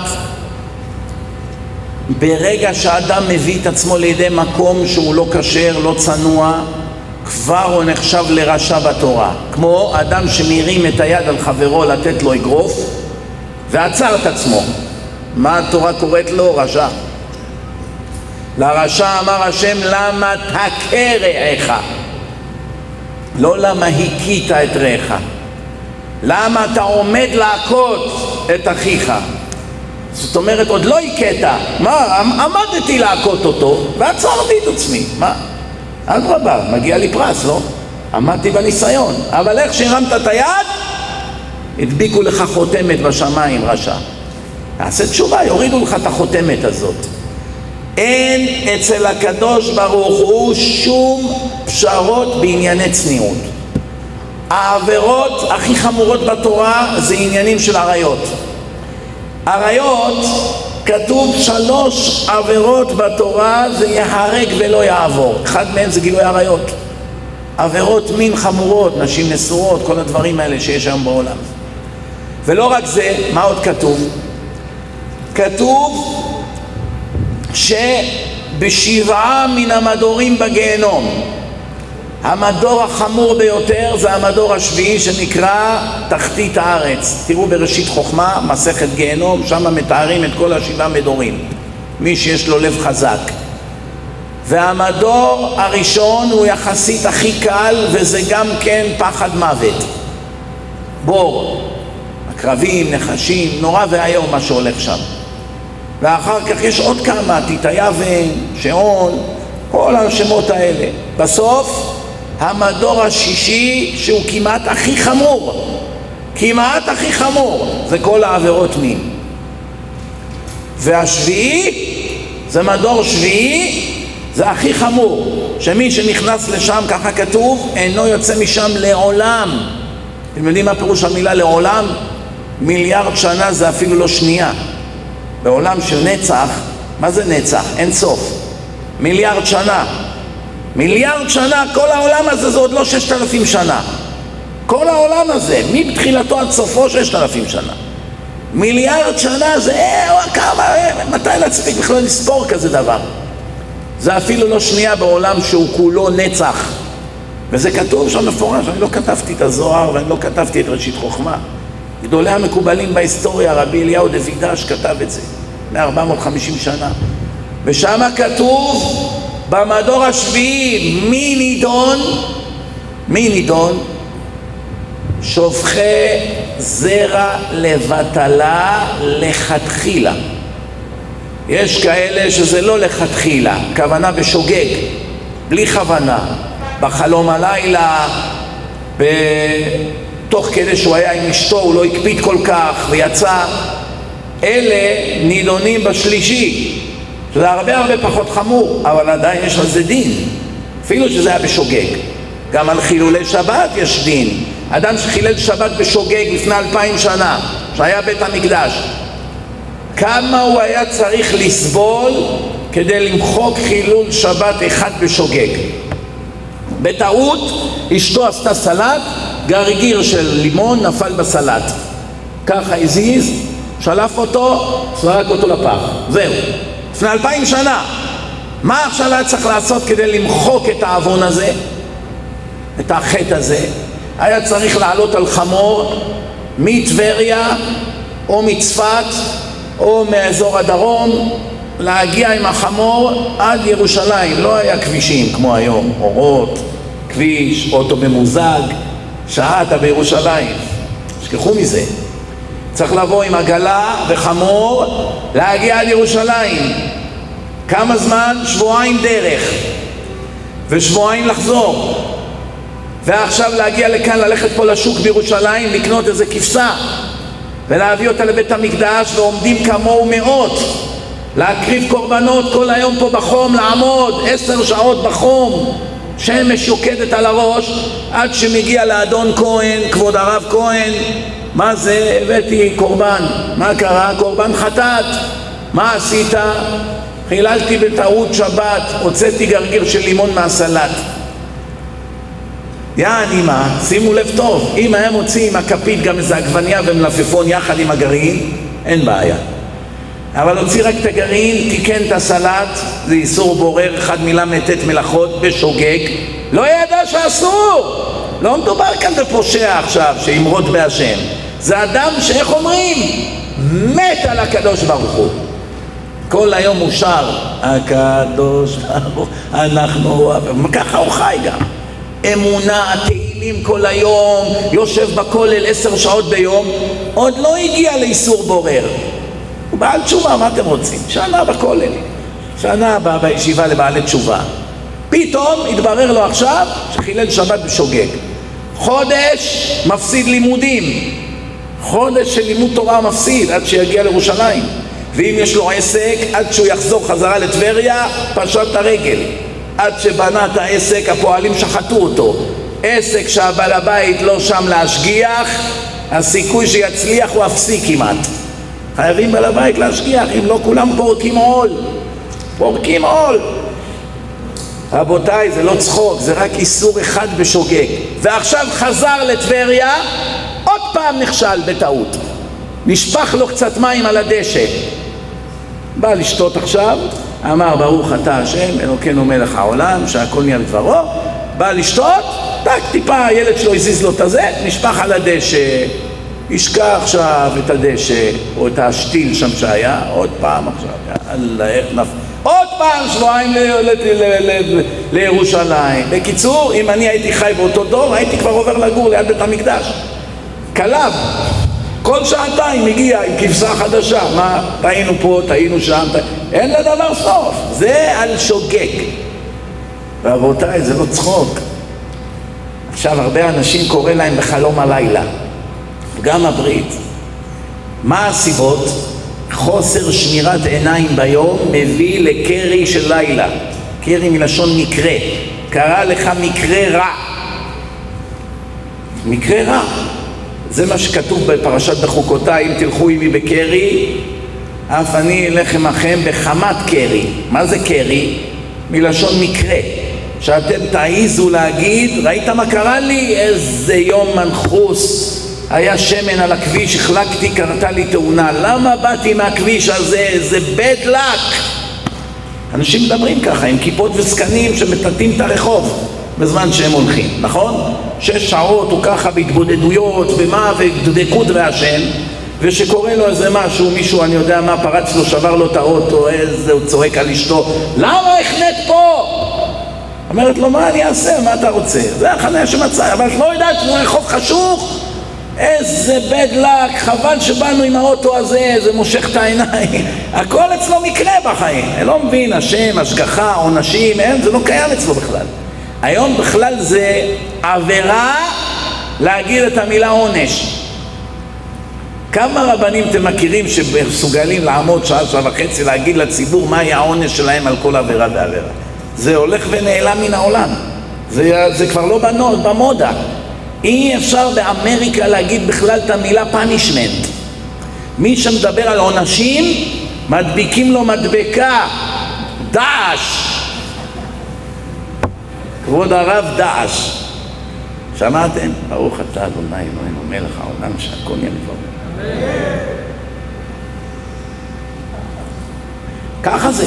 ברגע שהאדם מביא את עצמו לידי מקום שהוא לא כשר, לא צנוע, כבר הוא נחשב לרשע בתורה. כמו אדם שמרים את היד על חברו לתת לו אגרוף ועצר את עצמו. מה התורה קוראת לו? רשע. לרשע אמר השם, למה תכה רעך? לא למה הכית את רעך. למה אתה עומד להכות את אחיך? זאת אומרת, עוד לא הכית. מה? עמדתי להכות אותו ועצרתי את עצמי. מה? אדרבה, מגיע לי פרס, לא? עמדתי בניסיון. אבל איך שהרמת את היד, הדביקו לך חותמת בשמיים, רשע. תעשה תשובה, יורידו לך את החותמת הזאת. אין אצל הקדוש ברוך הוא שום פשרות בענייני צניעות. העבירות הכי חמורות בתורה זה עניינים של עריות. עריות, כתוב 3 עבירות בתורה, זה יהרג ולא יעבור. אחד מהם זה גילוי עריות. עבירות מין חמורות, נשים נשואות, כל הדברים האלה שיש היום בעולם. ולא רק זה, מה עוד כתוב? כתוב שב7 מן המדורים בגיהנום, המדור החמור ביותר זה המדור השביעי שנקרא תחתית הארץ. תראו בראשית חוכמה, מסכת גיהנום, שם מתארים את כל 7 מדורים, מי שיש לו לב חזק. והמדור הראשון הוא יחסית הכי קל, וזה גם כן פחד מוות, בור, עקרבים, נחשים, נורא והיום מה שהולך שם. ואחר כך יש עוד כמה, תיתיאבן, שעון, כל השמות האלה. בסוף המדור השישי שהוא כמעט הכי חמור, כמעט הכי חמור, זה כל העבירות מין. והשביעי, זה מדור שביעי, זה הכי חמור, שמי שנכנס לשם, ככה כתוב, אינו יוצא משם לעולם. אתם יודעים מה פירוש המילה לעולם? 1,000,000,000 שנה זה אפילו לא שנייה. בעולם של נצח, מה זה נצח? אין סוף. 1,000,000,000 שנה. 1,000,000,000 שנה, כל העולם הזה זה עוד לא 6,000 שנה. כל העולם הזה, מבתחילתו עד סופו 6,000 שנה. 1,000,000,000 שנה זה, כמה, מתי נצליח בכלל לספור כזה דבר? זה אפילו לא שנייה בעולם שהוא כולו נצח. וזה כתוב שם מפורש, אני לא כתבתי את הזוהר ואני לא כתבתי את ראשית חוכמה. גדולי המקובלים בהיסטוריה, רבי אליהו דוידש כתב את זה, 450 שנה. ושם כתוב, במדור השביעי, מי נידון? שופכי זרע לבטלה לכתחילה. יש כאלה שזה לא לכתחילה, כוונה בשוגג, בלי כוונה, בחלום הלילה, תוך כדי שהוא היה עם אשתו, הוא לא הקפיד כל כך ויצא. אלה נידונים בשלישי, שזה הרבה פחות חמור, אבל עדיין יש לזה דין, אפילו שזה היה בשוגג. גם על חילולי שבת יש דין. אדם שחילל שבת בשוגג לפני 2000 שנה, שהיה בית המקדש, כמה הוא היה צריך לסבול כדי למחוק חילול שבת אחד בשוגג? בטעות אשתו עשתה סלט, גרגיר של לימון נפל בסלט, ככה הזיז, שלף אותו, זרק אותו לפח, זהו, לפני 2000 שנה. מה עכשיו היה צריך לעשות כדי למחוק את העוון הזה, את החטא הזה? היה צריך לעלות על חמור מטבריה או מצפת או מאזור הדרום, להגיע עם החמור עד ירושלים. לא היה כבישים כמו היום, אורות, כביש, אוטו ממוזג, שעה אתה בירושלים, שכחו מזה. צריך לבוא עם עגלה וחמור, להגיע עד ירושלים. כמה זמן? שבועיים דרך ושבועיים לחזור. ועכשיו להגיע לכאן, ללכת פה לשוק בירושלים, לקנות איזה כבשה ולהביא אותה לבית המקדש, ועומדים כמוהו מאות, להקריב קורבנות כל היום פה בחום, לעמוד 10 שעות בחום, שמש יוקדת על הראש, עד שמגיע לאדון כהן, כבוד הרב כהן. מה זה? הבאתי קורבן. מה קרה? קורבן חטאת. מה עשית? חיללתי בטעות שבת, הוצאתי גרגיר של לימון מהסלט. יעני מה? שימו לב טוב, אם היה מוציא עם הכפית גם איזה עגבניה ומלפפון יחד עם הגרעין, אין בעיה. אבל הוציא רק את הגרעין, תיקן את הסלט, זה איסור בורר, 1 מל"ט מלאכות בשוגג, לא ידע שאסור. לא מדובר כאן בפושע עכשיו שימרוד בהשם, זה אדם שאיך אומרים, מת על הקדוש ברוך הוא. כל היום הוא שר, הקדוש ברוך הוא, אנחנו, ככה הוא חי גם. אמונה, תהילים כל היום, יושב בכולל 10 שעות ביום, עוד לא הגיע לאיסור בורר. הוא בעל תשובה, מה אתם רוצים? שנה בכולל, שנה בישיבה לבעלי תשובה. פתאום התברר לו עכשיו שחילל שבת בשוגג. חודש מפסיד לימודים, חודש של לימוד תורה מפסיד עד שיגיע לירושלים. ואם יש לו עסק, עד שהוא יחזור חזרה לטבריה, פשט את הרגל. עד שבנה את העסק, הפועלים שחטו אותו. עסק שהבעל הבית לא שם להשגיח, הסיכוי שיצליח הוא אפסי כמעט. חייבים בעל הבית להשגיח, אם לא כולם פורקים עול. פורקים עול. רבותיי, זה לא צחוק, זה רק איסור אחד בשוגג. ועכשיו חזר לטבריה, עוד פעם נכשל בטעות. נשפך לו קצת מים על הדשא. בא לשתות עכשיו, אמר ברוך אתה השם אלוקינו מלך העולם שהכל נהיה בדברו. בא לשתות, טק טיפה הילד שלו הזיז לו את הזה, נשפך על הדשא. ישקע עכשיו את הדשא או את השתיל שם שהיה, עוד פעם עכשיו, עוד פעם שבועיים לירושלים. בקיצור, אם אני הייתי חי באותו דור, הייתי כבר עובר לגור ליד בית המקדש. קלב, כל שעתיים מגיע עם כבשה חדשה. מה? טעינו פה, טעינו שם, אין לדבר סוף. זה על שוגג. רבותיי, זה לא צחוק. עכשיו הרבה אנשים קורא להם בחלום הלילה, גם הברית. מה הסיבות? חוסר שמירת עיניים ביום מביא לקרי של לילה. קרי מלשון מקרה. קרה לך מקרה רע. מקרה רע. זה מה שכתוב בפרשת בחוקותיי, אם תלכו עמי בקרי, אף אני אלך עמכם בחמת קרי. מה זה קרי? מלשון מקרה. שאתם תעיזו להגיד, ראית מה קרה לי? איזה יום מנחוס. היה שמן על הכביש, החלקתי, קרתה לי תאונה. למה באתי מהכביש הזה? זה bad luck. אנשים מדברים ככה, עם כיפות וסקנים שמטטים את הרחוב בזמן שהם הולכים, נכון? 6 שעות הוא ככה בהתבודדויות, במה ודקות והשם, ושקורא לו איזה משהו, מישהו אני יודע מה, פרץ לו, שבר לו את האוטו, איזה, הוא צועק על אשתו, למה החנית פה? אומרת לו, מה אני אעשה? מה אתה רוצה? זה החניה שמצא, אבל את לא יודעת שזה רחוב חשוך. איזה bad luck, חבל שבאנו עם האוטו הזה, זה מושך את העיניים. הכל אצלו מקרה בחיים. אני לא מבין, השם, השגחה, עונשים, זה לא קיים אצלו בכלל. היום בכלל זה עבירה להגיד את המילה עונש. כמה רבנים אתם מכירים שמסוגלים לעמוד שעה וחצי להגיד לציבור מה יהיה העונש שלהם על כל עבירה ועבירה? זה הולך ונעלם מן העולם. זה כבר לא במודה. אי אפשר באמריקה להגיד בכלל את המילה פנישמנט. מי שמדבר על עונשים, מדביקים לו מדבקה, דעש. כבוד הרב דעש. שמעתם? ברוך אתה אדוני אלוהינו מלך העולם שהכל יהיה לדברו. ככה זה.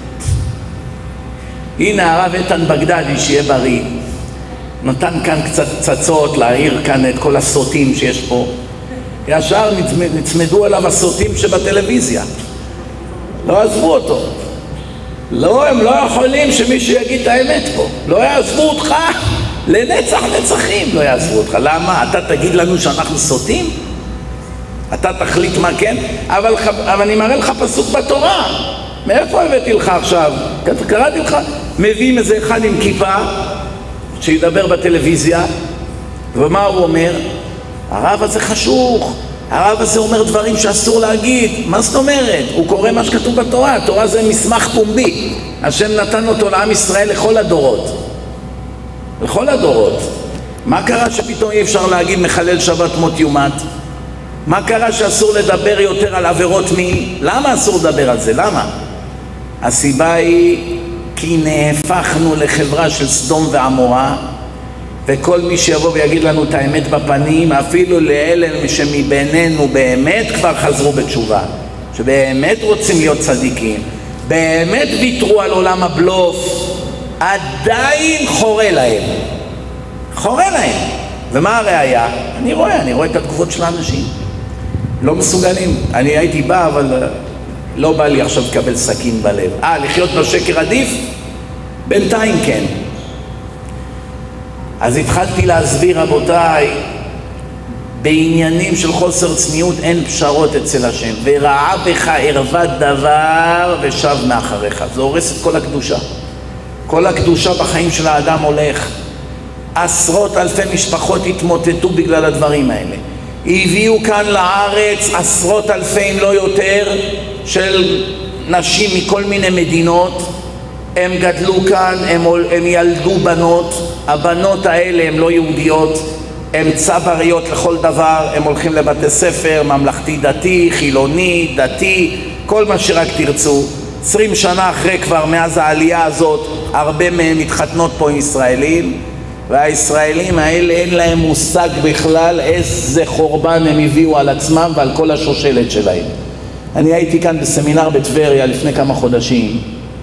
הנה הרב איתן בגדדי, שיהיה בריא, נתן כאן קצת צצות להעיר כאן את כל הסוטים שיש פה. ישר נצמדו עליו הסוטים שבטלוויזיה, לא עזבו אותו. לא, הם לא יכולים שמישהו יגיד את האמת פה. לא יעזבו אותך לנצח נצחים, לא יעזבו אותך. למה? אתה תגיד לנו שאנחנו סוטים? אתה תחליט מה כן? אבל אני מראה לך פסוק בתורה. מאיפה הבאתי לך עכשיו? קראתי לך. מביאים איזה אחד עם כיפה שידבר בטלוויזיה, ומה הוא אומר? הרב הזה חשוך, הרב הזה אומר דברים שאסור להגיד. מה זאת אומרת? הוא קורא מה שכתוב בתורה. התורה זה מסמך פומבי, השם נתן אותו לעם ישראל לכל הדורות, לכל הדורות. מה קרה שפתאום אי אפשר להגיד מחלל שבת מות יומת? מה קרה שאסור לדבר יותר על עבירות מין? למה אסור לדבר על זה? למה? הסיבה היא כי נהפכנו לחברה של סדום ועמורה, וכל מי שיבוא ויגיד לנו את האמת בפנים, אפילו לאלה שמבינינו באמת כבר חזרו בתשובה, שבאמת רוצים להיות צדיקים, באמת ויתרו על עולם הבלוף, עדיין חורה להם. חורה להם. ומה הראיה? אני רואה את התגובות של האנשים. לא מסוגלים. אני הייתי בא, אבל לא בא לי עכשיו לקבל סכין בלב. לחיות בשקר עדיף? בינתיים כן. אז התחלתי להסביר, רבותיי, בעניינים של חוסר צניעות אין פשרות אצל השם. וראה בך ערוות דבר ושב מאחריך. זה הורס את כל הקדושה. כל הקדושה בחיים של האדם הולך. עשרות אלפי משפחות התמוטטו בגלל הדברים האלה. הביאו כאן לארץ עשרות אלפי אם לא יותר של נשים מכל מיני מדינות. הם גדלו כאן, הם ילדו בנות. הבנות האלה הן לא יהודיות, הן צבריות לכל דבר. הם הולכים לבתי ספר, ממלכתי דתי, חילוני, דתי, כל מה שרק תרצו. 20 שנה אחרי כבר מאז העלייה הזאת, הרבה מהם מתחתנות פה עם ישראלים, והישראלים האלה אין להם מושג בכלל איזה חורבן הם הביאו על עצמם ועל כל השושלת שלהם. אני הייתי כאן בסמינר בטבריה לפני כמה חודשים,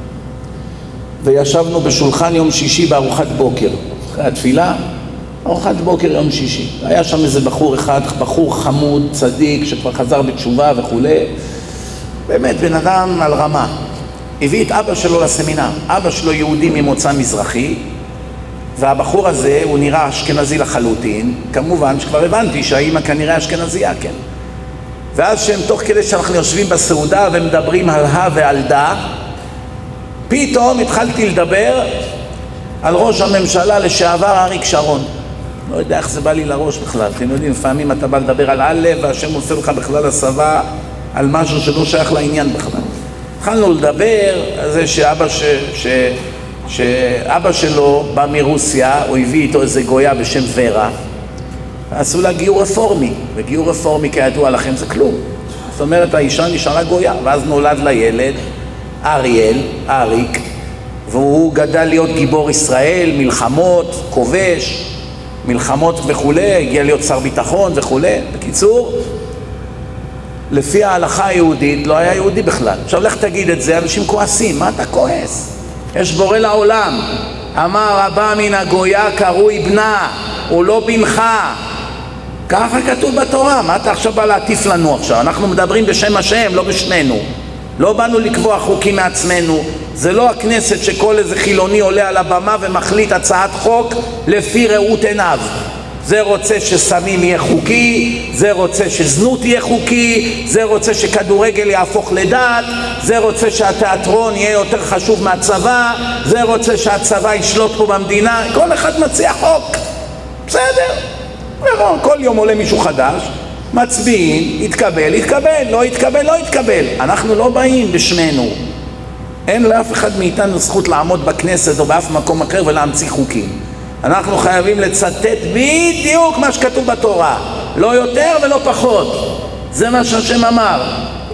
וישבנו בשולחן יום שישי בארוחת בוקר, אחרי התפילה, ארוחת בוקר יום שישי. היה שם איזה בחור אחד, בחור חמוד, צדיק, שכבר חזר בתשובה וכו'. באמת בן אדם על רמה. הביא את אבא שלו לסמינר. אבא שלו יהודי ממוצא מזרחי, והבחור הזה הוא נראה אשכנזי לחלוטין. כמובן שכבר הבנתי שהאמא כנראה אשכנזייה, כן. ואז שהם תוך כדי שאנחנו יושבים בסעודה ומדברים על ועל דה, פתאום התחלתי לדבר על ראש הממשלה לשעבר אריק שרון. לא יודע איך זה בא לי לראש בכלל. אתם יודעים, לפעמים אתה בא לדבר על הלב והשם עושה לך בכלל הסבה על משהו שלא שייך לעניין בכלל. התחלנו לדבר על זה שאבא שלו בא מרוסיה, הוא הביא איתו איזה גויה בשם ורה, עשו לה גיור רפורמי, וגיור רפורמי כידוע לכם זה כלום. זאת אומרת, האישה נשארה גויה, ואז נולד לילד אריק, והוא גדל להיות גיבור ישראל, מלחמות, כובש, מלחמות וכו', הגיע להיות שר ביטחון וכו'. בקיצור, לפי ההלכה היהודית לא היה יהודי בכלל. עכשיו לך תגיד את זה, אנשים כועסים, מה אתה כועס? יש בורא לעולם, אמר הבא מן הגויה קרוי בנה, הוא לא בנך. ככה כתוב בתורה. מה אתה עכשיו בא להטיף לנו עכשיו? אנחנו מדברים בשם השם, לא בשמנו. לא באנו לקבוע חוקים מעצמנו. זה לא הכנסת שכל איזה חילוני עולה על הבמה ומחליט הצעת חוק לפי ראות עיניו. זה רוצה שסמים יהיה חוקי, זה רוצה שזנות יהיה חוקי, זה רוצה שכדורגל יהפוך לדת, זה רוצה שהתיאטרון יהיה יותר חשוב מהצבא, זה רוצה שהצבא ישלוט פה במדינה. כל אחד מציע חוק, בסדר, כל יום עולה מישהו חדש, מצביעים, יתקבל, יתקבל, לא יתקבל, לא יתקבל. אנחנו לא באים בשמנו, אין לאף אחד מאיתנו זכות לעמוד בכנסת או באף מקום אחר ולהמציא חוקים. אנחנו חייבים לצטט בדיוק מה שכתוב בתורה, לא יותר ולא פחות. זה מה שהשם אמר.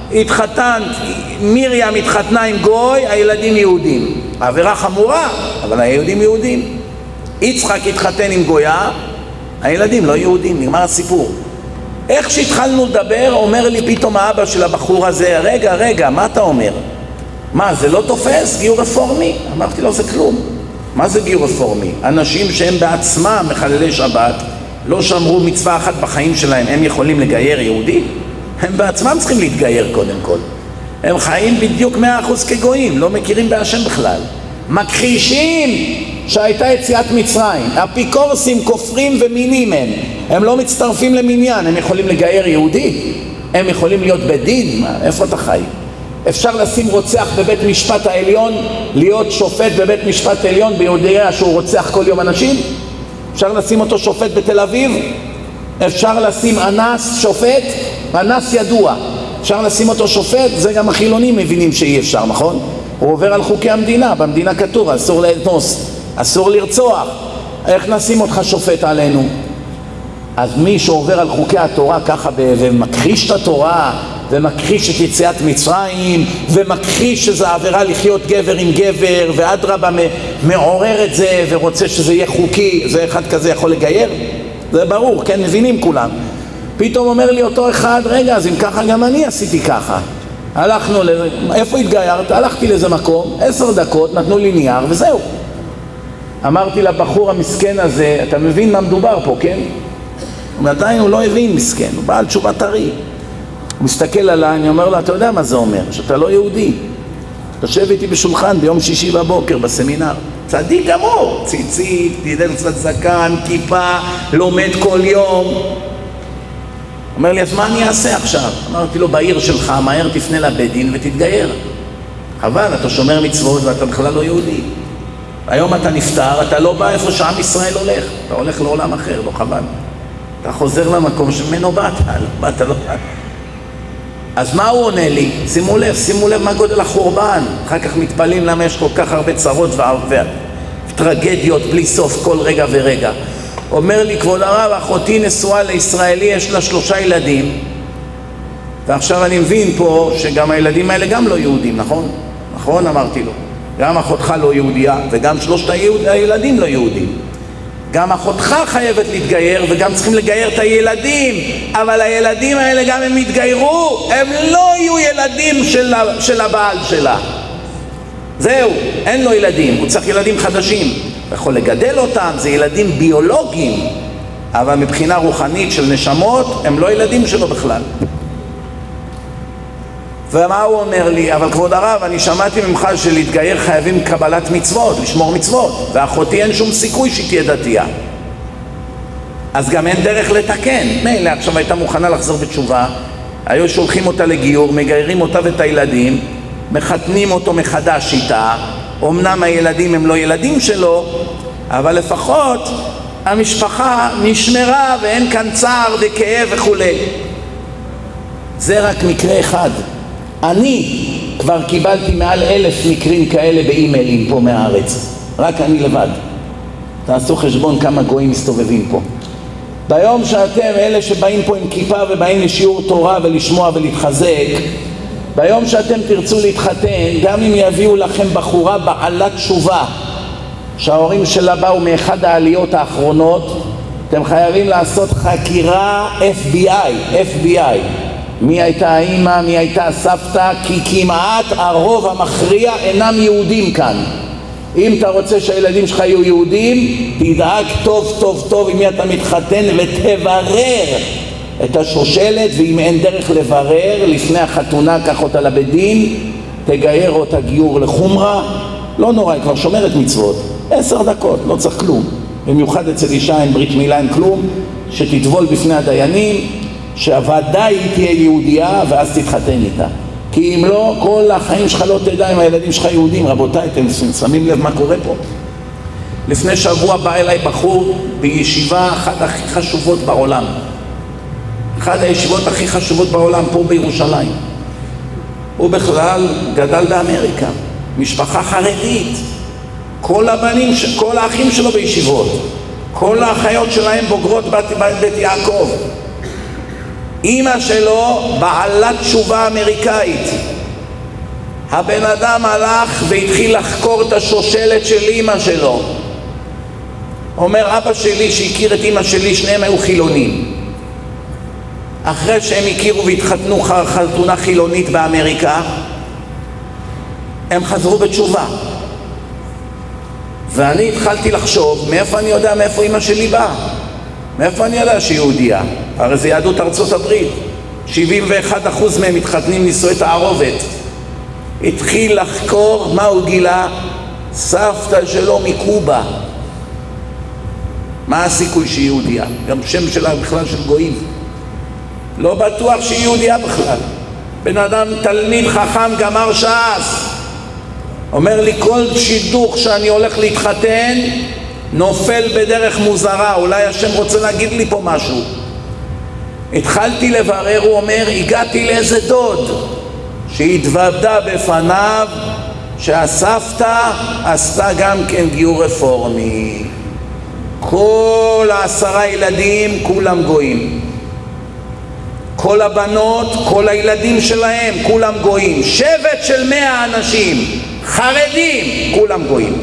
מרים התחתנה עם גוי, הילדים יהודים. עבירה חמורה, אבל היהודים יהודים. יצחק התחתן עם גויה, הילדים לא יהודים, נגמר הסיפור. איך שהתחלנו לדבר, אומר לי פתאום האבא של הבחור הזה, רגע, מה אתה אומר? מה, זה לא תופס? גיור רפורמי? אמרתי לו, זה כלום. מה זה גיור רפורמי? אנשים שהם בעצמם מחללי שבת, לא שמרו מצווה אחת בחיים שלהם, הם יכולים לגייר יהודי? הם בעצמם צריכים להתגייר קודם כל. הם חיים בדיוק 100% כגויים, לא מכירים בהשם בכלל. מכחישים שהייתה יציאת מצרים. אפיקורסים, כופרים ומינים הם לא מצטרפים למניין. הם יכולים לגייר יהודי? הם יכולים להיות בדין? איפה אתה חי? אפשר לשים רוצח בבית משפט העליון, להיות שופט בבית משפט העליון ביודעיה שהוא רוצח כל יום אנשים? אפשר לשים אותו שופט בתל אביב? אפשר לשים אנס שופט? אנס ידוע. אפשר לשים אותו שופט? זה גם החילונים מבינים שאי אפשר, נכון? הוא עובר על חוקי המדינה, במדינה כתוב, אסור לאנוס, אסור לרצוח. איך נשים אותך שופט עלינו? אז מי שעובר על חוקי התורה ככה ומכחיש את התורה, ומכחיש את יציאת מצרים, ומכחיש שזה עבירה לחיות גבר עם גבר, ואדרבה מעורר את זה ורוצה שזה יהיה חוקי, זה אחד כזה יכול לגייר? זה ברור, כן, מבינים כולם. פתאום אומר לי אותו אחד, רגע, אז אם ככה גם אני עשיתי ככה. הלכנו, איפה התגיירת? הלכתי לאיזה מקום, 10 דקות, נתנו לי נייר וזהו. אמרתי לבחור המסכן הזה, אתה מבין מה מדובר פה, כן? עדיין הוא לא הבין, מסכן, הוא בעל תשובה טרי. הוא מסתכל עליי, אני אומר לו, אתה יודע מה זה אומר? שאתה לא יהודי. תושב איתי בשולחן ביום שישי בבוקר בסמינר. צדיק גמור, ציצית, דידר קצת זקן, כיפה, לומד כל יום. אומר לי, אז מה אני אעשה עכשיו? אמרתי לו, בעיר שלך, מהר תפנה לבית דין ותתגייר. חבל, אתה שומר מצוות ואתה בכלל לא יהודי. היום אתה נפטר, אתה לא בא איפה שעם ישראל הולך. אתה הולך לעולם אחר, לא חבל. אתה חוזר למקום שממנו באת, לא באת. אז מה הוא עונה לי? שימו לב מה גודל החורבן. אחר כך מתפלאים למה יש כל כך הרבה צרות וטרגדיות בלי סוף כל רגע ורגע. אומר לי, כבוד הרב, אחותי נשואה לישראלי, יש לה 3 ילדים. ועכשיו אני מבין פה שגם הילדים האלה גם לא יהודים, נכון? נכון, אמרתי לו. גם אחותך לא יהודיה וגם 3 הילדים לא יהודים. גם אחותך חייבת להתגייר וגם צריכים לגייר את הילדים, אבל הילדים האלה גם הם יתגיירו, הם לא יהיו ילדים של הבעל שלה. זהו, אין לו ילדים, הוא צריך ילדים חדשים. הוא יכול לגדל אותם, זה ילדים ביולוגיים, אבל מבחינה רוחנית של נשמות, הם לא ילדים שלו בכלל. ומה הוא אומר לי? אבל כבוד הרב, אני שמעתי ממך שלהתגייר חייבים קבלת מצוות, לשמור מצוות, ואחותי אין שום סיכוי שהיא תהיה דתייה. אז גם אין דרך לתקן. מילא עכשיו הייתה מוכנה לחזור בתשובה, היו שולחים אותה לגיור, מגיירים אותה ואת הילדים, מחתנים אותו מחדש איתה, אמנם הילדים הם לא ילדים שלו, אבל לפחות המשפחה נשמרה ואין כאן צער וכאב וכו'. זה רק מקרה אחד. אני כבר קיבלתי מעל 1,000 מקרים כאלה באימיילים פה מהארץ. רק אני לבד. תעשו חשבון כמה גויים מסתובבים פה. ביום שאתם, אלה שבאים פה עם כיפה ובאים לשיעור תורה ולשמוע ולהתחזק, ביום שאתם תרצו להתחתן, גם אם יביאו לכם בחורה בעלת תשובה, שההורים שלה באו מאחד העליות האחרונות, אתם חייבים לעשות חקירה FBI. מי הייתה האמא, מי הייתה הסבתא, כי כמעט הרוב המכריע אינם יהודים כאן. אם אתה רוצה שהילדים שלך יהיו יהודים, תדאג טוב עם מי אתה מתחתן ותברר את השושלת, ואם אין דרך לברר, לפני החתונה קח אותה לבית דין, תגייר אותה גיור לחומרה, לא נורא, היא כבר שומרת מצוות, 10 דקות, לא צריך כלום. במיוחד אצל אישה אין ברית מילה, אין כלום, שתטבול בפני הדיינים, שהוודאי היא תהיה יהודייה ואז תתחתן איתה. כי אם לא, כל החיים שלך לא תדע אם הילדים שלך יהודים. רבותיי, אתם שמים לב מה קורה פה? לפני שבוע בא אליי בחור בישיבה אחת הכי חשובות בעולם. אחת הישיבות הכי חשובות בעולם פה בירושלים. הוא בכלל גדל באמריקה, משפחה חרדית. כל הבנים, כל האחים שלו בישיבות. כל האחיות שלהם בוגרות בית יעקב. אמא שלו בעלת תשובה אמריקאית. הבן אדם הלך והתחיל לחקור את השושלת של אמא שלו. אומר, אבא שלי שהכיר את אמא שלי, שניהם היו חילונים. אחרי שהם הכירו והתחתנו חתונה חילונית באמריקה, הם חזרו בתשובה. ואני התחלתי לחשוב, מאיפה אני יודע מאיפה אמא שלי באה? מאיפה אני יודע שהיא יהודייה? הרי זה יהדות ארצות הברית. 71% מהם מתחתנים נישואי תערובת. התחיל לחקור, מה הוא גילה? סבתא שלו מקובה. מה הסיכוי שהיא יהודייה? גם שם שלה בכלל של גויים. לא בטוח שהיא יהודייה בכלל. בן אדם תלמיד חכם גמר ש"ס. אומר לי, כל שידוך שאני הולך להתחתן נופל בדרך מוזרה, אולי השם רוצה להגיד לי פה משהו. התחלתי לברר, הוא אומר, הגעתי לאיזה דוד שהתוודה בפניו שהסבתא עשתה גם כן גיור רפורמי. כל 10 ילדים כולם גויים. כל הבנות, כל הילדים שלהם כולם גויים. שבט של 100 אנשים חרדים, כולם גויים.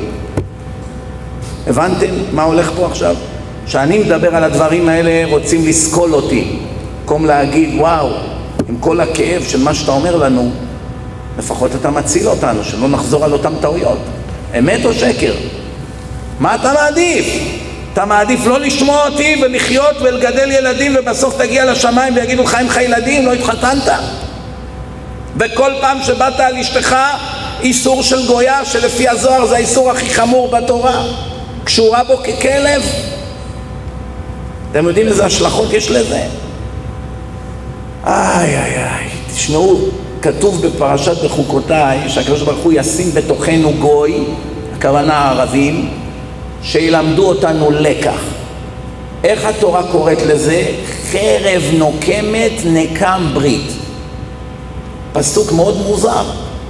הבנתם מה הולך פה עכשיו? שאני מדבר על הדברים האלה רוצים לסקול אותי, במקום להגיד וואו, עם כל הכאב של מה שאתה אומר לנו, לפחות אתה מציל אותנו, שלא נחזור על אותם טעויות. אמת או שקר? מה אתה מעדיף? אתה מעדיף לא לשמוע אותי ולחיות ולגדל ילדים ובסוף תגיע לשמיים ויגידו לך אין לך ילדים, לא התחתנת? וכל פעם שבאת על אשתך איסור של גויה, שלפי הזוהר זה האיסור הכי חמור בתורה, קשורה בו ככלב. אתם יודעים איזה השלכות יש לזה? איי איי איי, תשמעו, כתוב בפרשת בחוקותיי שהקדוש ברוך הוא ישים בתוכנו גוי, הכוונה הערבים, שילמדו אותנו לקח. איך התורה קוראת לזה? חרב נוקמת נקם ברית. פסוק מאוד מוזר.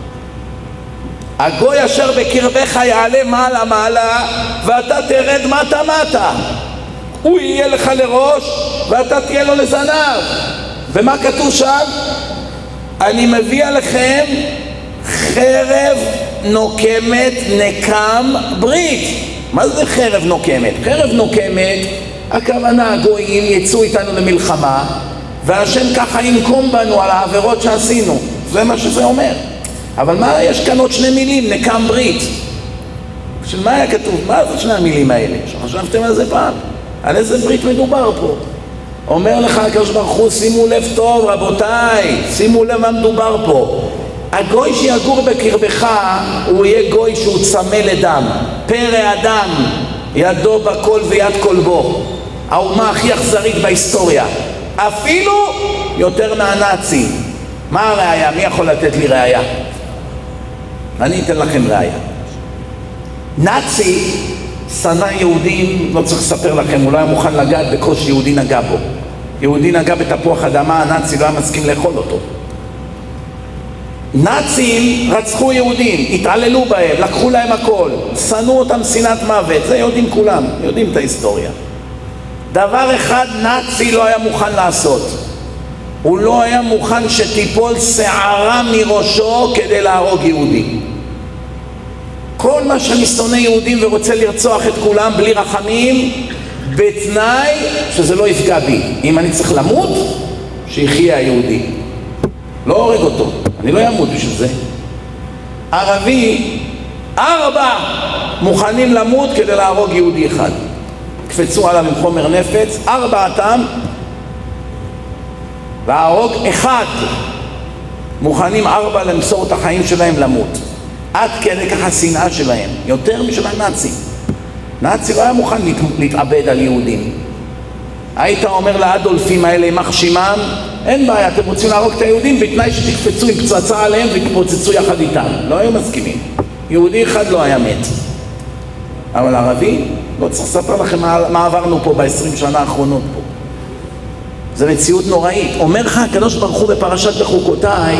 הגוי אשר בקרבך יעלה מעלה מעלה ואתה תרד מטה מטה. הוא יהיה לך לראש ואתה תהיה לו לזנב. ומה כתוב שם? אני מביא עליכם חרב נוקמת נקם ברית. מה זה חרב נוקמת? חרב נוקמת, הכוונה הגויים יצאו איתנו למלחמה והשם ככה ינקום בנו על העבירות שעשינו. זה מה שזה אומר. אבל מה, יש כאן עוד 2 מילים, נקם ברית. של מה היה כתוב? מה זה 2 המילים האלה? שחשבתם על זה פעם? על איזה ברית מדובר פה? אומר לך הקדוש ברוך הוא, שימו לב טוב רבותיי, שימו לב מה מדובר פה. הגוי שיגור בקרבך הוא יהיה גוי שהוא צמא לדם, פרא אדם, ידו בכל ויד כל בו, האומה הכי אכזרית בהיסטוריה, אפילו יותר מהנאצים. מה הראיה? מי יכול לתת לי ראיה? אני אתן לכם ראיה. נאצי שנא יהודים, לא צריך לספר לכם, הוא לא היה מוכן לגעת בקושי יהודי נגע בו. יהודי נגע בתפוח אדמה, הנאצי לא היה מסכים לאכול אותו. נאצים רצחו יהודים, התעללו בהם, לקחו להם הכל, שנאו אותם שנאת מוות, זה יודעים כולם, יודעים את ההיסטוריה. דבר אחד נאצי לא היה מוכן לעשות, הוא לא היה מוכן שתיפול שערה מראשו כדי להרוג יהודי. כל מה שאני שונא יהודים ורוצה לרצוח את כולם בלי רחמים, בתנאי שזה לא יפגע בי. אם אני צריך למות, שיחיה היהודי, לא הורג אותו, אני לא ימות בשביל זה. ערבי, 4 מוכנים למות כדי להרוג יהודי אחד. קפצו עליו עם חומר נפץ, 4 להרוג 1. מוכנים 4 למסור את החיים שלהם למות. עד כדי ככה שנאה שלהם, יותר משל הנאצים. נאצי לא היה מוכן להתאבד על יהודים. היית אומר לאדולפים האלה, יימח שמם, אין בעיה, אתם רוצים להרוג את היהודים בתנאי שתקפצו עם פצצה עליהם ותפוצצו יחד איתם. לא היו מסכימים. יהודי אחד לא היה מת. אבל ערבי, לא צריך לספר לכם מה עברנו פה ב-20 שנה האחרונות פה. זו מציאות נוראית. אומר לך הקדוש ברוך הוא בפרשת בחוקותיי,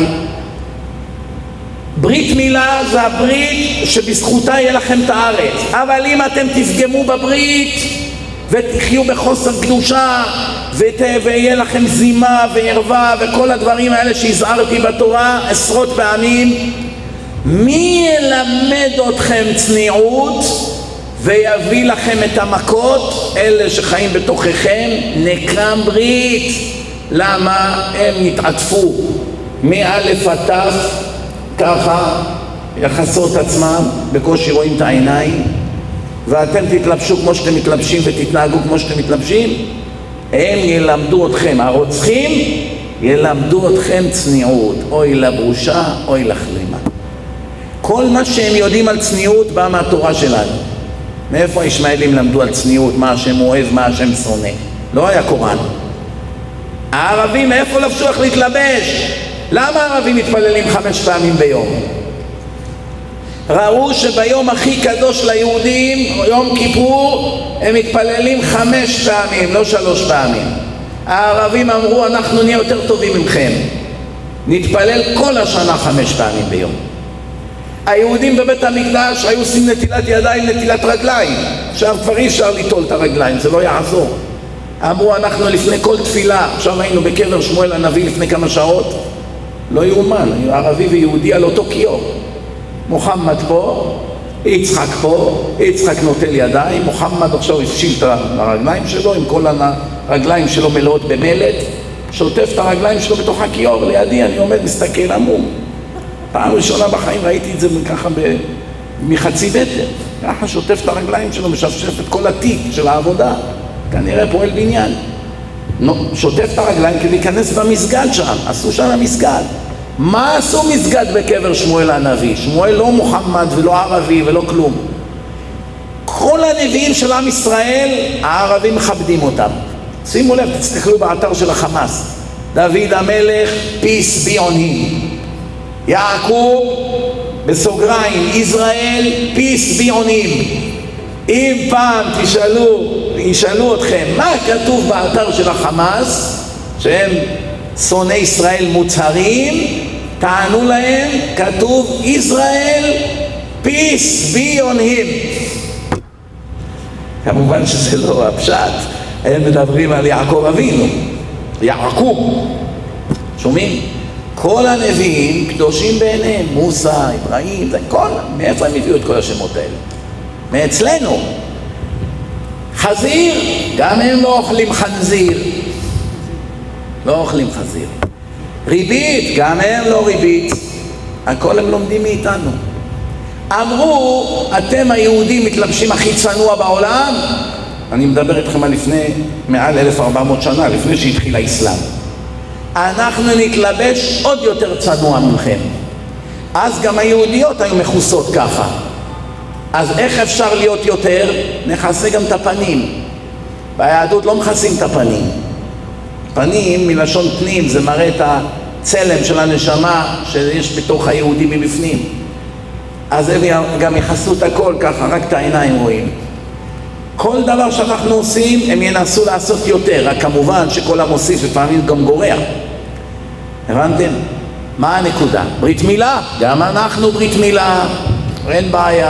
ברית מילה זה הברית שבזכותה יהיה לכם את הארץ. אבל אם אתם תפגמו בברית ותחיו בחוסר קדושה ויהיה לכם זימה וערווה וכל הדברים האלה שהזהרתי בתורה עשרות פעמים, מי ילמד אתכם צניעות ויביא לכם את המכות? אלה שחיים בתוככם. נקרם ברית. למה? הם יתעטפו מאלף עד תף ככה, יחסות עצמם, בקושי רואים את העיניים, ואתם תתלבשו כמו שאתם מתלבשים ותתנהגו כמו שאתם מתלבשים. הם ילמדו אתכם, הרוצחים ילמדו אתכם צניעות. אוי לבושה, אוי לכלימה. כל מה שהם יודעים על צניעות בא מהתורה שלנו. מאיפה הישמעאלים למדו על צניעות? מה השם אוהב, מה השם שונא? לא היה קוראן. הערבים מאיפה לבשו איך להתלבש? למה הערבים מתפללים 5 פעמים ביום? ראו שביום הכי קדוש ליהודים, יום כיפור, הם מתפללים 5 פעמים, לא 3 פעמים. הערבים אמרו, אנחנו נהיה יותר טובים ממכם, נתפלל כל השנה 5 פעמים ביום. היהודים בבית המקדש היו עושים נטילת ידיים, נטילת רגליים. עכשיו כבר אי אפשר ליטול את הרגליים, זה לא יעזור. אמרו, אנחנו לפני כל תפילה, עכשיו היינו בקבר שמואל הנביא לפני כמה שעות, לא יאומן, ערבי ויהודי על אותו כיור. מוחמד פה, יצחק פה, יצחק נוטל ידיים, מוחמד עכשיו הפשיל את הרגליים שלו, עם כל הרגליים שלו מלאות במלט, שוטף את הרגליים שלו בתוך הכיור, לידי אני עומד מסתכל עמום. פעם ראשונה בחיים ראיתי את זה ככה מחצי מטר, ככה שוטף את הרגליים שלו, משפשף את כל התיק של העבודה, כנראה פועל בניין. שוטף את הרגליים כדי להיכנס במסגד שם, עשו שם מסגד. מה עשו מסגד בקבר שמואל הנביא? שמואל לא מוחמד ולא ערבי ולא כלום. כל הנביאים של עם ישראל, הערבים מכבדים אותם. שימו לב, תסתכלו באתר של החמאס. דוד המלך, peace be on him. יעקוב, בסוגריים, ישראל, peace be on him. אם פעם ישאלו אתכם מה כתוב באתר של החמאס, שהם שונאי ישראל מוצהרים, תענו להם, כתוב ישראל, peace be on him. כמובן שזה לא הפשט, הם מדברים על יעקב אבינו, יעקוב. שומעים? כל הנביאים קדושים בעיניהם, מוסא, אברהים, זה כל, מאיפה הם הביאו את כל השמות האלה? מאצלנו. חזיר, גם הם לא אוכלים חנזיר, לא אוכלים חזיר. ריבית, גם הם לא ריבית, הכל הם לומדים מאיתנו. אמרו, אתם היהודים מתלבשים הכי צנוע בעולם. אני מדבר איתכם על לפני מעל 1400 שנה, לפני שהתחיל האסלאם. אנחנו נתלבש עוד יותר צנוע ממכם. אז גם היהודיות היו מכוסות ככה. אז איך אפשר להיות יותר? נכסה גם את הפנים. ביהדות לא מכסים את הפנים. פנים מלשון פנים, זה מראה את הצלם של הנשמה שיש בתוך היהודים מבפנים. אז הם גם יכסו את הכל ככה, רק את העיניים רואים. כל דבר שאנחנו עושים, הם ינסו לעשות יותר, רק כמובן שכל המוסיף לפעמים גם גורע. הבנתם? מה הנקודה? ברית מילה, גם אנחנו ברית מילה, אין בעיה.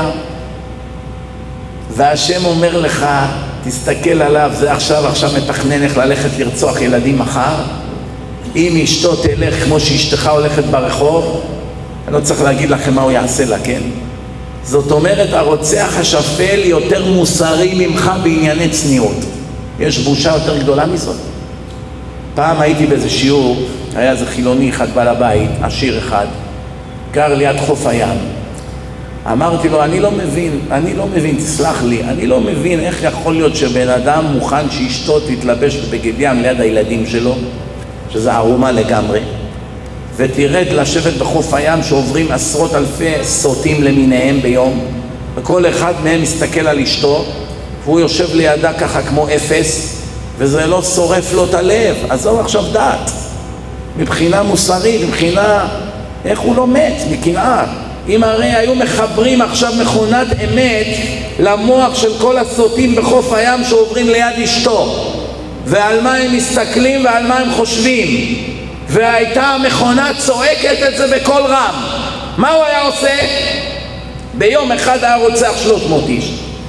והשם אומר לך, תסתכל עליו, זה עכשיו מתכנן איך ללכת לרצוח ילדים מחר. אם אשתו תלך כמו שאשתך הולכת ברחוב, אני לא צריך להגיד לכם מה הוא יעשה לה, כן? זאת אומרת, הרוצח השפל יותר מוסרי ממך בענייני צניעות. יש בושה יותר גדולה מזאת. פעם הייתי באיזה שיעור, היה איזה חילוני אחד בעל הבית, עשיר אחד, גר ליד חוף הים. אמרתי לו, אני לא מבין, תסלח לי, אני לא מבין איך יכול להיות שבן אדם מוכן שאשתו תתלבש בבגד ים ליד הילדים שלו, שזה ערומה לגמרי, ותרד לשבת בחוף הים שעוברים עשרות אלפי סוטים למיניהם ביום, וכל אחד מהם מסתכל על אשתו, והוא יושב לידה ככה כמו אפס, וזה לא שורף לו את הלב. אז זו עכשיו דעת. מבחינה מוסרית, מבחינה... איך הוא לא מת? מקנאה. אם הרי היו מחברים עכשיו מכונת אמת למוח של כל הסוטים בחוף הים שעוברים ליד אשתו, ועל מה הם מסתכלים ועל מה הם חושבים, והייתה המכונה צועקת את זה בכל רם, מה הוא היה עושה? ביום אחד היה רוצח 300 איש.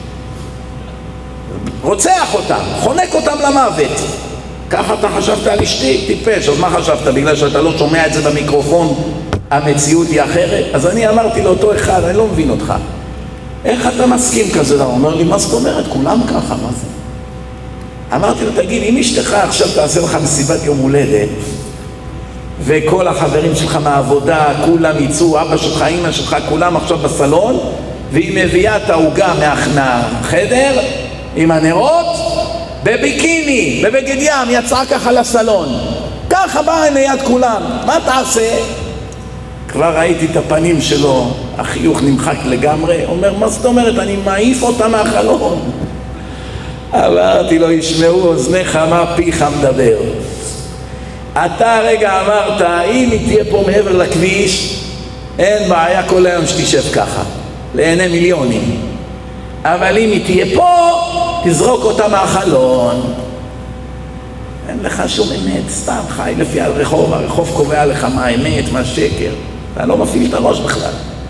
רוצח אותם, חונק אותם למוות. ככה אתה חשבת על אשתי? טיפש. אז מה חשבת? בגלל שאתה לא שומע את זה במיקרופון המציאות היא אחרת? אז אני אמרתי לאותו אחד, אני לא מבין אותך, איך אתה מסכים כזה? הוא אומר לי, מה זאת אומרת? כולם ככה, מה זה? אמרתי לו, תגיד, אם אשתך עכשיו תעשה לך מסיבת יום הולדת, וכל החברים שלך מהעבודה, כולם יצאו, אבא שלך, אמא שלך, כולם עכשיו בסלון, והיא מביאה את העוגה מהחדר עם הנרות, בביקיני, בבגד ים, יצאה ככה לסלון, ככה באה ליד כולם, מה תעשה? כבר ראיתי את הפנים שלו, החיוך נמחק לגמרי, אומר, מה זאת אומרת? אני מעיף אותה מהחלון. אמרתי לו, ישמעו אוזניך מה פיך מדבר. אתה הרגע אמרת, אם היא תהיה פה מעבר לכביש, אין בעיה כל היום שתשב ככה, לעיני מיליונים. אבל אם היא תהיה פה, תזרוק אותה מהחלון. אין לך שום אמת, סתם חי לפי הרחוב, הרחוב קובע לך מה האמת, מה שקר. אתה לא מפעיל את הראש בכלל.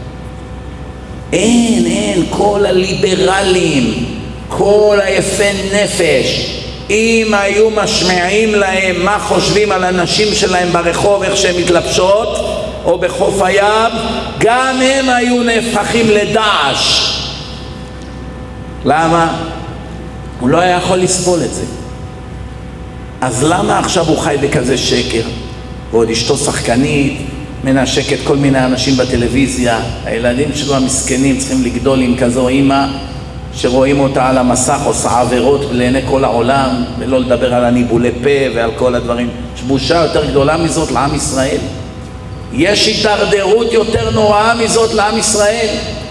אין, כל הליברלים, כל היפה נפש, אם היו משמעים להם מה חושבים על אנשים שלהם ברחוב, איך שהם מתלבשות, או בחוף הים, גם הם היו נהפכים לדעש. למה? הוא לא היה יכול לסבול את זה. אז למה עכשיו הוא חי בכזה שקר? ועוד אשתו שחקנית, מנשקת כל מיני אנשים בטלוויזיה, הילדים שלו המסכנים צריכים לגדול עם כזו אימא שרואים אותה על המסך עושה עבירות לעיני כל העולם, ולא לדבר על הניבולי פה ועל כל הדברים. יש בושה יותר גדולה מזאת לעם ישראל? יש התדרדרות יותר נוראה מזאת לעם ישראל?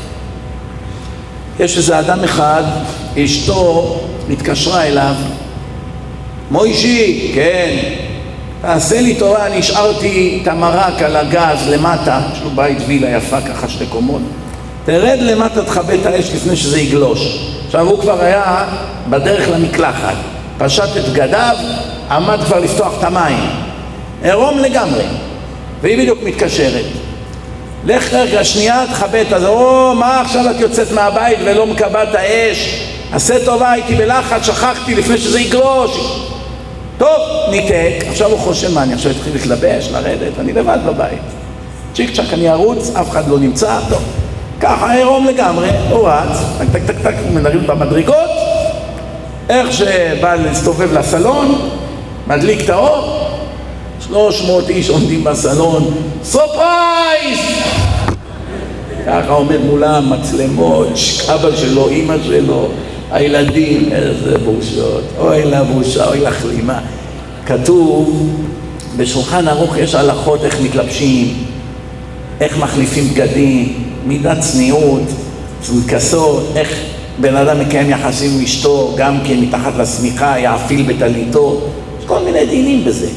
יש איזה אדם אחד, אשתו התקשרה אליו, מוישי, כן, תעשה לי טובה, אני השארתי את המרק על הגז למטה, יש לו בית וילה יפה ככה 2 קומות, תרד למטה, תכבה את האש לפני שזה יגלוש. עכשיו הוא כבר היה בדרך למקלחת, פשט את בגדיו, עמד כבר לפתוח את המים, עירום לגמרי, והיא בדיוק מתקשרת, לך רגע שנייה, תכבה את הזה. מה עכשיו את יוצאת מהבית ולא מקבלת את האש? עשה טובה, הייתי בלחץ, שכחתי לפני שזה יגלוש. טוב, ניתק. עכשיו הוא חושב, מה, אני עכשיו התחיל להתלבש, לרדת, אני לבד בבית, צ'יק צ'ק, אני ארוץ, אף אחד לא נמצא. טוב, ככה עירום לגמרי, הוא רץ, טק טק טק טק, הוא מנהל במדרגות, איך שבא להסתובב לסלון, מדליק את האור, 300 איש עומדים בסלון, סופרייז! ככה עומד מולם, מצלמות, אבא שלו, אמא שלו, הילדים, איזה בושות, אוי לה בושה, אוי לה כלימה. כתוב, בשולחן ערוך יש הלכות איך מתלבשים, איך מחליפים בגדים, מידת צניעות, צנקסות, איך בן אדם מקיים יחסים עם אשתו, גם כן מתחת לשמיכה, יעפיל בטליתו, יש כל מיני דינים בזה.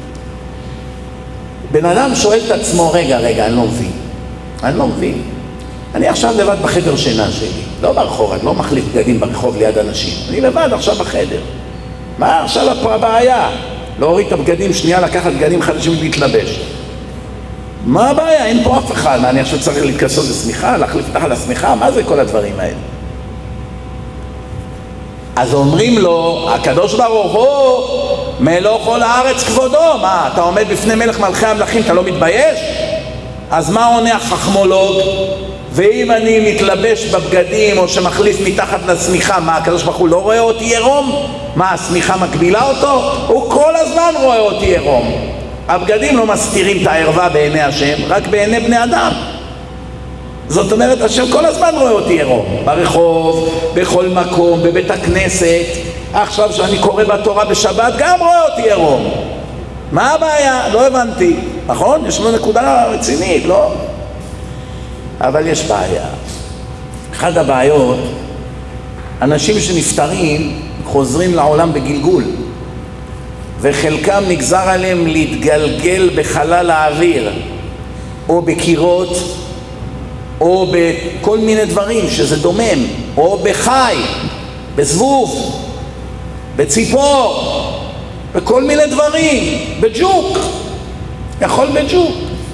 בן אדם שואל את עצמו, רגע, אני לא מבין. אני עכשיו לבד בחדר שינה שלי, לא ברחוב, אני לא מחליף בגדים ברחוב ליד אנשים, אני לבד עכשיו בחדר. מה עכשיו הבעיה? להוריד את הבגדים, שנייה לקחת בגדים חדשים ולהתלבש. מה הבעיה? אין פה אף אחד. אני עכשיו צריך להתכסות לשמיכה, להחליף תחת לשמיכה, מה זה כל הדברים האלה? אז אומרים לו, הקדוש ברוך הוא מלוא כל הארץ כבודו. מה, אתה עומד בפני מלך מלכי המלכים, אתה לא מתבייש? אז מה עונה החכמולוג? ואם אני מתלבש בבגדים או שמחליף מתחת לשמיכה, מה, הקדוש ברוך הוא לא רואה אותי עירום? מה, השמיכה מקבילה אותו? הוא כל הזמן רואה אותי עירום. הבגדים לא מסתירים את הערווה בעיני השם, רק בעיני בני אדם. זאת אומרת, השם כל הזמן רואה אותי עירום, ברחוב, בכל מקום, בבית הכנסת. עכשיו שאני קורא בתורה בשבת, גם רואה אותי עירום. מה הבעיה? לא הבנתי. נכון? יש לו נקודה רצינית, לא? אבל יש בעיה. אחת הבעיות, אנשים שנפטרים חוזרים לעולם בגלגול, וחלקם נגזר עליהם להתגלגל בחלל האוויר, או בקירות, או בכל מיני דברים שזה דומם, או בחי, בזבוב, בציפור, בכל מיני דברים, בג'וק, יכול בג'וק.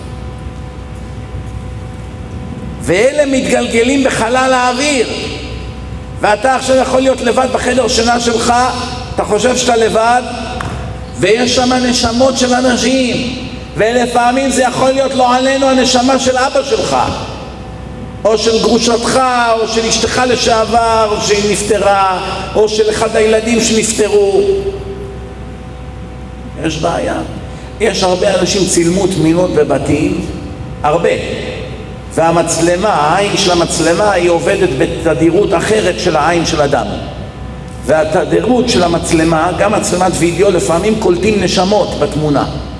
ואלה מתגלגלים בחלל האוויר, ואתה עכשיו יכול להיות לבד בחדר שינה שלך, אתה חושב שאתה לבד, ויש שם נשמות של אנשים, ולפעמים זה יכול להיות לא עלינו הנשמה של אבא שלך, או של גרושתך, או של אשתך לשעבר, או שהיא נפטרה, או של אחד הילדים שנפטרו. יש בעיה. יש הרבה אנשים צילמו תמימות בבתים, הרבה. והמצלמה, העין של המצלמה היא עובדת בתדירות אחרת של העין של אדם. והתדירות של המצלמה, גם מצלמת וידאו, לפעמים קולטים נשמות בתמונה.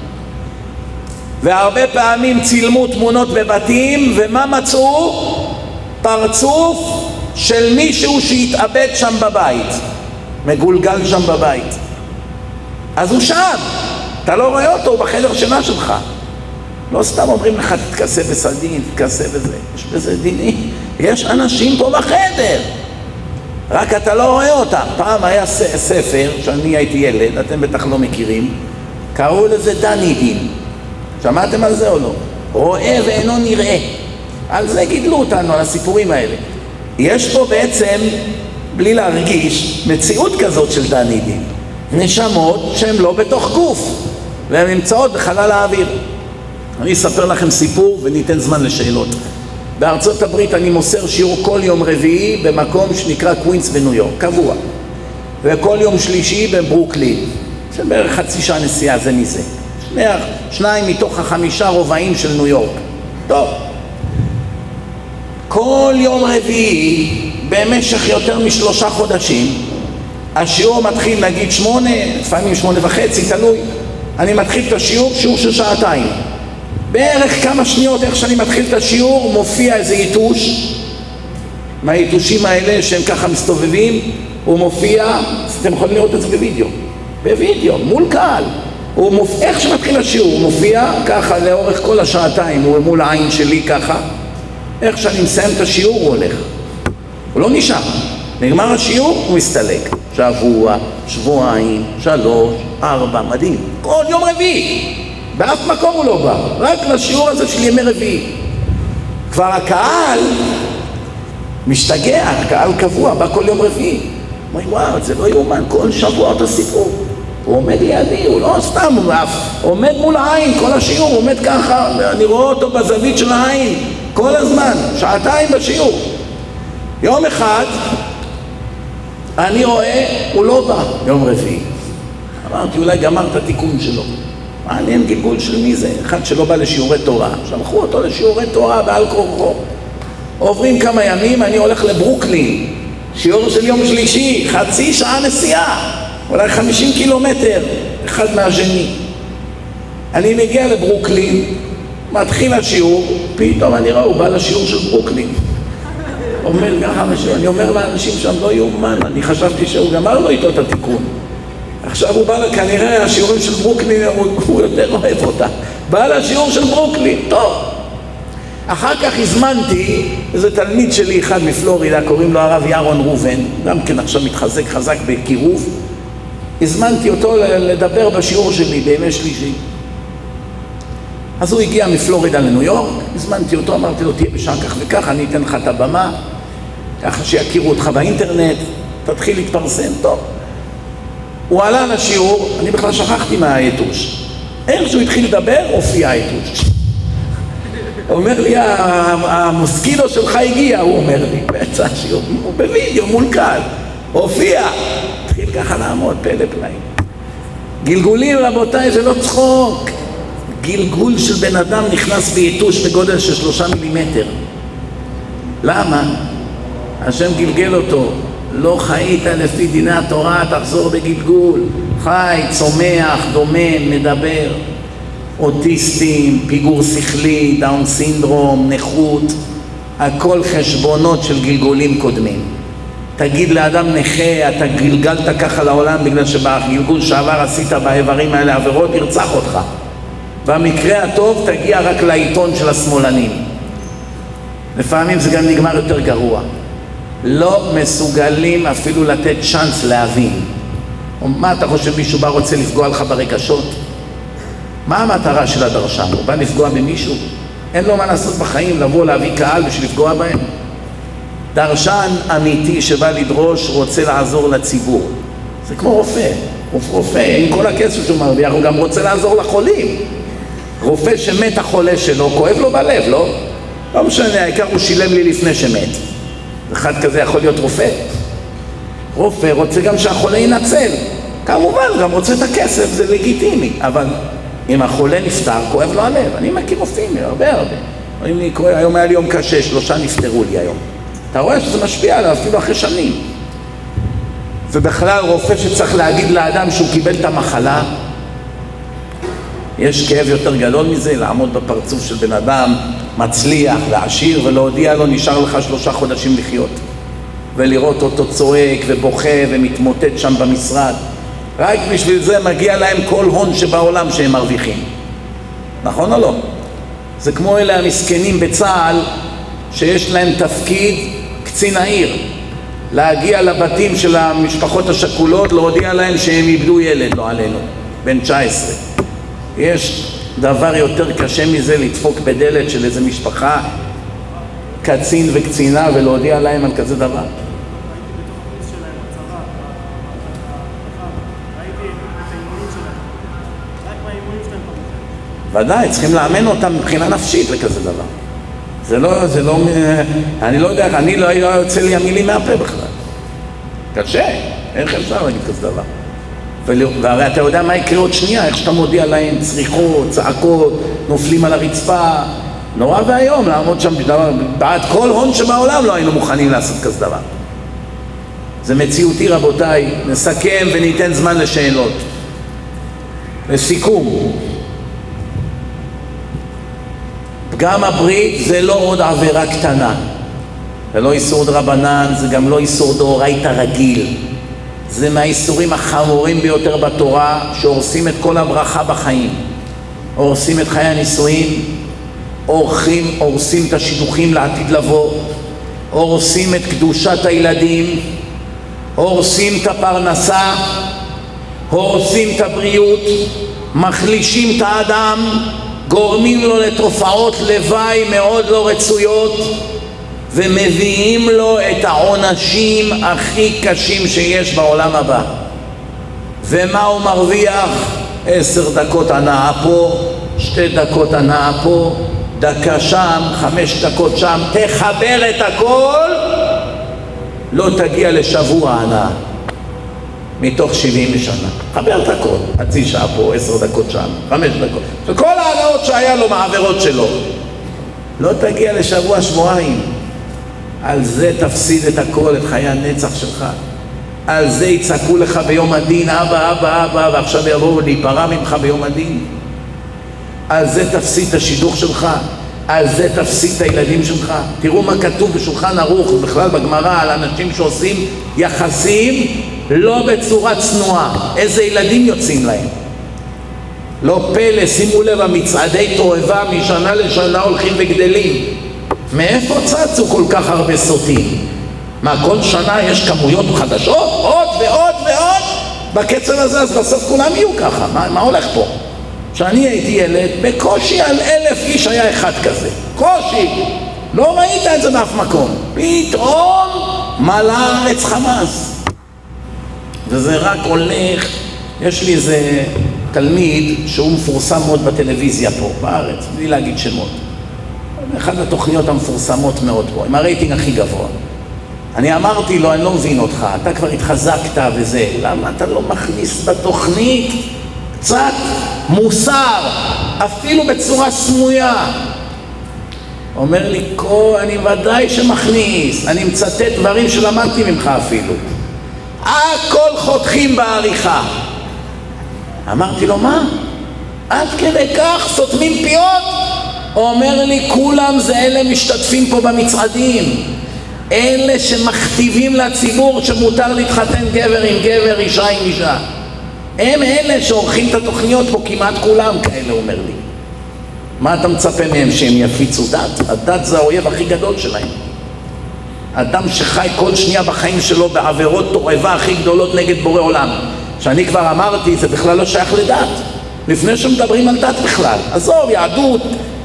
והרבה פעמים צילמו תמונות בבתים, ומה מצאו? פרצוף של מישהו שהתאבד שם בבית, מגולגל שם בבית. אז הוא שם, אתה לא רואה אותו, הוא בחדר שינה שלך. לא סתם אומרים לך תתכסה בסדין, תתכסה בזה, יש בזה דיני. יש אנשים פה בחדר, רק אתה לא רואה אותם. פעם היה ספר, שאני הייתי ילד, אתם בטח לא מכירים, קראו לזה דני דין. שמעתם על זה או לא? רואה ואינו נראה. על זה גידלו אותנו, על הסיפורים האלה. יש פה בעצם, בלי להרגיש, מציאות כזאת של דני דין. נשמות שהן לא בתוך גוף, והן נמצאות בחלל האוויר. אני אספר לכם סיפור וניתן זמן לשאלות. בארצות הברית אני מוסר שיעור כל יום רביעי במקום שנקרא קווינס בניו יורק, קבוע. וכל יום שלישי בברוקלין. זה בערך חצי שעה נסיעה זה מזה. שניים מתוך 5 רובעים של ניו יורק. טוב. כל יום רביעי במשך יותר מ3 חודשים, השיעור מתחיל נגיד 8, לפעמים 8:30, תלוי. אני מתחיל את השיעור, שיעור של 2 שעות. בערך כמה שניות איך שאני מתחיל את השיעור מופיע איזה יתוש, מהיתושים האלה שהם ככה מסתובבים, הוא מופיע, אתם יכולים לראות את זה בווידאו, מול קהל. איך שמתחיל השיעור הוא מופיע ככה לאורך כל 2 שעות, הוא מול העין שלי ככה. איך שאני מסיים את השיעור הוא הולך, הוא לא נשאר. נגמר השיעור הוא מסתלק, שבוע, שבועיים, 3, 4, מדהים. כל יום רביעי, באף מקום הוא לא בא, רק לשיעור הזה של ימי רביעי. כבר הקהל משתגע, הקהל קבוע, בא כל יום רביעי. אומרים, וואו, זה לא יאומן, כל שבוע אותו סיפור. הוא עומד לידי, הוא לא סתם, הוא עומד מול העין, כל השיעור, הוא עומד ככה, אני רואה אותו בזווית של העין, כל הזמן, 2 שעות בשיעור. יום אחד, אני רואה, הוא לא בא, יום רביעי. אמרתי, אולי גמר את התיקון שלו. מעניין גלגול של מי זה? אחד שלא בא לשיעורי תורה. שלחו אותו לשיעורי תורה בעל כורחו. עוברים כמה ימים, אני הולך לברוקלין. שיעור של יום שלישי, חצי שעה נסיעה. אולי 50 קילומטר, אחד מהשני. אני מגיע לברוקלין, מתחיל השיעור, פתאום אני רואה, הוא בא לשיעור של ברוקלין. אומר ככה משהו, אני אומר לאנשים שם, לא יאומן, אני חשבתי שהוא גמר לו איתו את התיקון. עכשיו הוא בא, כנראה השיעורים של ברוקלין, הוא יותר אוהב אותה. בא לשיעור של ברוקלין, טוב. אחר כך הזמנתי איזה תלמיד שלי אחד מפלורידה, קוראים לו הרב ירון רובן, גם כן עכשיו מתחזק חזק בקירוב. הזמנתי אותו לדבר בשיעור שלי בימי שלישי. אז הוא הגיע מפלורידה לניו יורק, הזמנתי אותו, אמרתי לו, תהיה בשעה כך וכך, אני אתן לך את הבמה, ככה שיכירו אותך באינטרנט, תתחיל להתפרסם, טוב. הוא עלה לשיעור, אני בכלל שכחתי מהיתוש. איך שהוא התחיל לדבר, הופיע היתוש. הוא אומר לי, המוסקיטו שלך הגיע, הוא אומר לי, בעצה השיעור, הוא בווידאו מול קהל, הופיע. התחיל ככה לעמוד, פלא פלאים. גלגולים, רבותיי, זה לא צחוק. גלגול של בן אדם נכנס ביתוש בגודל של 3 מילימטר. למה? השם גלגל אותו. לא חיית לפי דיני התורה, תחזור בגלגול. חי, צומח, דומם, מדבר. אוטיסטים, פיגור שכלי, דאון סינדרום, נכות. הכל חשבונות של גלגולים קודמים. תגיד לאדם נכה, אתה גלגלת ככה לעולם בגלל שבגלגול שעבר עשית באיברים האלה עבירות, ירצח אותך. במקרה הטוב תגיע רק לעיתון של השמאלנים. לפעמים זה גם נגמר יותר גרוע. לא מסוגלים אפילו לתת צ'אנס להבין. מה אתה חושב, מישהו בא רוצה לפגוע לך ברגשות? מה המטרה של הדרשן? הוא בא לפגוע במישהו? אין לו מה לעשות בחיים, לבוא להביא קהל בשביל לפגוע בהם. דרשן אמיתי שבא לדרוש רוצה לעזור לציבור. זה כמו רופא. רופא עם כל הכסף שהוא מרוויח, הוא גם רוצה לעזור לחולים. רופא שמת החולה שלו, כואב לו בלב, לא? לא משנה, העיקר הוא שילם לי לפני שמת. אחד כזה יכול להיות רופא. רופא רוצה גם שהחולה ינצל. כמובן, גם רוצה את הכסף, זה לגיטימי. אבל אם החולה נפטר, כואב לו הלב. אני מכיר רופאים, הרבה. היום היה לי יום קשה, 3 נפטרו לי היום. אתה רואה שזה משפיע עליו אפילו אחרי שנים. ובכלל רופא שצריך להגיד לאדם שהוא קיבל את המחלה, יש כאב יותר גדול מזה, לעמוד בפרצוף של בן אדם מצליח ועשיר ולהודיע לו נשאר לך 3 חודשים לחיות, ולראות אותו צועק ובוכה ומתמוטט שם במשרד. רק בשביל זה מגיע להם כל הון שבעולם שהם מרוויחים. נכון או לא? זה כמו אלה המסכנים בצה"ל שיש להם תפקיד קצין העיר, להגיע לבתים של המשפחות השכולות, להודיע להם שהם איבדו ילד, לא עלינו, בן 19. יש דבר יותר קשה מזה לדפוק בדלת של איזה משפחה, קצין וקצינה, ולהודיע להם על כזה דבר? ודאי, צריכים לאמן אותם מבחינה נפשית לכזה דבר. זה לא, אני לא יודע, אני לא יוצא לי המילים מהפה בכלל. קשה, איך אפשר להגיד כזה דבר? והרי אתה יודע מה יקרה עוד שנייה, איך שאתה מודיע להם, צריכות, צעקות, נופלים על הרצפה, נורא והיום לעמוד שם בעד כל הון שבעולם לא היינו מוכנים לעשות כזה דבר. זה מציאותי רבותיי, נסכם וניתן זמן לשאלות. לסיכום, פגם הברית זה לא עוד עבירה קטנה, זה לא איסור דרבנן, זה גם לא איסור דאורייתא רגיל, זה מהאיסורים החמורים ביותר בתורה, שהורסים את כל הברכה בחיים, הורסים את חיי הנישואים, הורסים את השידוכים לעתיד לבוא, הורסים את קדושת הילדים, הורסים את הפרנסה, הורסים את הבריאות, מחלישים את האדם, גורמים לו לתופעות לוואי מאוד לא רצויות, ומביאים לו את העונשים הכי קשים שיש בעולם הבא. ומה הוא מרוויח? 10 דקות הנאה פה, 2 דקות הנאה פה, דקה שם, 5 דקות שם, תחבר את הכל, לא תגיע לשבוע הנאה מתוך 70 שנה. חבר את הכל, חצי שעה פה, 10 דקות שם, 5 דקות, וכל ההנאות שהיה לו מעבירות שלו, לא תגיע לשבוע, שבועיים. על זה תפסיד את הכל, את חיי הנצח שלך. על זה יצעקו לך ביום הדין, אבא, אבא, אבא, ועכשיו יבואו להיפרע ממך ביום הדין. על זה תפסיד את השידוך שלך, על זה תפסיד את הילדים שלך. תראו מה כתוב בשולחן ערוך, בכלל בגמרא, על אנשים שעושים יחסים לא בצורה צנועה. איזה ילדים יוצאים להם. לא פלא, שימו לב, המצעדי תועבה משנה לשנה הולכים וגדלים. מאיפה צצו כל כך הרבה סוטים? מה, כל שנה יש כמויות חדשות? עוד ועוד ועוד? בקצב הזה, אז בסוף כולם יהיו ככה. מה הולך פה? כשאני הייתי ילד, בקושי על 1,000 איש היה אחד כזה. קושי. לא ראית את זה באף מקום. פתאום מלא הארץ חמאס. וזה רק הולך. יש לי איזה תלמיד שהוא מפורסם מאוד בטלוויזיה פה, בארץ, בלי להגיד שמות. אחת התוכניות המפורסמות מאוד פה, עם הרייטינג הכי גבוה. אני אמרתי לו, אני לא מבין אותך, אתה כבר התחזקת וזה, למה אתה לא מכניס בתוכנית קצת מוסר, אפילו בצורה סמויה? אומר לי, אני ודאי שמכניס, אני מצטט דברים שלמדתי ממך אפילו. הכל חותכים בעריכה. אמרתי לו, מה? עד כדי כך סותמים פיות? אומר לי, כולם זה אלה משתתפים פה במצעדים. אלה שמכתיבים לציבור שמותר להתחתן גבר עם גבר, אישה עם אישה. הם אלה שעורכים את התוכניות פה, כמעט כולם כאלה, אומר לי. מה אתה מצפה מהם, שהם יפיצו דת? הדת זה האויב הכי גדול שלהם. אדם שחי כל שנייה בחיים שלו בעבירות תועבה הכי גדולות נגד בורא עולם. שאני כבר אמרתי, זה בכלל לא שייך לדת. לפני שמדברים על דת בכלל. עזוב, יהדות,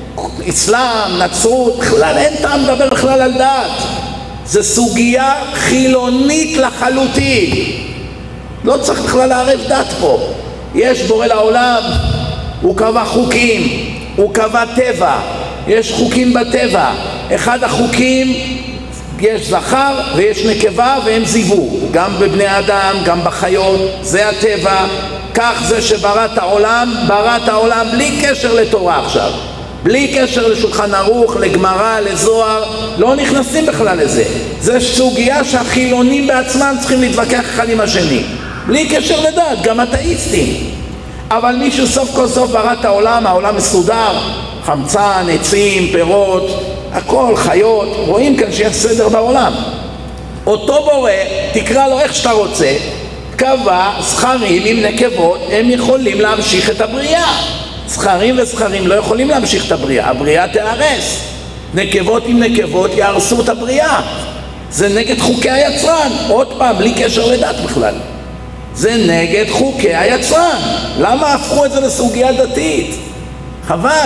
אסלאם, נצרות, בכלל אין טעם לדבר בכלל על דת. זה סוגיה חילונית לחלוטין. לא צריך בכלל לערב דת פה. יש בורא לעולם, הוא קבע חוקים, הוא קבע טבע, יש חוקים בטבע. אחד החוקים, יש זכר ויש נקבה והם זיוו, גם בבני אדם, גם בחיות, זה הטבע. כך זה שבראת העולם, בראת העולם בלי קשר לתורה עכשיו, בלי קשר לשולחן ערוך, לגמרא, לזוהר, לא נכנסים בכלל לזה. זה סוגיה שהחילונים בעצמם צריכים להתווכח אחד עם השני, בלי קשר לדת, גם אתאיסטים. אבל מישהו סוף כל סוף ברא את העולם, העולם מסודר, חמצן, עצים, פירות, הכל, חיות, רואים כאן שיש סדר בעולם. אותו בורא, תקרא לו איך שאתה רוצה, קבע זכרים עם נקבות, הם יכולים להמשיך את הבריאה. זכרים וזכרים לא יכולים להמשיך את הבריאה, הבריאה תיהרס. נקבות עם נקבות יהרסו את הבריאה. זה נגד חוקי היצרן, עוד פעם, בלי קשר לדת בכלל. זה נגד חוקי היצרן. למה הפכו את זה לסוגיה דתית? חבל.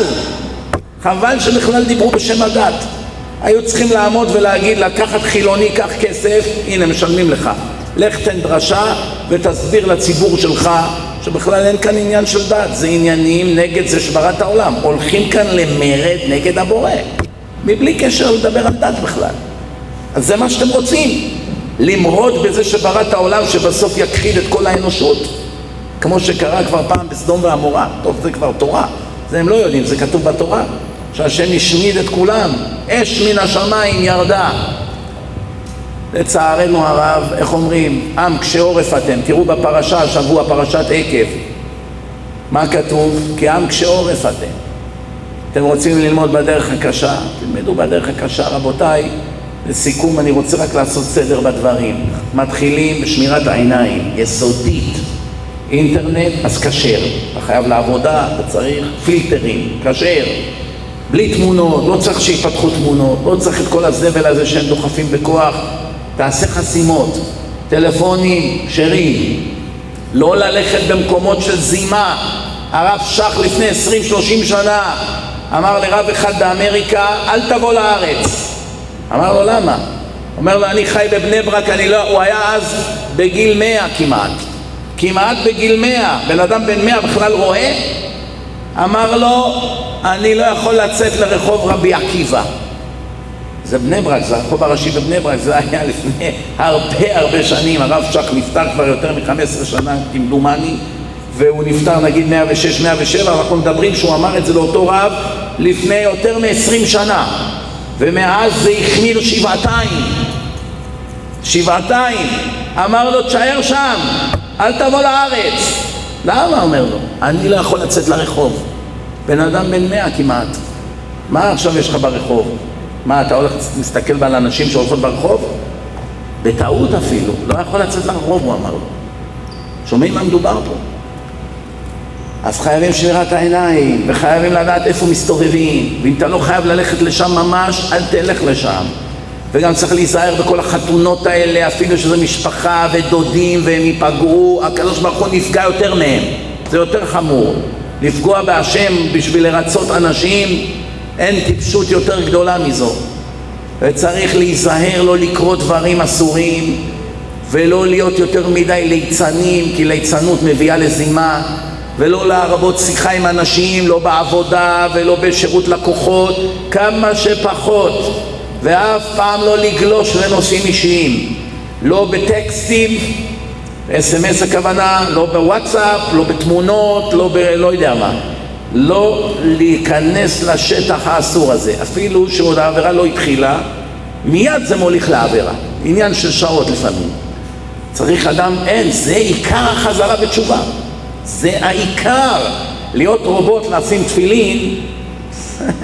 חבל שבכלל דיברו בשם הדת. היו צריכים לעמוד ולהגיד, לקחת חילוני, קח כסף, הנה משלמים לך. לך תן דרשה ותסביר לציבור שלך שבכלל אין כאן עניין של דת, זה עניינים נגד זה שבראת העולם. הולכים כאן למרד נגד הבורא, מבלי קשר לדבר על דת בכלל. אז זה מה שאתם רוצים, למרוד בזה שבראת העולם שבסוף יכחיד את כל האנושות, כמו שקרה כבר פעם בסדום ועמורה. טוב, זה כבר תורה, זה הם לא יודעים, זה כתוב בתורה, שהשם השמיד את כולם, אש מן השמיים ירדה. לצערנו הרב, איך אומרים? עם קשה עורף אתם. תראו בפרשה השבוע, פרשת עקב, מה כתוב? כי עם קשה עורף אתם. אתם רוצים ללמוד בדרך הקשה? תלמדו בדרך הקשה, רבותיי. לסיכום, אני רוצה רק לעשות סדר בדברים. מתחילים בשמירת העיניים, יסודית. אינטרנט, אז כשר. אתה חייב לעבודה, אתה צריך פילטרים, כשר. בלי תמונות, לא צריך שיפתחו תמונות, לא צריך את כל הזבל הזה שהם דוחפים בכוח. תעשה חסימות, טלפונים, שרים, לא ללכת במקומות של זימה. הרב שך לפני 20-30 שנה אמר לרב אחד באמריקה, אל תבוא לארץ. אמר לו למה? אומר לו, אני חי בבני ברק, הוא היה אז בגיל 100 כמעט בגיל 100, בן אדם בן 100 בכלל רואה? אמר לו, אני לא יכול לצאת לרחוב רבי עקיבא. זה בני ברק, זה הרחוב הראשי בבני ברק, זה היה לפני הרבה שנים. הרב שך נפטר כבר יותר מ-15 שנה כמדומני, והוא נפטר נגיד 106, 107, אנחנו מדברים שהוא אמר את זה לאותו רב לפני יותר מ-20 שנה, ומאז זה החמיר שבעתיים. אמר לו, תשאר שם, אל תבוא לארץ. למה? אומר לו, אני לא יכול לצאת לרחוב. בן אדם בן 100 כמעט, מה עכשיו יש לך ברחוב? מה, אתה הולך מסתכל על אנשים שהולכות ברחוב? בטעות אפילו, לא יכול לצאת לרחוב, הוא אמר לו. שומעים מה מדובר פה? אז חייבים שמירת העיניים, וחייבים לדעת איפה מסתובבים, ואם אתה לא חייב ללכת לשם ממש, אל תלך לשם. וגם צריך להיזהר בכל החתונות האלה, אפילו שזה משפחה ודודים והם ייפגעו, הקדוש ברוך הוא נפגע יותר מהם, זה יותר חמור. לפגוע בהשם בשביל לרצות אנשים, אין טיפשות יותר גדולה מזו. וצריך להיזהר לא לקרוא דברים אסורים, ולא להיות יותר מדי ליצנים, כי ליצנות מביאה לזימה, ולא להרבות שיחה עם אנשים, לא בעבודה ולא בשירות לקוחות, כמה שפחות, ואף פעם לא לגלוש לנושאים אישיים, לא בטקסטים, SMS הכוונה, לא בוואטסאפ, לא בתמונות, לא יודע מה. לא להיכנס לשטח האסור הזה, אפילו שעוד העבירה לא התחילה, מיד זה מוליך לעבירה, עניין של שעות לפעמים. צריך אדם, זה עיקר החזרה בתשובה, זה העיקר. להיות רובוט לשים תפילין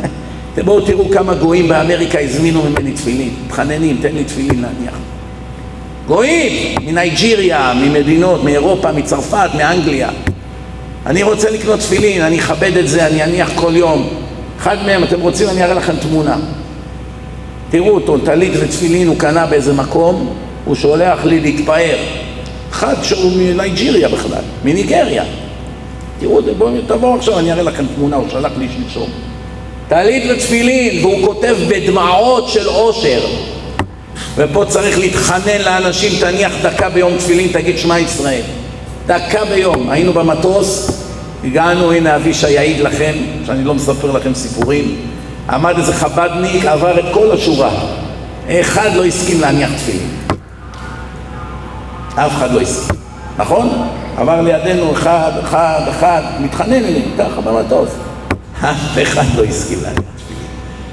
בואו תראו כמה גויים באמריקה הזמינו ממני תפילין, מתחננים, תן לי תפילין להניח. גויים, מנייג'יריה, ממדינות, מאירופה, מצרפת, מאנגליה. אני רוצה לקנות תפילין, אני אכבד את זה, אני אניח כל יום. אחד מהם, אתם רוצים, אני אראה לכם תמונה. תראו אותו, טלית ותפילין, הוא קנה באיזה מקום, הוא שולח לי להתפאר. אחד שהוא מנייג'יריה בכלל, מניגריה. תראו, בואו תבואו עכשיו, אני אראה לכם תמונה, הוא שלח לי שלשום. טלית ותפילין, והוא כותב בדמעות של אושר. ופה צריך להתחנן לאנשים, תניח דקה ביום תפילין, תגיד שמע ישראל. דקה ביום. היינו במטוס, הגענו, הנה אבישי יעיד לכם, שאני לא מספר לכם סיפורים. עמד איזה חבדניק, עבר את כל השורה. אחד לא הסכים להניח תפילין. אף אחד לא הסכים. נכון? עבר לידינו אחד, מתחנן אלינו, ככה במטוס. אף אחד לא הסכים להניח תפילין.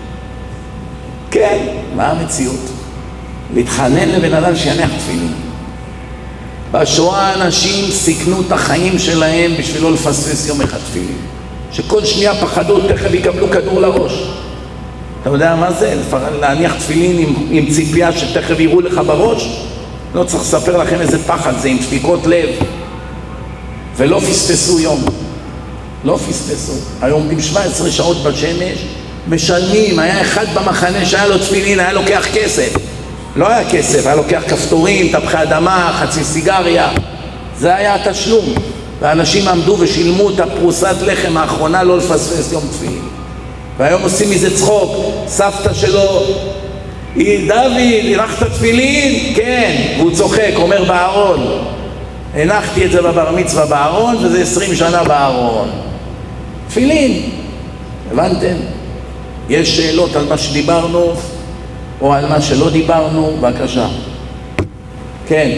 כן, מה המציאות? להתחנן לבן אדם שיניח תפילין. בשואה אנשים סיכנו את החיים שלהם בשביל לא לפספס יום אחד תפילין. שכל שנייה פחדו, תכף יקבלו כדור לראש. אתה יודע מה זה? להניח תפילין עם ציפייה שתכף יראו לך בראש? לא צריך לספר לכם איזה פחד זה, עם דפיקות לב. ולא פספסו יום. לא פספסו. היום עומדים 17 שעות בשמש, משלמים. היה אחד במחנה שהיה לו תפילין, היה לוקח כסף. לא היה כסף, היה לוקח כפתורים, תפחי אדמה, חצי סיגריה. זה היה התשלום. ואנשים עמדו ושילמו את הפרוסת לחם האחרונה לא לפספס יום תפילין. והיום עושים מזה צחוק. סבתא שלו, דוד, הנחת תפילין? כן. והוא צוחק, אומר בארון. הנחתי את זה בבר מצווה בארון, וזה 20 שנה בארון. תפילין. הבנתם? יש שאלות על מה שדיברנו, או על מה שלא דיברנו, בבקשה. כן.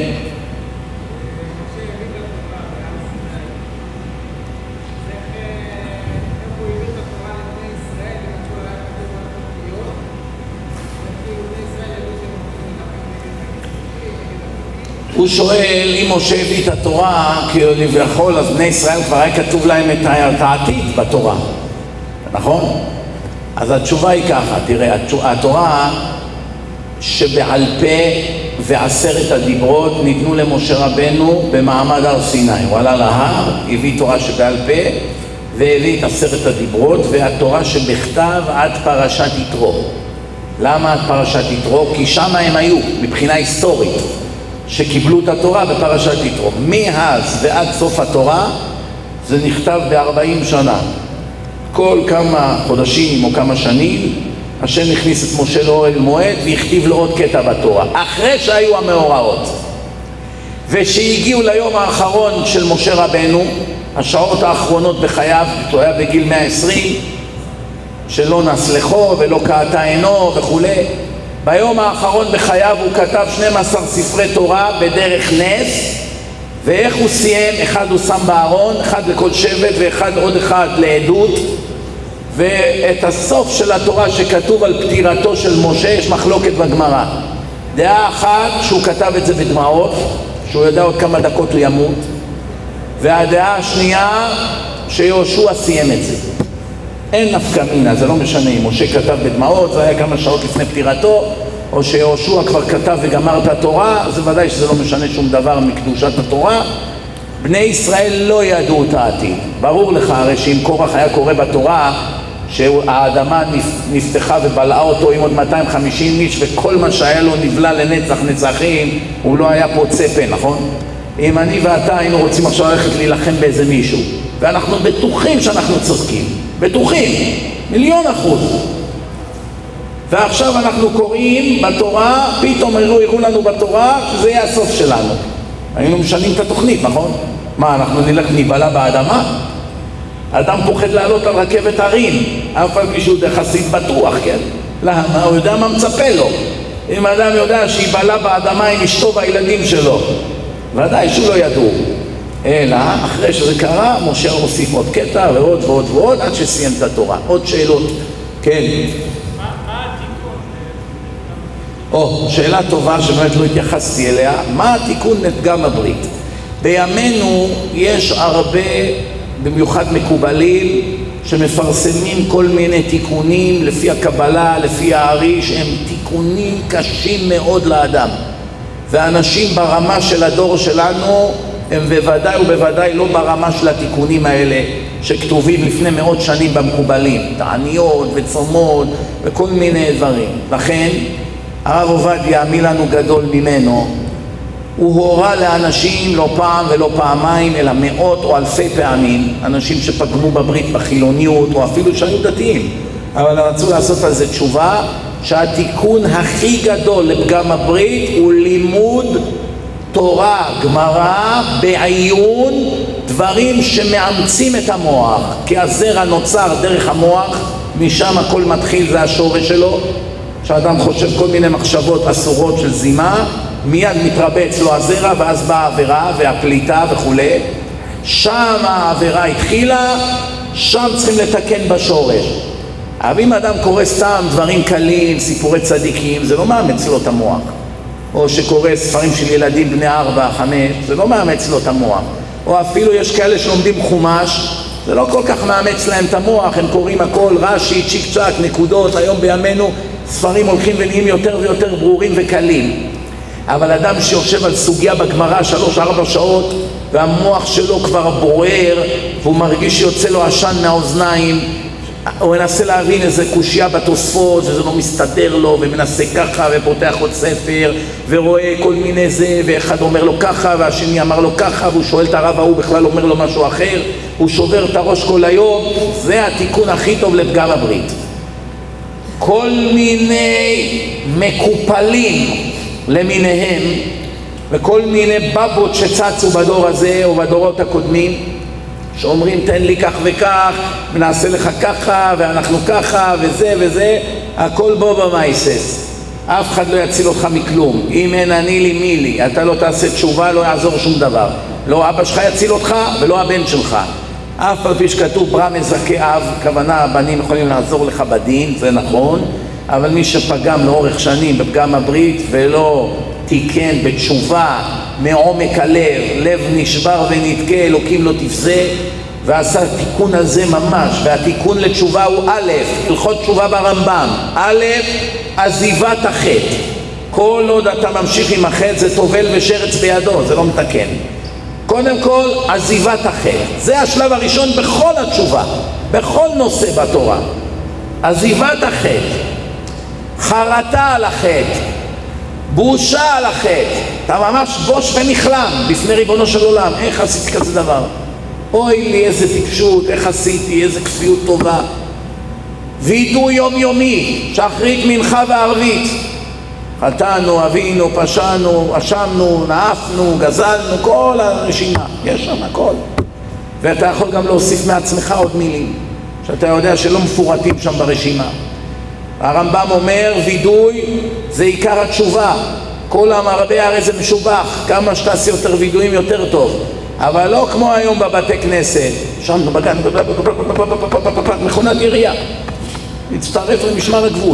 הוא שואל, אם משה הביא את התורה כביכול, אז בני ישראל כבר היה כתוב להם את העתיד בתורה, נכון? אז התשובה היא ככה, תראה, התורה שבעל פה ועשרת הדיברות ניתנו למשה רבנו במעמד הר סיני. הוא עלה להר, הביא תורה שבעל פה והביא את עשרת הדיברות, והתורה שבכתב עד פרשת יתרו. למה עד פרשת יתרו? כי שם הם היו, מבחינה היסטורית, שקיבלו את התורה בפרשת יתרו. מאז ועד סוף התורה זה נכתב ב-40 שנה. כל כמה חודשים או כמה שנים השם הכניס את משה לאוהל מועד והכתיב לו עוד קטע בתורה, אחרי שהיו המאורעות. ושהגיעו ליום האחרון של משה רבנו, השעות האחרונות בחייו, הוא היה בגיל 120, שלא נסלחו ולא קעתה עינו וכו'. ביום האחרון בחייו הוא כתב 12 ספרי תורה בדרך נס. ואיך הוא סיים? אחד הוא שם בארון, אחד לכל שבט ואחד עוד אחד לעדות. ואת הסוף של התורה שכתוב על פטירתו של משה יש מחלוקת בגמרא. דעה אחת שהוא כתב את זה בדמעות, שהוא יודע עוד כמה דקות הוא ימות, והדעה השנייה שיהושע סיים את זה. אין נפקא מינה, זה לא משנה אם משה כתב בדמעות, זה היה כמה שעות לפני פטירתו, או שיהושע כבר כתב וגמר את התורה, זה ודאי שזה לא משנה שום דבר מקדושת התורה. בני ישראל לא ידעו את העתיד. ברור לך הרי שאם קורח היה קורא בתורה שהאדמה נפתחה ובלעה אותו עם עוד 250 איש וכל מה שהיה לו נבלע לנצח נצחים, הוא לא היה פוצה פה, נכון? אם אני ואתה היינו רוצים עכשיו ללכת להילחם באיזה מישהו, ואנחנו בטוחים שאנחנו צודקים, בטוחים, 1,000,000%. ועכשיו אנחנו קוראים בתורה, פתאום הראו לנו בתורה שזה יהיה הסוף שלנו. היינו משנים את התוכנית, נכון? מה, אנחנו נלך ניבלה באדמה? אדם פוחד לעלות על רכבת הרים, אף על פי שהוא יחסית בטוח, כן? למה? הוא יודע מה מצפה לו. אם אדם יודע שיבלה באדמה עם אשתו והילדים שלו, ודאי שהוא לא ידעו. אלא, אחרי שזה קרה, משה הוסיף עוד קטע ועוד ועוד ועוד, עד שסיים את התורה. עוד שאלות? כן. שאלה טובה שבאמת לא התייחסתי אליה. מה התיקון לפגם הברית? בימינו יש הרבה, במיוחד מקובלים, שמפרסמים כל מיני תיקונים לפי הקבלה, לפי הארי, שהם תיקונים קשים מאוד לאדם. ואנשים ברמה של הדור שלנו הם בוודאי ובוודאי לא ברמה של התיקונים האלה שכתובים לפני מאות שנים במקובלים, תעניות וצומות וכל מיני דברים. לכן הרב עובדיה, מי לנו גדול ממנו, הוא הורה לאנשים לא פעם ולא פעמיים אלא מאות או אלפי פעמים, אנשים שפגמו בברית בחילוניות או אפילו שהיו דתיים אבל רצו לעשות על זה תשובה, שהתיקון הכי גדול לפגם הברית הוא לימוד תורה, גמרא, בעיון, דברים שמאמצים את המוח, כי הזרע נוצר דרך המוח, משם הכל מתחיל, זה השורש שלו. כשאדם חושב כל מיני מחשבות אסורות של זימה, מיד מתרבה אצלו הזרע, ואז באה העבירה והפליטה וכו'. שם העבירה התחילה, שם צריכים לתקן בשורש. אבל אם אדם קורא סתם דברים קלים, סיפורי צדיקים, זה לא מאמץ לו את המוח. או שקורא ספרים של ילדים בני 4, 5, זה לא מאמץ לו את המוח. או אפילו יש כאלה שלומדים חומש, זה לא כל כך מאמץ להם את המוח, הם קוראים הכל רש"י, צ'יק צ'ק, נקודות. היום בימינו ספרים הולכים ונהיים יותר ויותר ברורים וקלים. אבל אדם שיושב על סוגיה בגמרא 3-4 שעות והמוח שלו כבר בוער והוא מרגיש שיוצא לו עשן מהאוזניים, הוא מנסה להבין איזה קושיה בתוספות וזה לא מסתדר לו, ומנסה ככה ופותח עוד ספר ורואה כל מיני זה, ואחד אומר לו ככה והשני אמר לו ככה, והוא שואל את הרב ההוא, בכלל אומר לו משהו אחר, הוא שובר את הראש כל היום. זה התיקון הכי טוב לפגם הברית. כל מיני מקופלים למיניהם וכל מיני בבות שצצו בדור הזה או בדורות הקודמים, שאומרים תן לי כך וכך ונעשה לך ככה ואנחנו ככה וזה וזה, הכל בו במייסס. אף אחד לא יציל אותך מכלום. אם אין אני לי מי לי, אתה לא תעשה תשובה, לא יעזור שום דבר. לא אבא שלך יציל אותך ולא הבן שלך. אף על פי שכתוב ברא מזכה אב, כוונה הבנים יכולים לעזור לך בדין, זה נכון, אבל מי שפגם לאורך שנים בפגם הברית ולא תיקן בתשובה מעומק הלב, לב נשבר ונתקה, אלוקים לא תפזה, ועשה תיקון הזה ממש. והתיקון לתשובה הוא א', הלכות תשובה ברמב"ם, א', עזיבת החטא. כל עוד אתה ממשיך עם החטא זה טובל ושרץ בידו, זה לא מתקן. קודם כל עזיבת החטא, זה השלב הראשון בכל התשובה, בכל נושא בתורה. עזיבת החטא, חרטה על החטא, בושה על החטא. אתה ממש בוש ונכלם בפני ריבונו של עולם, איך עשיתי כזה דבר? אוי לי איזה טיפשות, איך עשיתי, איזה כפיות טובה. וידוי יומיומי, שחרית מנחה וערבית. חטאנו, אבינו, פשענו, אשמנו, נאפנו, גזלנו, כל הרשימה, יש שם הכל. ואתה יכול גם להוסיף מעצמך עוד מילים שאתה יודע שלא מפורטים שם ברשימה. הרמב"ם אומר וידוי זה עיקר התשובה. כל המרבה הרי זה משובח, כמה שתעשי יותר וידויים יותר טוב, אבל לא כמו היום בבתי כנסת, שם בגן מכונת עירייה, מצטרף למשמר הגבול,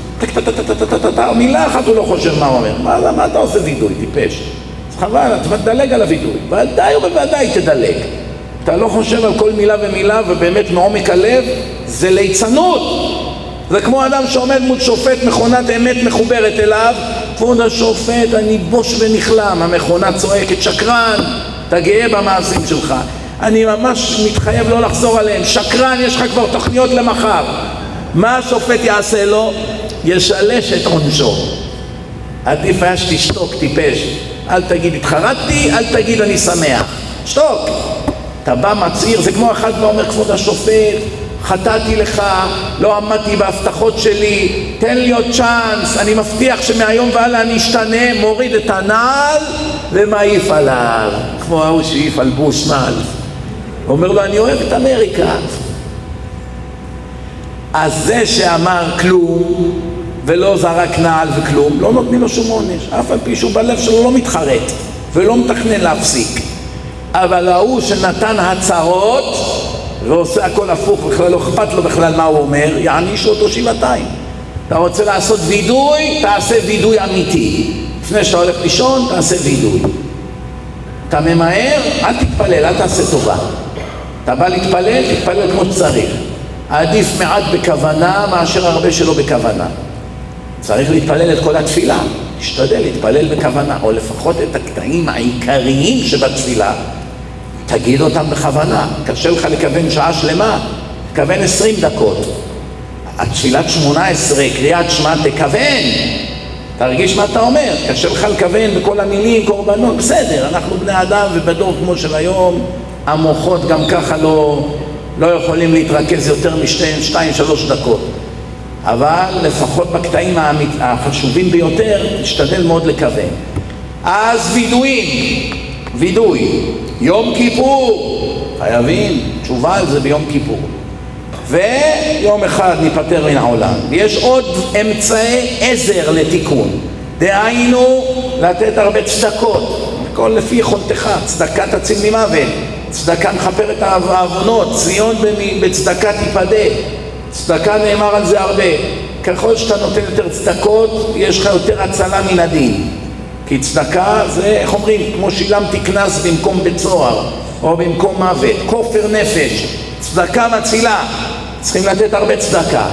מילה אחת הוא לא חושב מה הוא אומר. מה אתה עושה וידוי, טיפש? חבל, אתה תדלג על הוידוי, ודאי ובוודאי תדלג. אתה לא חושב על כל מילה ומילה, ובאמת מעומק הלב זה ליצנות. זה כמו אדם שעומד מול שופט, מכונת אמת מחוברת אליו, כבוד השופט אני בוש ונכלם, המכונה צועקת שקרן, אתה גאה במעשים שלך, אני ממש מתחייב לא לחזור עליהם, שקרן, יש לך כבר תוכניות למחר. מה השופט יעשה לו? ישלש את עונשו. עדיף היה שתשתוק, טיפש, אל תגיד התחרטתי, אל תגיד אני שמח, שתוק. אתה בא מצעיר, זה כמו אחד ואומר כבוד השופט חטאתי לך, לא עמדתי בהבטחות שלי, תן לי עוד צ'אנס, אני מבטיח שמהיום והלאה אני אשתנה. מוריד את הנעל ומעיף עליו, כמו ההוא שהעיף על בוש נעל, אומר לו אני אוהב את אמריקה. אז זה שאמר כלום ולא זרק נעל וכלום, לא נותנים לו שום עונש, אף על פי שהוא בלב שלו לא מתחרט ולא מתכנן להפסיק. אבל ההוא שנתן הצהרות ועושה הכל הפוך, בכלל לא אכפת לו בכלל מה הוא אומר, יענישו אותו שבעתיים. אתה רוצה לעשות וידוי, תעשה וידוי אמיתי. לפני שאתה הולך לישון, תעשה וידוי. אתה ממהר, אל תתפלל, אל תעשה טובה. אתה בא להתפלל, תתפלל כמו שצריך. עדיף מעט בכוונה מאשר הרבה שלא בכוונה. צריך להתפלל את כל התפילה, תשתדל להתפלל בכוונה, או לפחות את הקטעים העיקריים שבתפילה, תגיד אותם בכוונה. קשה לך לכוון שעה שלמה, תכוון 20 דקות. התפילת 18, קריאת שמע, תכוון, תרגיש מה אתה אומר. קשה לך לכוון בכל המילים, קורבנות, בסדר, אנחנו בני אדם, ובדור כמו של היום, המוחות גם ככה לא יכולים להתרכז יותר מ2-3 דקות. אבל לפחות בקטעים החשובים ביותר, תשתדל מאוד לכוון. אז וידוי, יום כיפור, חייבים תשובה על זה ביום כיפור. ויום אחד ניפטר מן העולם. יש עוד אמצעי עזר לתיקון. דהיינו, לתת הרבה צדקות. הכל לפי יכולתך, צדקה תציל ממוות. צדקה מכפר את העוונות, ציון בצדקה תיפדה. צדקה נאמר על זה הרבה. ככל שאתה נותן יותר צדקות, יש לך יותר הצלה מן הדין. כי צדקה זה, איך אומרים, כמו שילמתי קנס במקום בית סוהר, או במקום מוות, כופר נפש. צדקה מצילה, צריכים לתת הרבה צדקה.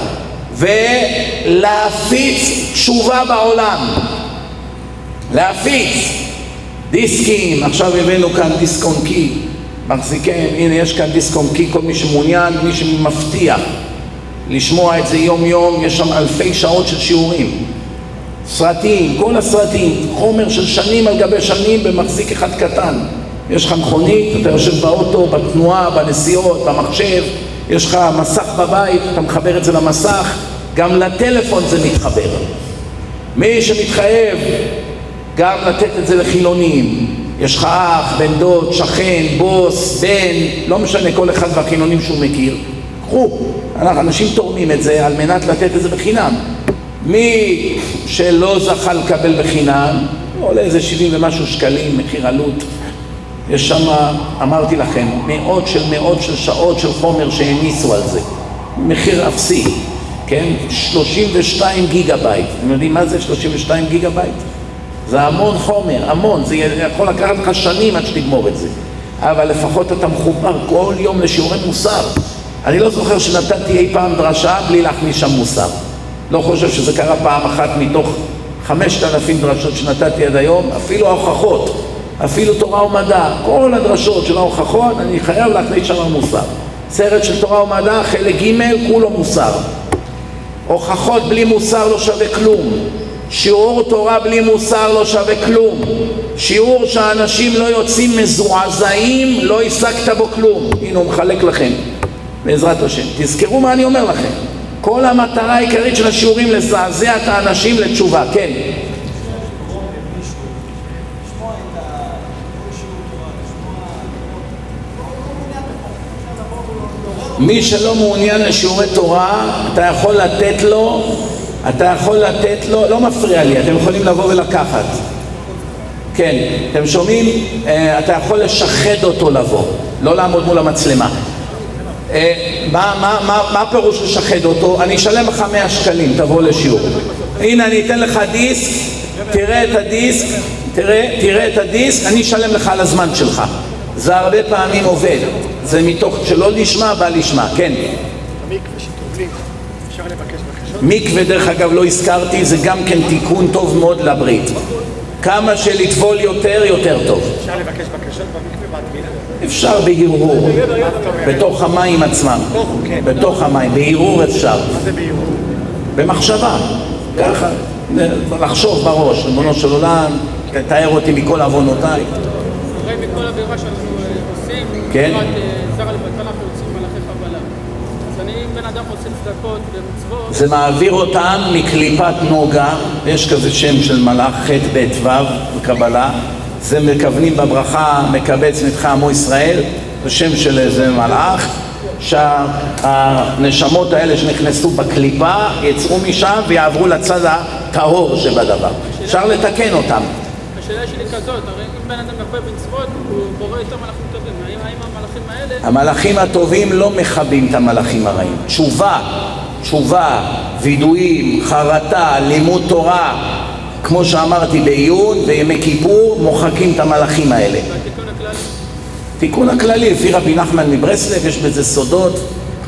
ולהפיץ תשובה בעולם. להפיץ. דיסקים, עכשיו הבאנו כאן דיסק און קי. מחזיקים, הנה יש כאן דיסק און קי, כל מי שמעוניין, מי שמבטיח לשמוע את זה יום יום, יש שם אלפי שעות של שיעורים. סרטים, כל הסרטים, חומר של שנים על גבי שנים במחזיק אחד קטן. יש לך מכונית, אתה יושב באוטו, בתנועה, בנסיעות, במחשב, יש לך מסך בבית, אתה מחבר את זה למסך, גם לטלפון זה מתחבר. מי שמתחייב גם לתת את זה לחילונים, יש לך אח, בן דוד, שכן, בוס, בן, לא משנה, כל אחד והחילונים שהוא מכיר, קחו, אנשים תורמים את זה על מנת לתת את זה בחינם. מי שלא זכה לקבל בחינם, עולה איזה 70 ומשהו שקלים, מחיר עלות. יש שם, אמרתי לכם, מאות של שעות של חומר שהניסו על זה. מחיר אפסי, כן? 32 גיגה בייט. אתם יודעים מה זה 32 גיגה בייט? זה המון חומר, המון. זה יכול לקחת לך שנים עד שתגמור את זה. אבל לפחות אתה מחובר כל יום לשיעורי מוסר. אני לא זוכר שנתתי אי פעם דרשה בלי להכניס שם מוסר. לא חושב שזה קרה פעם אחת מתוך 5,000 דרשות שנתתי עד היום, אפילו ההוכחות, אפילו תורה ומדע, כל הדרשות של ההוכחות, אני חייב להכניס שם מוסר. סרט של תורה ומדע, חלק ג' כולו מוסר. הוכחות בלי מוסר לא שווה כלום. שיעור תורה בלי מוסר לא שווה כלום. שיעור שהאנשים לא יוצאים מזועזעים, לא השגת בו כלום. הנה הוא מחלק לכם, בעזרת השם. תזכרו מה אני אומר לכם. כל המטרה העיקרית של השיעורים לזעזע את האנשים לתשובה, כן. מי שלא מעוניין לשיעורי תורה, אתה יכול לתת לו, לא מפריע לי, אתם יכולים לבוא ולקחת. כן, אתם שומעים? אתה יכול לשחד אותו לבוא, לא לעמוד מול המצלמה. מה פירוש לשחד אותו? אני אשלם לך 100 שקלים, תבוא לשיעור. הנה אני אתן לך דיסק, תראה את הדיסק, אני אשלם לך על הזמן שלך. זה הרבה פעמים עובד, זה מתוך שלא לשמה בא לשמה, כן. המקווה שטובלים, אפשר לבקש בקשות? מקווה דרך אגב לא הזכרתי, זה גם כן תיקון טוב מאוד לברית. כמה שלטבול יותר טוב. אפשר לבקש בקשות במקווה בהטבילה? אפשר בהרהור, בתוך המים עצמם, בתוך המים, בהרהור אפשר. מה זה בהרהור? במחשבה, ככה, לחשוב בראש, ריבונו של עולם, תתאר אותי מכל עוונותיי. הרי מכל עבירה שאנחנו עושים, כן? זרע לבטלה אנחנו יוצאים מלאכי חבלה. אז אני בן אדם עושה צדקות ומצוות. זה מעביר אותם מקליפת נוגה, יש כזה שם של מלאך ח' ב' ו' בקבלה, זה מכוונים בברכה מקבץ מתך עמו ישראל, זה שם של איזה מלאך, שהנשמות האלה שנכנסו בקליפה יצאו משם ויעברו לצד הטהור שבדבר. אפשר לתקן אותם. השאלה שלי כזאת, הרי אם בן אדם מרבה במצוות, הוא בורא יותר מלאכים טובים. האם המלאכים האלה... המלאכים הטובים לא מכבים את המלאכים הרעים. תשובה, וידויים, חרטה, לימוד תורה, כמו שאמרתי בעיון וימי כיפור, מוחקים את המלאכים האלה. והתיקון הכללי? תיקון הכללי, לפי רבי נחמן מברסלב, יש בזה סודות,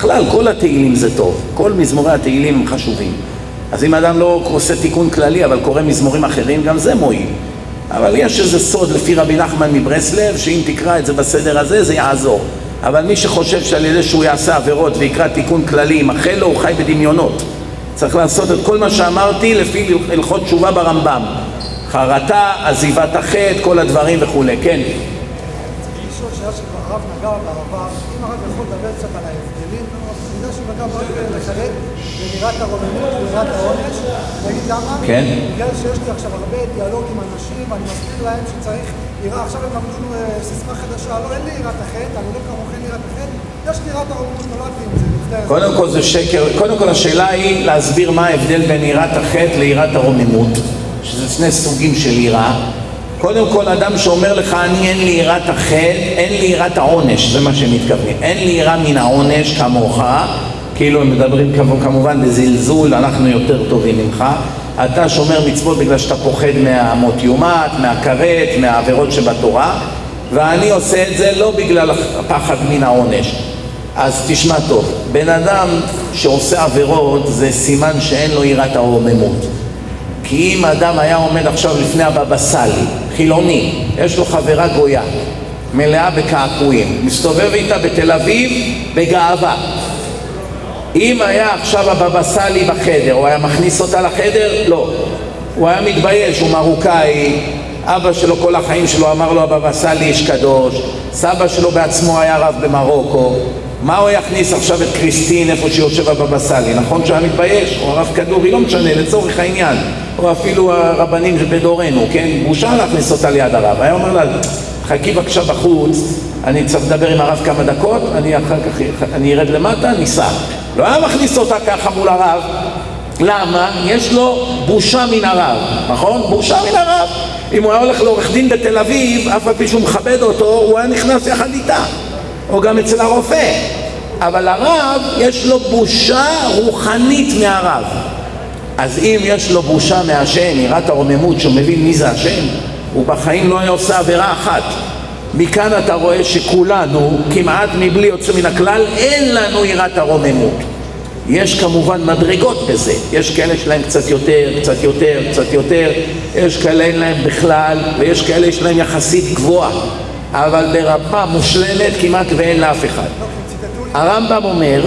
בכלל, כל התהילים זה טוב, כל מזמורי התהילים הם חשובים. אז אם אדם לא עושה תיקון כללי, אבל קורא מזמורים אחרים, גם זה מועיל. אבל יש איזה סוד לפי רבי נחמן מברסלב, שאם תקרא את זה בסדר הזה, זה יעזור. אבל מי שחושב שעל ידי שהוא יעשה עבירות ויקרא תיקון כללי, ימחל לו, הוא חי בדמיונות. צריך לעשות את כל מה שאמרתי לפי הלכות תשובה ברמב"ם. חרטה, עזיבת החטא, כל הדברים וכו'. כן. לשאול שאלה שכבר הרב נגע בעבר, אם הרב יכול לדבר קצת על ההבדלים, אני יודע שהוא נגע רק לחלק בין יראת הרוממות ויראת העונש. נגיד למה? כן. בגלל שיש לי עכשיו הרבה דיאלוג עם אנשים, ואני מסביר להם שצריך יראה, עכשיו הם למדו סיסמה חדשה, לא, אין לי יראת החטא, אני לא כמוכן יראת החטא, יש לי יראת הרוממות, נולדתי עם זה. קודם כל זה שקר, קודם כל השאלה היא להסביר מה ההבדל בין יראת החטא ליראת הרוממות, שזה שני סוגים של יראה. קודם כל אדם שאומר לך אני אין לי יראת החטא, אין לי יראת העונש, זה מה שהם מתכוונים. אין לי יראה מן העונש כמוך, כאילו הם מדברים כמובן בזלזול, אנחנו יותר טובים ממך. אתה שומר מצוות בגלל שאתה פוחד מהמות יומת, מהכרת, מהעבירות שבתורה, ואני עושה את זה לא בגלל הפחד מן העונש. אז תשמע טוב, בן אדם שעושה עבירות זה סימן שאין לו יראת הרוממות. כי אם אדם היה עומד עכשיו לפני הבבא סאלי, חילוני, יש לו חברה גויה, מלאה בקעקועים, מסתובב איתה בתל אביב בגאווה. אם היה עכשיו הבבא סאלי בחדר, הוא היה מכניס אותה לחדר? לא. הוא היה מתבייש, הוא מרוקאי, אבא שלו כל החיים שלו אמר לו הבבא סאלי איש קדוש, סבא שלו בעצמו היה רב במרוקו, מה הוא יכניס עכשיו את קריסטין איפה שיושב הבבא סאלי? נכון שהוא היה מתבייש? הוא הרב כדורי, לא משנה, לצורך העניין, או אפילו הרבנים בדורנו, כן? בושה להכניס אותה ליד הרב. היה אומר לה, חכי בבקשה בחוץ, אני צריך לדבר עם הרב כמה דקות, אני אחר כך אני ארד למטה, ניסע. לא היה מכניס אותה ככה מול הרב. למה? יש לו בושה מן הרב, נכון? בושה מן הרב. אם הוא היה הולך לעורך דין בתל אביב, אף על פי שהוא מכבד אותו, הוא היה נכנס יחד איתה, או גם אצל הרופא. אבל הרב יש לו בושה רוחנית מהרב. אז אם יש לו בושה מהשם, יראת הרוממות שהוא מבין מי זה השם, הוא בחיים לא היה עושה עבירה אחת. מכאן אתה רואה שכולנו, כמעט מבלי יוצא מן הכלל, אין לנו יראת הרוממות. יש כמובן מדרגות בזה, יש כאלה שלהם קצת יותר, קצת יותר, קצת יותר, יש כאלה אין להם בכלל, ויש כאלה יש להם יחסית גבוהה, אבל ברמה מושלמת כמעט ואין לאף אחד. הרמב"ם אומר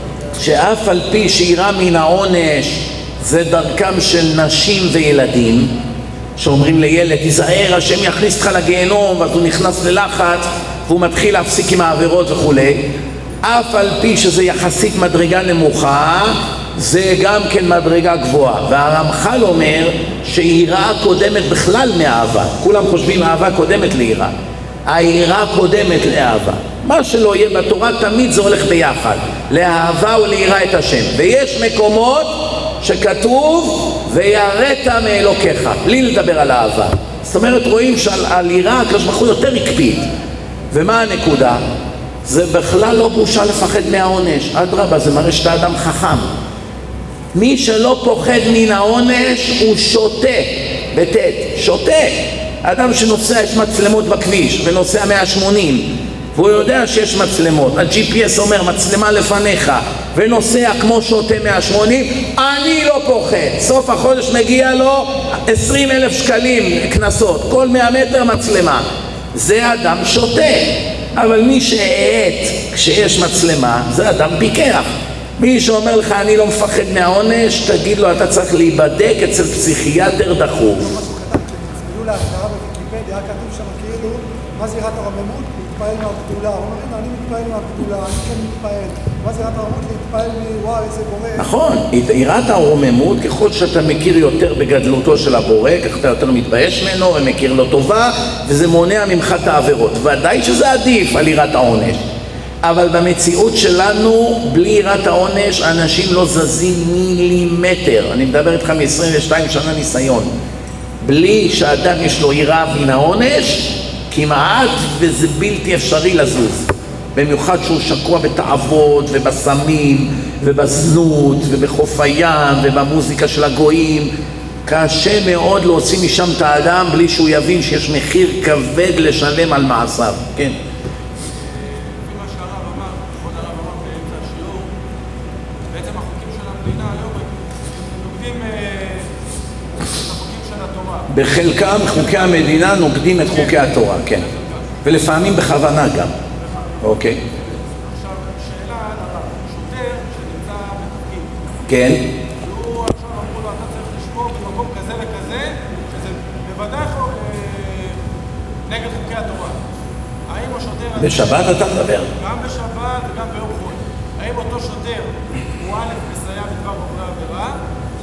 שאף על פי שיראה מן העונש זה דרכם של נשים וילדים, שאומרים לילד תיזהר השם יכניס אותך לגיהנום, ואז הוא נכנס ללחץ והוא מתחיל להפסיק עם העבירות וכו'. אף על פי שזה יחסית מדרגה נמוכה, זה גם כן מדרגה גבוהה. והרמח"ל אומר שיראה קודמת בכלל מאהבה. כולם חושבים אהבה קודמת ליראה. היראה קודמת לאהבה. מה שלא יהיה בתורה תמיד זה הולך ביחד, לאהבה וליראה את השם. ויש מקומות שכתוב ויראת מאלוקיך, בלי לדבר על אהבה. זאת אומרת רואים שעל יראה הקדוש ברוך הוא יותר הקפיד. ומה הנקודה? זה בכלל לא בושה לפחד מהעונש, אדרבה, זה מראה שאתה אדם חכם. מי שלא פוחד מן העונש הוא שוטה, בטט, שוטה. אדם שנוסע, יש מצלמות בכביש ונוסע 180 והוא יודע שיש מצלמות, ה-GPS אומר מצלמה לפניך ונוסע כמו שוטה 180, אני לא פוחד. סוף החודש מגיע לו 20,000 שקלים כנסות, כל 100 מטר מצלמה. זה אדם שוטה. אבל מי שהעט כשיש מצלמה זה אדם פיקח. מי שאומר לך אני לא מפחד מהעונש, תגיד לו אתה צריך להיבדק אצל פסיכיאטר דחוף. משהו קטן, כשנצמדו להגדרה בוויקיפדיה, כתוב שם כאילו מה זה יראת הרוממות? להתפעל מהגדולה. הוא אומר, אני מתפעל מהגדולה, אני כן מתפעל. מה זה יראת הרוממות? להתפעל מוואי, איזה בורא. נכון, יראת הרוממות, ככל שאתה מכיר יותר בגדלותו של הבורא, כך אתה יותר מתבייש ממנו ומכיר לו טובה, וזה מונע ממך את העבירות. ודאי שזה עדיף על יראת העונש. אבל במציאות שלנו, בלי יראת העונש, אנשים לא זזים מילימטר. אני מדבר איתך מ-22 שנה ניסיון. בלי שאדם יש לו יראה מן העונש, כמעט וזה בלתי אפשרי לזוז. במיוחד שהוא שקוע בתאוות ובסמים ובזנות ובחוף הים ובמוזיקה של הגויים. קשה מאוד להוציא משם את האדם בלי שהוא יבין שיש מחיר כבד לשלם על מעשיו. כן. מה שהרב אמר, כבוד הרב אמר באמצע השיעור, בחלקם חוקי המדינה נוגדים את חוקי התורה, כן. ולפעמים בכוונה גם. אוקיי. עכשיו, שאלה על הרב, שוטר שנמצא בתפקיד. כן. והוא עכשיו אמרו לו, אתה צריך לשמור במקום כזה וכזה, שזה בוודאי נגד חוקי התורה. האם השוטר... בשבת אתה מדבר? גם בשבת וגם ביום חול. האם אותו שוטר הוא א' מסייע בדבר עוברי עבירה,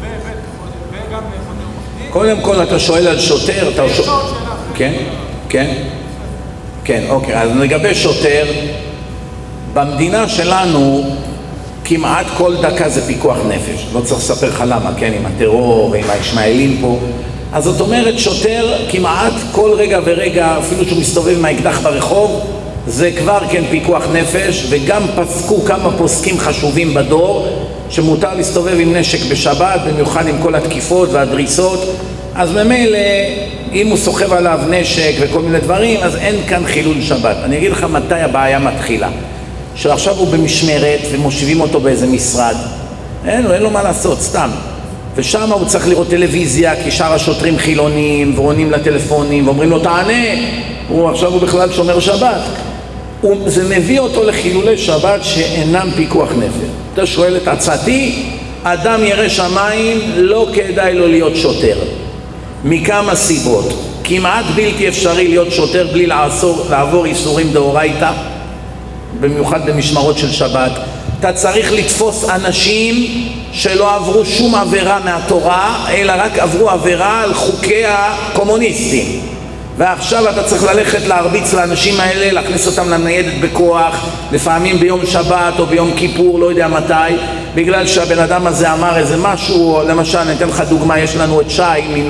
וגם חוטא ומחטיא? קודם כל אתה שואל על שוטר, אתה שואל... כן, כן, כן, אוקיי. אז לגבי שוטר, במדינה שלנו כמעט כל דקה זה פיקוח נפש. לא צריך לספר לך למה, כן, עם הטרור ועם הישמעאלים פה. אז זאת אומרת, שוטר כמעט כל רגע ורגע, אפילו שהוא מסתובב עם האקדח ברחוב, זה כבר כן פיקוח נפש, וגם פסקו כמה פוסקים חשובים בדור, שמותר להסתובב עם נשק בשבת, במיוחד עם כל התקיפות והדריסות. אז ממילא, אם הוא סוחב עליו נשק וכל מיני דברים, אז אין כאן חילול שבת. אני אגיד לך מתי הבעיה מתחילה. שעכשיו הוא במשמרת ומושיבים אותו באיזה משרד. אין לו מה לעשות, סתם. ושם הוא צריך לראות טלוויזיה, כי שאר השוטרים חילונים ועונים לטלפונים ואומרים לו תענה. עכשיו הוא בכלל שומר שבת. זה מביא אותו לחילולי שבת שאינם פיקוח נפש. אתה שואל את עצתי, אדם ירא שמיים, לא כדאי לו להיות שוטר. מכמה סיבות. כמעט בלתי אפשרי להיות שוטר בלי לעבור איסורים דאורייתא, במיוחד במשמרות של שבת. אתה צריך לתפוס אנשים שלא עברו שום עבירה מהתורה, אלא רק עברו עבירה על חוקי הקומוניסטים. ועכשיו אתה צריך ללכת להרביץ לאנשים האלה, להכניס אותם לניידת בכוח, לפעמים ביום שבת או ביום כיפור, לא יודע מתי, בגלל שהבן אדם הזה אמר איזה משהו. למשל, אני אתן לך דוגמה, יש לנו את שי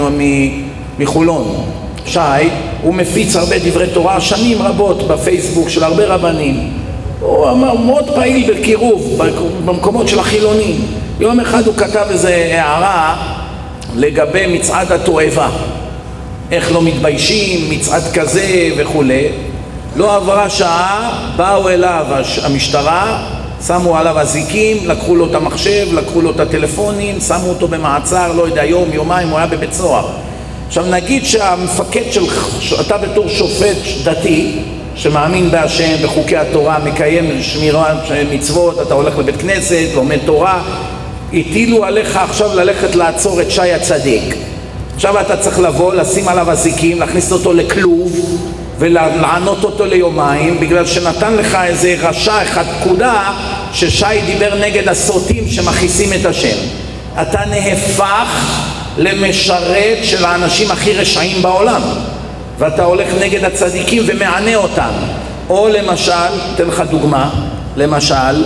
מחולון. שי, הוא מפיץ הרבה דברי תורה שנים רבות בפייסבוק של הרבה רבנים. הוא אמר, מאוד פעיל בקירוב במקומות של החילונים. יום אחד הוא כתב איזו הערה לגבי מצעד התועבה, איך לא מתביישים, מצעד כזה וכו'. לא עברה שעה, באו אליו המשטרה, שמו עליו אזיקים, לקחו לו את המחשב, לקחו לו את הטלפונים, שמו אותו במעצר, לא יודע, יום, יומיים, הוא היה בבית סוהר. עכשיו נגיד שהמפקד שלך, אתה בתור שופט דתי שמאמין בהשם בחוקי התורה, מקיים שמירת מצוות, אתה הולך לבית כנסת, לומד תורה, הטילו עליך עכשיו ללכת לעצור את שי הצדיק. עכשיו אתה צריך לבוא, לשים עליו אזיקים, להכניס אותו לכלוב ולענות אותו ליומיים, בגלל שנתן לך איזה רשע אחד פקודה ששי דיבר נגד הסוטים שמכיסים את השם. אתה נהפך למשרת של האנשים הכי רשעים בעולם, ואתה הולך נגד הצדיקים ומענה אותם. או למשל, אתן לך דוגמה, למשל,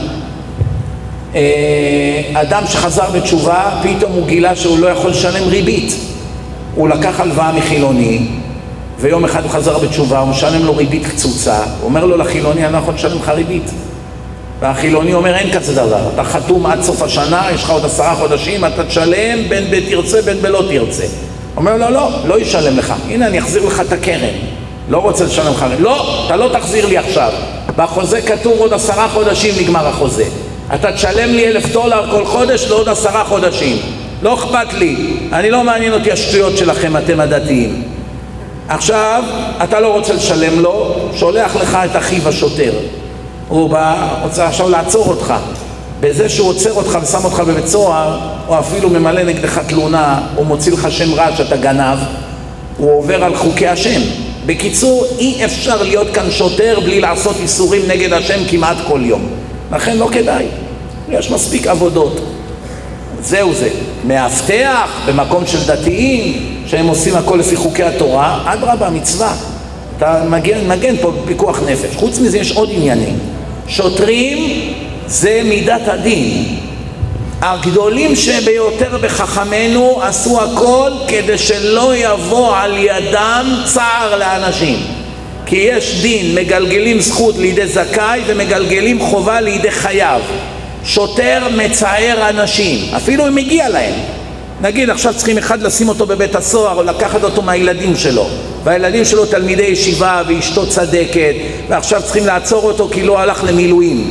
אדם שחזר בתשובה, פתאום הוא גילה שהוא לא יכול לשלם ריבית. הוא לקח הלוואה מחילוני, ויום אחד הוא חזר בתשובה, הוא משלם לו ריבית קצוצה. הוא אומר לו לחילוני, אני לא יכול לשלם לך ריבית. והחילוני אומר, אין כזה דבר, אתה חתום עד סוף השנה, יש לך עוד 10 חודשים, אתה תשלם בין בתרצה בין בלא תרצה. אומר לו, לא ישלם לך, הנה אני אחזיר לך את הקרן, לא רוצה לשלם לך. לא, אתה לא תחזיר לי עכשיו, בחוזה כתוב עוד 10 חודשים נגמר החוזה, אתה תשלם לי $1,000 כל חודש לעוד 10 חודשים. לא אכפת לי, אני לא מעניין אותי השטויות שלכם, אתם הדתיים. עכשיו אתה לא רוצה לשלם לו, שולח לך את אחיו השוטר, הוא בא, רוצה עכשיו לעצור אותך. בזה שהוא עוצר אותך ושם אותך בבית סוהר, או אפילו ממלא נגדך תלונה, הוא מוציא לך שם רע שאתה גנב, הוא עובר על חוקי השם. בקיצור, אי אפשר להיות כאן שוטר בלי לעשות איסורים נגד השם כמעט כל יום. לכן לא כדאי, יש מספיק עבודות. זהו זה. מאבטח במקום של דתיים שהם עושים הכל לפי חוקי התורה, אדרבה, מצווה. אתה מגן פה פיקוח נפש. חוץ מזה יש עוד עניינים. שוטרים זה מידת הדין. הגדולים שביותר בחכמנו עשו הכל כדי שלא יבוא על ידם צער לאנשים. כי יש דין, מגלגלים זכות לידי זכאי ומגלגלים חובה לידי חייב. שוטר מצער אנשים, אפילו אם מגיע להם. נגיד עכשיו צריכים אחד לשים אותו בבית הסוהר או לקחת אותו מהילדים שלו, והילדים שלו תלמידי ישיבה ואשתו צדקת, ועכשיו צריכים לעצור אותו כי לא הלך למילואים.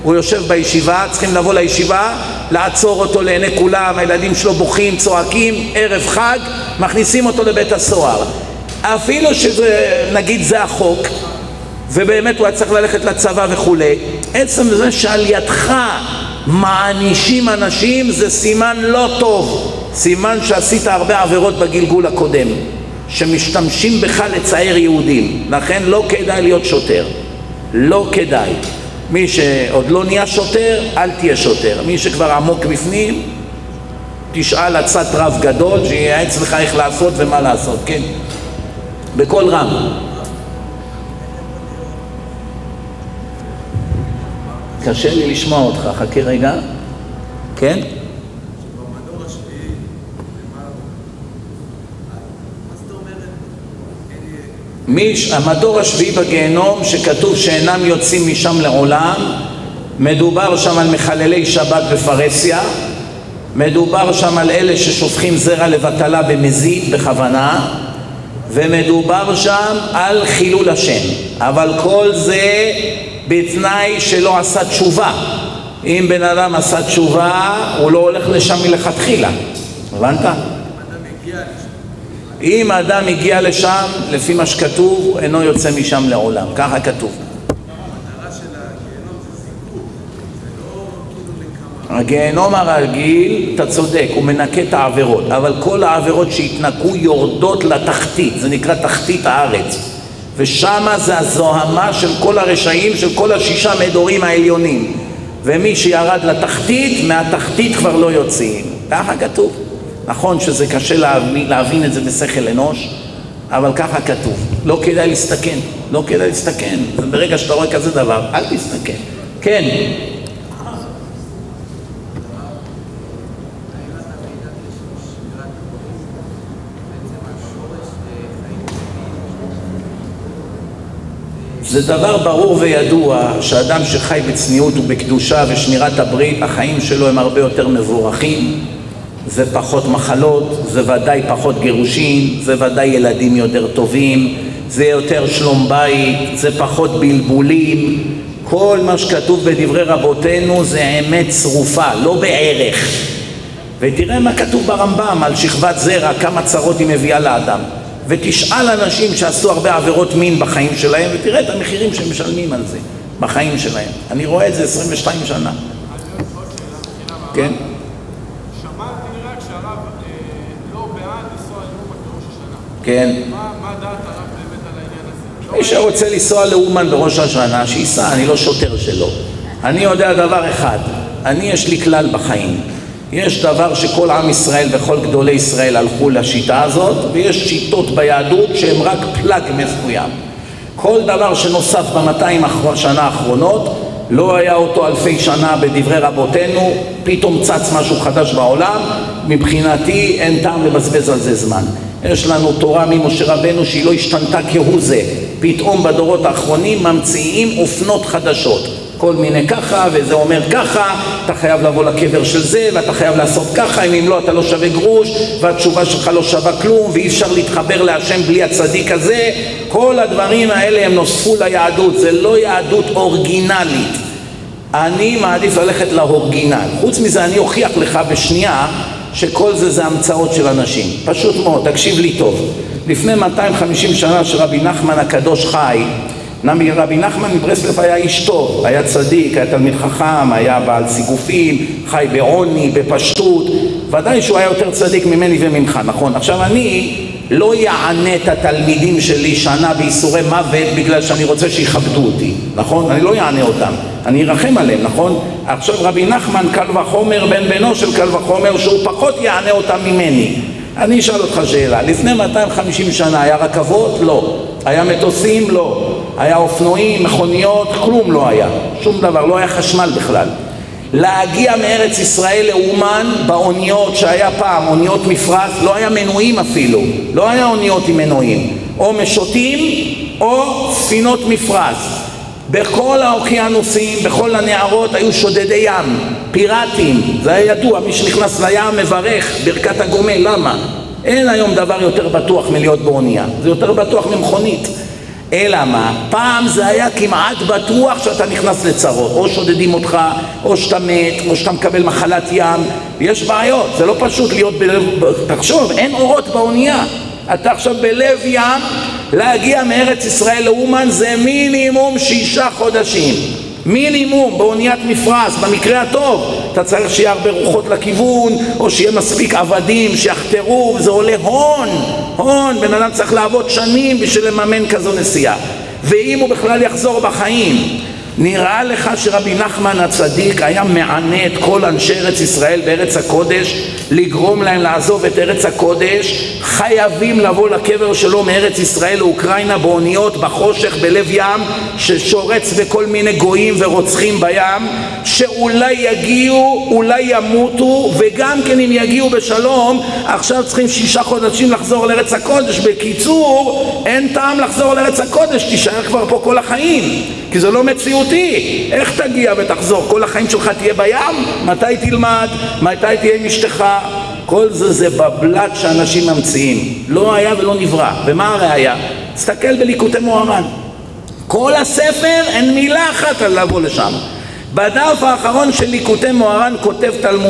הוא יושב בישיבה, צריכים לבוא לישיבה, לעצור אותו לעיני כולם, הילדים שלו בוכים, צועקים, ערב חג, מכניסים אותו לבית הסוהר. אפילו שזה, נגיד, זה החוק, ובאמת הוא היה צריך ללכת לצבא וכו'. עצם זה שעל ידך מענישים אנשים זה סימן לא טוב, סימן שעשית הרבה עבירות בגלגול הקודם, שמשתמשים בך לצייר יהודים. לכן לא כדאי להיות שוטר, לא כדאי. מי שעוד לא נהיה שוטר, אל תהיה שוטר. מי שכבר עמוק בפנים, תשאל הצד רב גדול שייעץ לך איך לעשות ומה לעשות, כן? בכל רם. קשה לי לשמוע אותך, חכה רגע. כן? במדור השביעי, מה זאת אומרת? המדור השביעי בגיהנום שכתוב שאינם יוצאים משם לעולם, מדובר שם על מחללי שבת בפרסיה, מדובר שם על אלה ששופכים זרע לבטלה במזיד בכוונה, ומדובר שם על חילול השם. אבל כל זה בתנאי שלא עשה תשובה. אם בן אדם עשה תשובה, הוא לא הולך לשם מלכתחילה. הבנת? אם אדם הגיע לשם, לפי מה שכתוב, אינו יוצא משם לעולם. ככה כתוב. המטרה של הגיהנום זה סיפור, זה לא כאילו לקמה. הגיהנום הרגיל, אתה צודק, הוא מנקה את העבירות, אבל כל העבירות שהתנקו יורדות לתחתית, זה נקרא תחתית הארץ. ושמה זה הזוהמה של כל הרשעים, של כל השישה מדורים העליונים. ומי שירד לתחתית, מהתחתית כבר לא יוצאים. ככה כתוב. נכון שזה קשה להבין את זה בשכל אנוש, אבל ככה כתוב. לא כדאי להסתכן, לא כדאי להסתכן. ברגע שאתה רואה כזה דבר, אל תסתכן. כן. זה דבר ברור וידוע שאדם שחי בצניעות ובקדושה ושמירת הברית, החיים שלו הם הרבה יותר מבורכים, זה פחות מחלות, זה ודאי פחות גירושים, זה ודאי ילדים יותר טובים, זה יותר שלום בית, זה פחות בלבולים. כל מה שכתוב בדברי רבותינו זה אמת צרופה, לא בערך. ותראה מה כתוב ברמב"ם על שכבת זרע, כמה צרות היא מביאה לאדם. ותשאל אנשים שעשו הרבה עבירות מין בחיים שלהם, ותראה את המחירים שהם משלמים על זה בחיים שלהם. אני רואה את זה 22 שנה. כן? שמעתי רק שהרב לא בעד לנסוע לאומן בראש השנה. כן. מה דעת הרב באמת על העניין הזה? מי שרוצה לנסוע לאומן בראש השנה, שייסע, אני לא שוטר שלו. אני יודע דבר אחד, יש לי כלל בחיים. יש דבר שכל עם ישראל וכל גדולי ישראל הלכו לשיטה הזאת, ויש שיטות ביהדות שהן רק פלג מסוים. כל דבר שנוסף ב200 שנה האחרונות, לא היה אותו אלפי שנה בדברי רבותינו, פתאום צץ משהו חדש בעולם, מבחינתי אין טעם לבזבז על זה זמן. יש לנו תורה ממשה רבנו שהיא לא השתנתה כהוא זה, פתאום בדורות האחרונים ממציאים אופנות חדשות. כל מיני ככה, וזה אומר ככה, אתה חייב לבוא לקבר של זה, ואתה חייב לעשות ככה, אם לא אתה לא שווה גרוש, והתשובה שלך לא שווה כלום, ואי אפשר להתחבר להשם בלי הצדיק הזה. כל הדברים האלה הם נוספו ליהדות, זה לא יהדות אורגינלית. אני מעדיף ללכת לאורגינל. חוץ מזה אני אוכיח לך בשנייה שכל זה המצאות של אנשים. פשוט מאוד, תקשיב לי טוב. לפני 250 שנה שרבי נחמן הקדוש חי, רבי נחמן מברסלב היה איש טוב, היה צדיק, היה תלמיד חכם, היה בעל סיגופים, חי בעוני, בפשטות, ודאי שהוא היה יותר צדיק ממני וממך, נכון? עכשיו אני לא יענה את התלמידים שלי שנה בייסורי מוות בגלל שאני רוצה שיכבדו אותי, נכון? אני לא יענה אותם, אני ארחם עליהם, נכון? עכשיו רבי נחמן קל וחומר בן בנו של קל וחומר שהוא פחות יענה אותם ממני. אני אשאל אותך שאלה, לפני 250 שנה היה רכבות? לא. היה מטוסים? לא. היה אופנועים, מכוניות? כלום לא היה. שום דבר, לא היה חשמל בכלל. להגיע מארץ ישראל לאומן באוניות שהיה פעם, אוניות מפרץ, לא היה מנועים אפילו. לא היה אוניות עם מנועים. או משוטים או ספינות מפרץ. בכל האוקיינוסים, בכל הנערות היו שודדי ים, פיראטים. זה היה ידוע, מי שנכנס לים מברך ברכת הגומל. למה? אין היום דבר יותר בטוח מלהיות באונייה, זה יותר בטוח ממכונית. אלא מה? פעם זה היה כמעט בטוח שאתה נכנס לצרות, או שודדים אותך, או שאתה מת, או שאתה מקבל מחלת ים. יש בעיות, זה לא פשוט להיות בלב, תחשוב, אין אורות באונייה. אתה עכשיו בלב ים, להגיע מארץ ישראל לאומן זה מינימום 6 חודשים. מינימום באוניית מפרש, במקרה הטוב. אתה צריך שיהיה הרבה רוחות לכיוון, או שיהיה מספיק עבדים שיחתרו, וזה עולה הון. בן אדם צריך לעבוד שנים בשביל לממן כזו נסיעה. ואם הוא בכלל יחזור בחיים, נראה לך שרבי נחמן הצדיק היה מענה את כל אנשי ארץ ישראל בארץ הקודש, לגרום להם לעזוב את ארץ הקודש? חייבים לבוא לקבר שלו מארץ ישראל לאוקראינה באוניות בחושך בלב ים ששורץ בכל מיני גויים ורוצחים בים, שאולי יגיעו, אולי ימותו, וגם כן אם יגיעו בשלום עכשיו צריכים 6 חודשים לחזור לארץ הקודש. בקיצור, אין טעם לחזור לארץ הקודש, תישאר כבר פה כל החיים, כי זה לא מציאותי. איך תגיע ותחזור? כל החיים שלך תהיה בים? מתי תלמד? מתי תהיה עם אשתך? כל זה בבלת שאנשים ממציאים. לא היה ולא נברא. ומה הראיה? תסתכל בליקוטי מוהר"ן, כל הספר אין מילה אחת על לבוא לשם. בדף האחרון של ליקוטי מוהר"ן כותב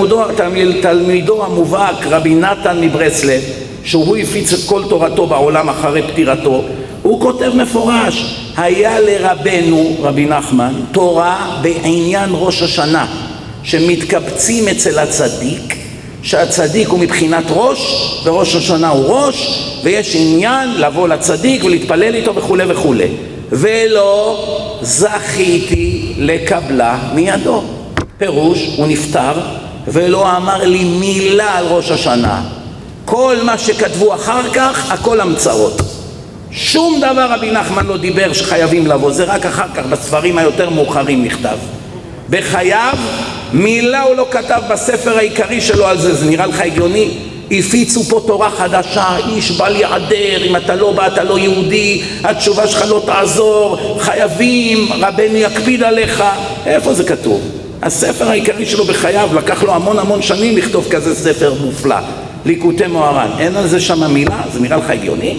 תלמידו המובהק רבי נתן מברסלב, שהוא הפיץ את כל תורתו בעולם אחרי פטירתו. הוא כותב מפורש, היה לרבנו רבי נחמן תורה בעניין ראש השנה, שמתקבצים אצל הצדיק, שהצדיק הוא מבחינת ראש וראש השנה הוא ראש, ויש עניין לבוא לצדיק ולהתפלל איתו וכו' וכו'. ולא זכיתי לקבלה מידו. פירוש, הוא נפטר ולא אמר לי מילה על ראש השנה. כל מה שכתבו אחר כך הכל המצאות. שום דבר רבי נחמן לא דיבר שחייבים לבוא, זה רק אחר כך בספרים היותר מאוחרים נכתב. בחייו מילה הוא לא כתב בספר העיקרי שלו על זה. זה נראה לך הגיוני? הפיצו פה תורה חדשה, איש בל יעדר, אם אתה לא בא אתה לא יהודי, התשובה שלך לא תעזור, חייבים, רבנו יקפיד עליך. איפה זה כתוב? הספר העיקרי שלו בחייו, לקח לו המון שנים לכתוב כזה ספר מופלא, ליקוטי מוהר"ן. אין על זה שם מילה? זה נראה לך הגיוני?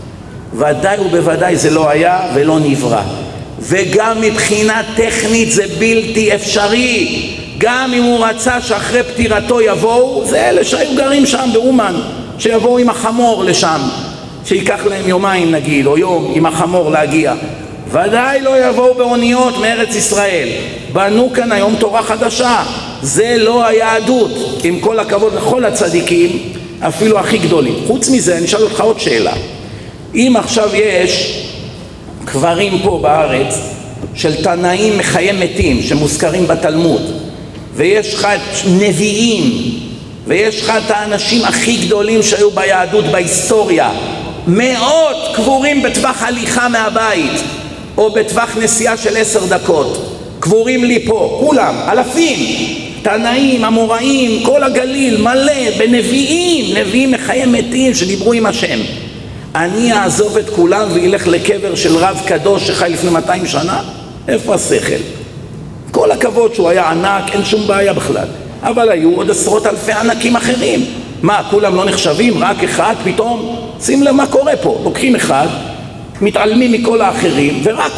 ודאי ובוודאי זה לא היה ולא נברא. וגם מבחינה טכנית זה בלתי אפשרי. גם אם הוא רצה שאחרי פטירתו יבואו, זה אלה שהיו גרים שם באומן, שיבואו עם החמור לשם, שיקח להם יומיים נגיד, או יום עם החמור להגיע. ודאי לא יבואו באוניות מארץ ישראל. בנו כאן היום תורה חדשה. זה לא היהדות, עם כל הכבוד לכל הצדיקים, אפילו הכי גדולים. חוץ מזה, אני אשאל אותך עוד שאלה. אם עכשיו יש קברים פה בארץ של תנאים מחיי מתים שמוזכרים בתלמוד, ויש לך נביאים, ויש לך את האנשים הכי גדולים שהיו ביהדות בהיסטוריה, מאות קבורים בטווח הליכה מהבית או בטווח נסיעה של 10 דקות, קבורים לי פה, כולם, אלפים, תנאים, אמוראים, כל הגליל מלא בנביאים, נביאים מחיי מתים שדיברו עם השם. אני אעזוב את כולם וילך לקבר של רב קדוש שחי לפני 200 שנה? איפה השכל? כל הכבוד שהוא היה ענק, אין שום בעיה בכלל, אבל היו עוד 10 אלפי ענקים אחרים. מה, כולם לא נחשבים? רק אחד פתאום? שים לב מה קורה פה, לוקחים אחד, מתעלמים מכל האחרים, ורק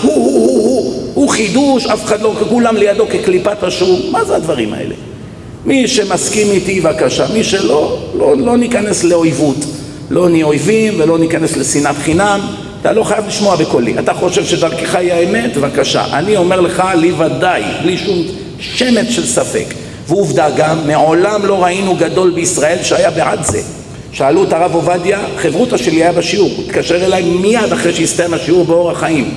הוא חידוש, אף אחד לא, כולם לידו כקליפת השום. מה זה הדברים האלה? מי שמסכים איתי בבקשה, מי שלא, לא ניכנס לאויבות, לא נהיה אויבים ולא ניכנס לשנאת חינם. אתה לא חייב לשמוע בקולי. אתה חושב שדרכך היא האמת? בבקשה. אני אומר לך, לי ודאי, בלי שום שמץ של ספק. ועובדה גם, מעולם לא ראינו גדול בישראל שהיה בעד זה. שאלו את הרב עובדיה, חברותא שלי היה בשיעור, הוא התקשר אליי מיד אחרי שהסתיים השיעור באור החיים.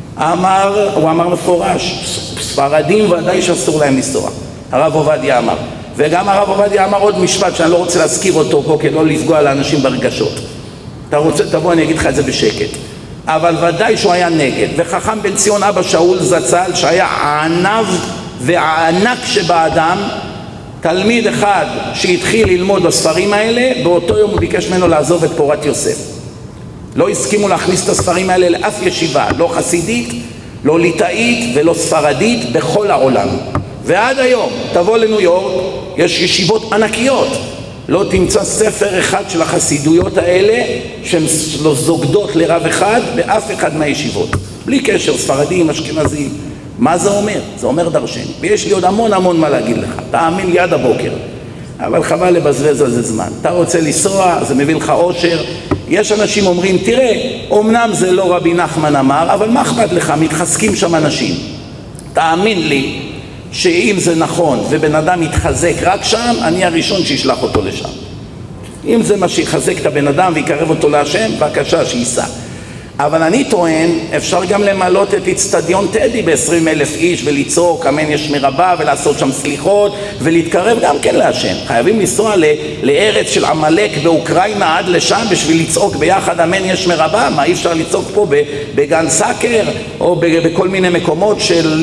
הוא אמר מפורש, ספרדים ודאי שאסור להם לנסוע. הרב עובדיה אמר. וגם הרב עובדיה אמר עוד משפט שאני לא רוצה להזכיר אותו פה כדי לא לפגוע לאנשים ברגשות. אתה רוצה, תבוא, אני אגיד לך את זה בשקט. אבל ודאי שהוא היה נגד. וחכם בן ציון אבא שאול זצ"ל, שהיה הענב והענק שבאדם, תלמיד אחד שהתחיל ללמוד בספרים האלה, באותו יום הוא ביקש ממנו לעזוב את פורת יוסף. לא הסכימו להכניס את הספרים האלה לאף ישיבה, לא חסידית, לא ליטאית ולא ספרדית בכל העולם. ועד היום, תבוא לניו יורק, יש ישיבות ענקיות, לא תמצא ספר אחד של החסידויות האלה שהן לא זוגדות לרב אחד באף אחד מהישיבות, בלי קשר, ספרדים, אשכנזים. מה זה אומר? זה אומר דרשני. ויש לי עוד המון מה להגיד לך, תאמין לי עד הבוקר, אבל חבל לבזבז על זה זמן. אתה רוצה לנסוע, זה מביא לך אושר. יש אנשים אומרים, תראה, אמנם זה לא רבי נחמן אמר, אבל מה אכפת לך? מתחזקים שם אנשים. תאמין לי שאם זה נכון ובן אדם יתחזק רק שם, אני הראשון שישלח אותו לשם. אם זה מה שיחזק את הבן אדם ויקרב אותו להשם, בבקשה שייסע. אבל אני טוען, אפשר גם למלות את אצטדיון טדי ב-20,000 איש ולצעוק אמן יש מרבה ולעשות שם סליחות ולהתקרב גם כן להשם. חייבים לנסוע לארץ של עמלק באוקראינה עד לשם בשביל לצעוק ביחד אמן יש מרבה? מה, אי אפשר לצעוק פה בגן סאקר או בכל מיני מקומות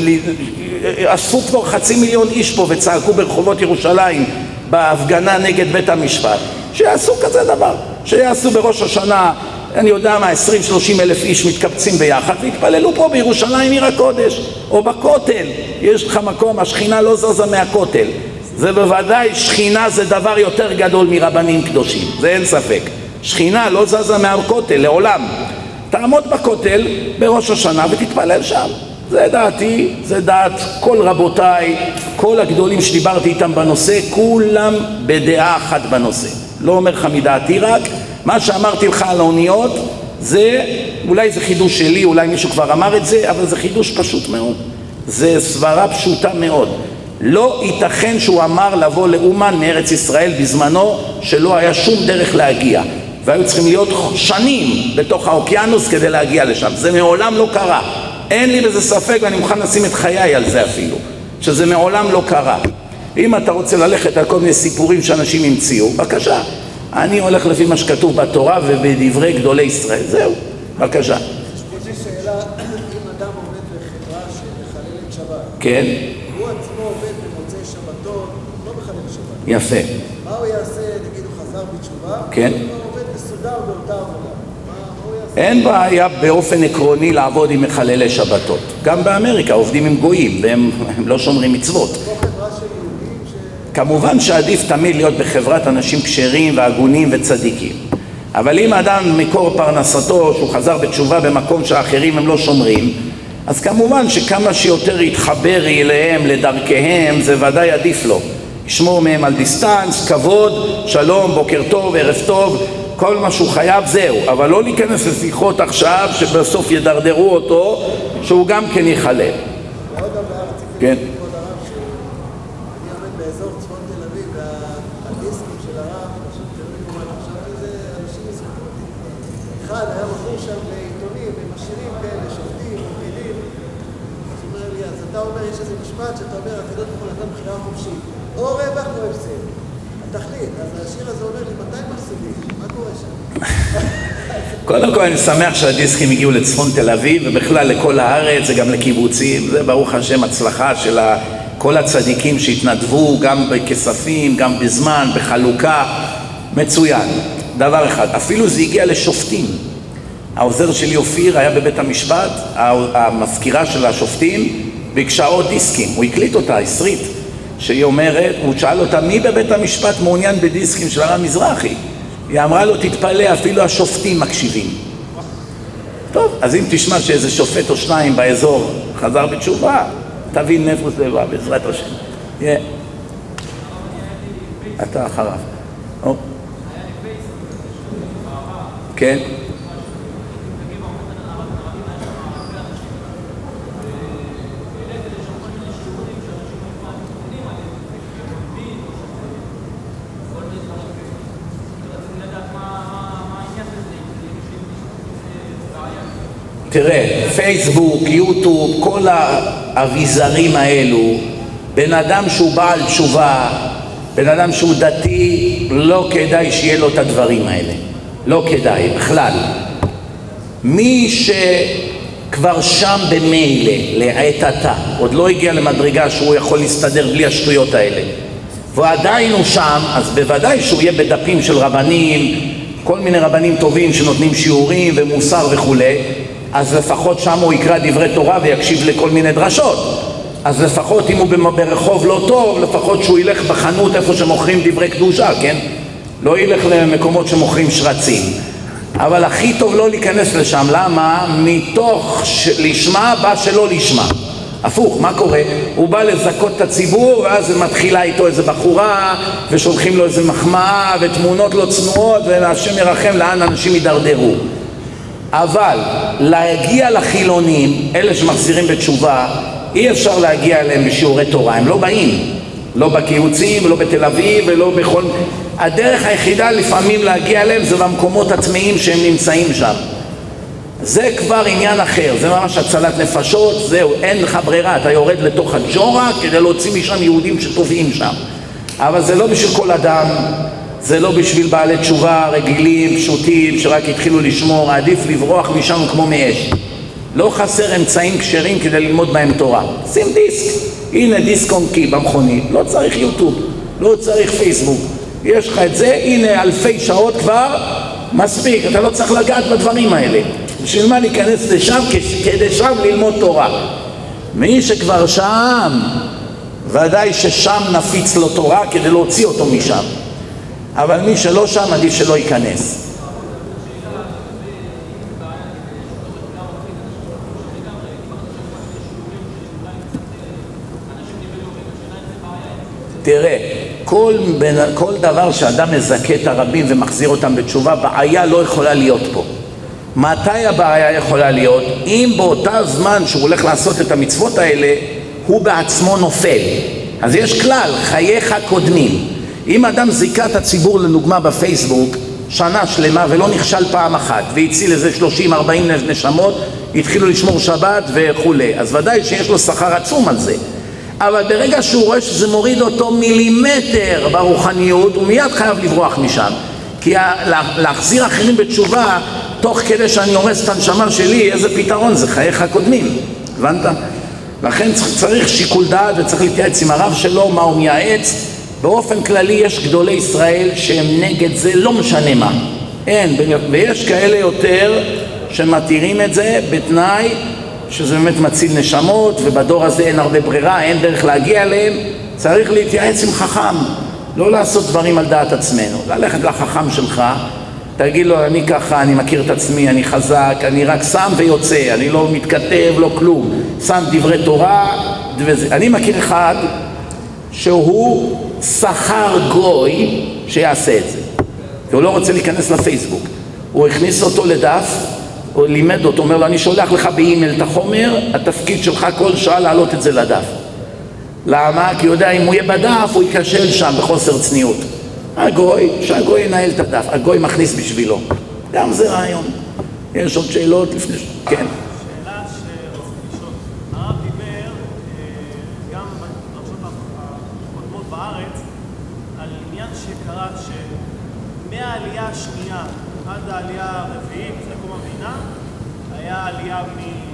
אספו כבר 500,000 איש פה וצעקו ברחובות ירושלים בהפגנה נגד בית המשפט? שיעשו כזה דבר, שיעשו בראש השנה, אני יודע מה, 20-30 אלף איש מתקבצים ביחד והתפללו פה בירושלים עיר הקודש או בכותל. יש לך מקום, השכינה לא זזה מהכותל. זה בוודאי, שכינה זה דבר יותר גדול מרבנים קדושים, זה אין ספק. שכינה לא זזה מהכותל לעולם. תעמוד בכותל בראש השנה ותתפלל שם. זה דעתי, זה דעת כל רבותיי, כל הגדולים שדיברתי איתם בנושא, כולם בדעה אחת בנושא. לא אומר לך מדעתי רק, מה שאמרתי לך על האוניות, זה, אולי זה חידוש שלי, אולי מישהו כבר אמר את זה, אבל זה חידוש פשוט מאוד. זה סברה פשוטה מאוד. לא ייתכן שהוא אמר לבוא לאומן מארץ ישראל בזמנו, שלא היה שום דרך להגיע. והיו צריכים להיות שנים בתוך האוקיינוס כדי להגיע לשם. זה מעולם לא קרה. אין לי בזה ספק, ואני מוכן לשים את חיי על זה אפילו, שזה מעולם לא קרה. אם אתה רוצה ללכת על כל מיני סיפורים שאנשים המציאו, בבקשה. אני הולך לפי מה שכתוב בתורה ובדברי גדולי ישראל. זהו, בבקשה. יש לי שאלה, אם אדם עומד בחברה שמחללת שבת, כן. הוא עצמו עובד במוצאי שבתות, לא מחלל שבת. יפה. מה הוא יעשה, נגיד הוא חזר בתשובה? כן. הוא עובד מסודר באותה עבודה. מה הוא יעשה? אין בעיה באופן עקרוני לעבוד עם מחללי שבתות. גם באמריקה עובדים עם גויים והם לא שומרים מצוות. כמו חברה של יהודים כמובן שעדיף תמיד להיות בחברת אנשים כשרים והגונים וצדיקים. אבל אם אדם מקור פרנסתו שהוא חזר בתשובה במקום שהאחרים הם לא שומרים, אז כמובן שכמה שיותר יתחבר אליהם, לדרכיהם, זה ודאי עדיף לו. ישמור מהם על דיסטנס, כבוד, שלום, בוקר טוב, ערב טוב, כל מה שהוא חייב זהו. אבל לא להיכנס לשיחות עכשיו שבסוף ידרדרו אותו, שהוא גם כן יחלל. ועוד דבר, כן. כבוד הרב, שאני עומד באזור צפון תל אביב, והדיסקים של הרב, פשוט תלוי מה עכשיו, וזה אנשים יזכרו אותי. אחד, היה בחור שם לעיתונים, עם השירים כאלה, שופטים, מובילים. אז הוא אומר לי, אז אתה אומר, יש איזה משפט שאתה אומר, הקדוש ברוך הוא נתן בחירה חופשית. או רווח או הפסד. התכלית, אז השיר הזה אומר לי, מתי מפסידים? מה קורה שם? קודם כל אני שמח שהדיסקים הגיעו לצפון תל אביב ובכלל לכל הארץ וגם לקיבוצים. זה ברוך השם הצלחה של כל הצדיקים שהתנדבו גם בכספים, גם בזמן, בחלוקה. מצוין. דבר אחד, אפילו זה הגיע לשופטים. העוזר שלי אופיר היה בבית המשפט, המזכירה של השופטים ביקשה עוד דיסקים, הוא הקליט אותה, עשרית, שהיא אומרת, הוא שאל אותה מי בבית המשפט מעוניין בדיסקים של הרב מזרחי. היא אמרה לו, תתפלא, אפילו השופטים מקשיבים. טוב, אז אם תשמע שאיזה שופט או שניים באזור חזר בתשובה, תבין נפוס לבא, בעזרת השם. אתה אחריו. כן? תראה, פייסבוק, יוטיוב, כל האביזרים האלו, בן אדם שהוא בעל תשובה, בן אדם שהוא דתי, לא כדאי שיהיה לו את הדברים האלה. לא כדאי, בכלל. מי שכבר שם במילא, לעת עתה, עוד לא הגיע למדרגה שהוא יכול להסתדר בלי השטויות האלה, ועדיין הוא שם, אז בוודאי שהוא יהיה בדפים של רבנים, כל מיני רבנים טובים שנותנים שיעורים ומוסר וכו', אז לפחות שם הוא יקרא דברי תורה ויקשיב לכל מיני דרשות. אז לפחות אם הוא ברחוב לא טוב, לפחות שהוא ילך בחנות איפה שמוכרים דברי קדושה, כן? לא ילך למקומות שמוכרים שרצים. אבל הכי טוב לא להיכנס לשם. למה? מתוך לשמה בא שלא לשמה. הפוך, מה קורה? הוא בא לזכות את הציבור, ואז מתחילה איתו איזה בחורה, ושולחים לו איזה מחמאה, ותמונות לא צנועות, והשם ירחם לאן אנשים יידרדרו. אבל להגיע לחילונים, אלה שמחזירים בתשובה, אי אפשר להגיע אליהם בשיעורי תורה, הם לא באים. לא בקיבוצים, ולא בתל אביב, ולא בכל... הדרך היחידה לפעמים להגיע אליהם זה במקומות עצמיים שהם נמצאים שם. זה כבר עניין אחר, זה ממש הצלת נפשות, זהו, אין לך ברירה, אתה יורד לתוך הג'ורה כדי להוציא משם יהודים שטובעים שם. אבל זה לא בשביל כל אדם, זה לא בשביל בעלי תשובה רגילים, פשוטים, שרק התחילו לשמור, עדיף לברוח משם כמו מאש. לא חסר אמצעים כשרים כדי ללמוד בהם תורה. שים דיסק, הנה דיסק און-קי במכונית, לא צריך יוטיוב, לא צריך פייסבוק. יש לך את זה, הנה אלפי שעות כבר, מספיק, אתה לא צריך לגעת בדברים האלה. בשביל מה להיכנס לשם? כדי שם ללמוד תורה. מי שכבר שם, ודאי ששם נפיץ לו תורה כדי להוציא אותו משם. אבל מי שלא שם, עדיף שלא ייכנס. תראה, כל דבר שאדם מזכה את הרבים ומחזיר אותם בתשובה, בעיה לא יכולה להיות פה. מתי הבעיה יכולה להיות? אם באותה זמן שהוא הולך לעשות את המצוות האלה, הוא בעצמו נופל. אז יש כלל, חייך קודמים. אם אדם זיקה את הציבור לדוגמה בפייסבוק, שנה שלמה ולא נכשל פעם אחת, והציל איזה 30-40 נשמות, התחילו לשמור שבת וכו'. אז ודאי שיש לו שכר עצום על זה. אבל ברגע שהוא רואה שזה מוריד אותו מילימטר ברוחניות, הוא מיד חייב לברוח משם. כי להחזיר אחרים בתשובה, תוך כדי שאני הורס את הנשמה שלי, איזה פתרון? זה חייך קודמים. הבנת? לכן צריך שיקול דעת וצריך להתייעץ עם הרב שלו, מה הוא מייעץ. באופן כללי יש גדולי ישראל שהם נגד זה, לא משנה מה. אין, ויש כאלה יותר שמתירים את זה בתנאי שזה באמת מציל נשמות, ובדור הזה אין הרבה ברירה, אין דרך להגיע אליהם. צריך להתייעץ עם חכם, לא לעשות דברים על דעת עצמנו. ללכת לחכם שלך, תגיד לו, אני ככה, אני מכיר את עצמי, אני חזק, אני רק שם ויוצא, אני לא מתכתב, לא כלום. שם דברי תורה, אני מכיר אחד שהוא שכר גוי שיעשה את זה. הוא לא רוצה להיכנס לפייסבוק. הוא הכניס אותו לדף, הוא לימד אותו, אומר לו, אני שולח לך באימייל את החומר, התפקיד שלך כל שעה להעלות את זה לדף. למה? כי הוא יודע, אם הוא יהיה בדף, הוא ייכשל שם בחוסר צניעות. שהגוי ינהל את הדף, הגוי מכניס בשבילו. גם זה רעיון. יש עוד שאלות לפני... כן. שאלה שרציתי לשאול. הרב דיבר גם ברשות הקודמות בארץ על עניין שקרה שמהעלייה השנייה עד העלייה הרביעית לקום המדינה היה עלייה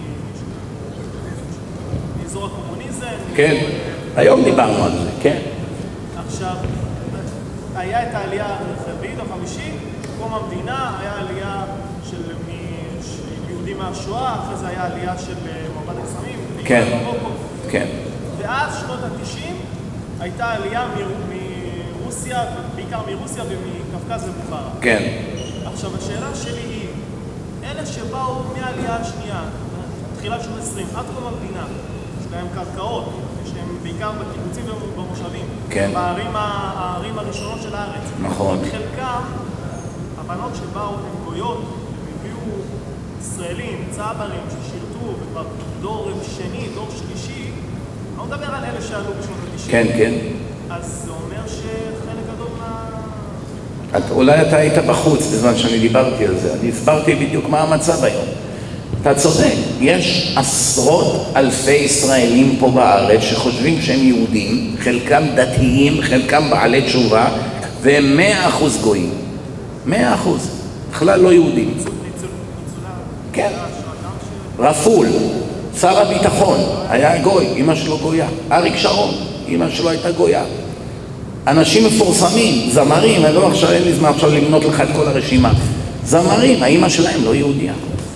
מאזור הקומוניזם. כן, היום דיברנו על זה, כן. עכשיו, היה את העלייה הרביעית או חמישית, קום המדינה, היה עלייה של יהודים מהשואה, אחרי זה היה עלייה של מעבד הקסמים, כן, כן. ואז שנות ה-90 הייתה עלייה מרוסיה, בעיקר מרוסיה ומקווקז ובוכרה. כן. עכשיו, השאלה שלי היא, אלה שבאו מהעלייה השנייה, תחילת שנות 20, עד קום המדינה, יש להם קרקעות, יש להם בעיקר בקיבוצים ובמושבים, כן. הערים הראשונות של הארץ. נכון. חלקם, הבנות שבאו הן גויות, הם הביאו ישראלים, צברים ששירתו, וכבר דור שני, דור שלישי, לא מדבר על אלה שעלו בשנות ה-90. כן, כן. אז זה אומר שחלק גדול מה... אולי אתה היית בחוץ בזמן שאני דיברתי על זה, אני הסברתי בדיוק מה המצב היום. אתה צודק, יש עשרות אלפי ישראלים פה בארץ שחושבים שהם יהודים, חלקם דתיים, חלקם בעלי תשובה, והם 100% גויים. 100%. בכלל לא יהודים. כן. רפול, שר הביטחון, היה גוי, אמא שלו גויה. אריק שרון, אמא שלו הייתה גויה. אנשים מפורסמים, זמרים, אני לא עכשיו, אין לי זמן עכשיו למנות לך את כל הרשימה. זמרים, האמא שלהם לא יהודיה.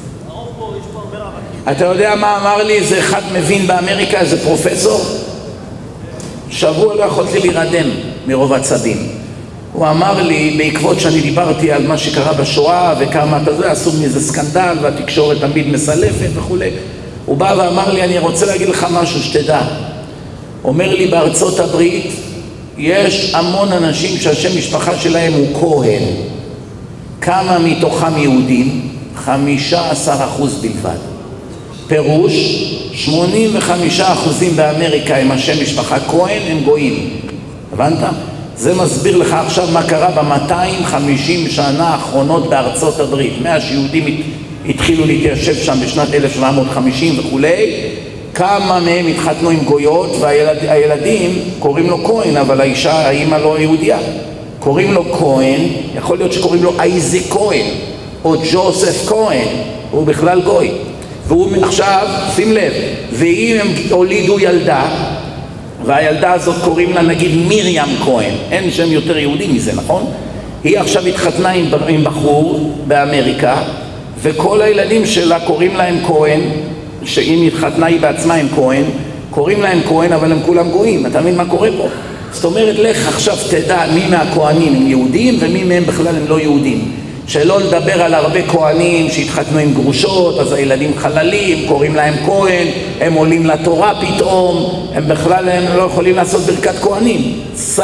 אתה יודע מה אמר לי איזה אחד מבין באמריקה, איזה פרופסור? שבוע לא יכולתי להירדם מרוב עצבים. הוא אמר לי, בעקבות שאני דיברתי על מה שקרה בשואה וכמה אתה יודע, עשו מזה סקנדל והתקשורת תמיד מסלפת וכו'. הוא בא ואמר לי, אני רוצה להגיד לך משהו שתדע. אומר לי, בארצות הברית יש המון אנשים שהשם משפחה שלהם הוא כהן. כמה מתוכם יהודים? 15% בלבד. פירוש, 85% באמריקה הם השם משפחה כהן, הם גויים. הבנת? זה מסביר לך עכשיו מה קרה ב-250 שנה האחרונות בארצות הברית. שיהודים התחילו להתיישב שם בשנת 1750 וכולי, כמה מהם התחתנו עם גויות, והילדים קוראים לו כהן, אבל האמא לא יהודיה. קוראים לו כהן, יכול להיות שקוראים לו אייזק כהן, או ג'וסף כהן, הוא בכלל גוי. והוא עכשיו, שים לב, ואם הם הולידו ילדה, והילדה הזאת קוראים לה נגיד מרים כהן, אין שם יותר יהודי מזה, נכון? היא עכשיו התחתנה עם בחור באמריקה, וכל הילדים שלה קוראים להם כהן, שאם התחתנה היא בעצמה עם כהן, קוראים להם כהן אבל הם כולם גויים. אתה מבין מה קורה פה? זאת אומרת, לך עכשיו תדע מי מהכהנים הם יהודים ומי מהם בכלל הם לא יהודים. שלא לדבר על הרבה כהנים שהתחתנו עם גרושות, אז הילדים חללים, קוראים להם כהן, הם עולים לתורה פתאום, הם בכלל הם לא יכולים לעשות ברכת כהנים.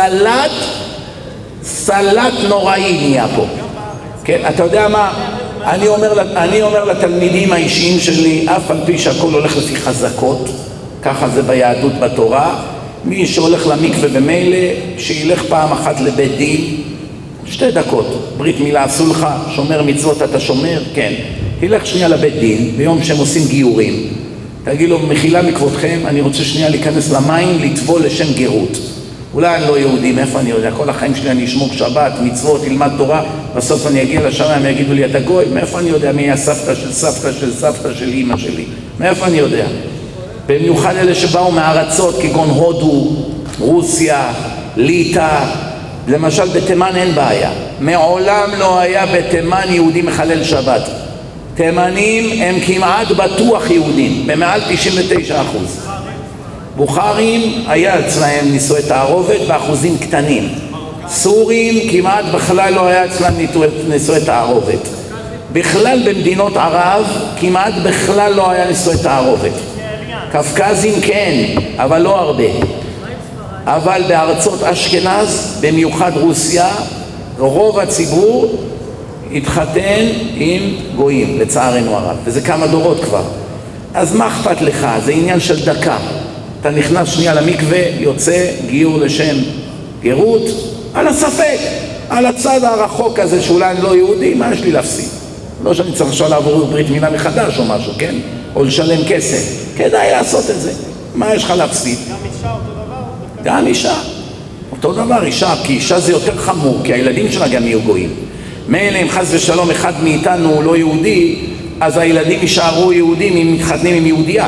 סלט נוראי נהיה פה. כן, אתה יודע מה? אני אומר לתלמידים האישיים שלי, אף על פי שהכל הולך לפי חזקות, ככה זה ביהדות בתורה, מי שהולך למקווה במילא, שילך פעם אחת לבית דין, 2 דקות, ברית מילה עשו לך, שומר מצוות אתה שומר, כן. תלך שנייה לבית דין, ביום שהם עושים גיורים, תגיד לו, מחילה מכבודכם, אני רוצה שנייה להיכנס למים, לטבול לשם גרות. אולי אני לא יהודי, מאיפה אני יודע? כל החיים שלי אני אשמור שבת, מצוות, תלמד תורה, בסוף אני אגיע לשם, הם יגידו לי, אתה גוי, מאיפה אני יודע מי הסבתא של סבתא של סבתא של אמא שלי? מאיפה אני יודע? במיוחד אלה שבאו מארצות כגון הודו, רוסיה, ליטא, למשל בתימן אין בעיה. מעולם לא היה בתימן יהודי מחלל שבת. תימנים הם כמעט בטוח יהודים, במעל 99%. בוכרים היה אצלהם נישואי תערובת באחוזים קטנים. סורים כמעט בכלל לא היה אצלם נישואי תערובת. בכלל במדינות ערב כמעט בכלל לא היה נישואי תערובת. קפקזים כן, אבל לא הרבה. אבל בארצות אשכנז, במיוחד רוסיה, רוב הציבור התחתן עם גויים, לצערנו הרב, וזה כמה דורות כבר. אז מה אכפת לך? זה עניין של דקה. אתה נכנס שנייה למקווה, יוצא גיור לשם גרות, על הספק, על הצד הרחוק הזה שאולי אני לא יהודי, מה יש לי להפסיד? לא שאני צריך עכשיו לעבור ברית מילה מחדש או משהו, כן? או לשלם כסף. כדאי לעשות את זה. מה יש לך להפסיד? גם אישה אותו דבר? גם אישה. אותו דבר אישה, כי אישה זה יותר חמור, כי הילדים שלה גם יהיו גויים. מילא אם חס ושלום אחד מאיתנו הוא לא יהודי, אז הילדים יישארו יהודים אם מתחתנים עם יהודייה.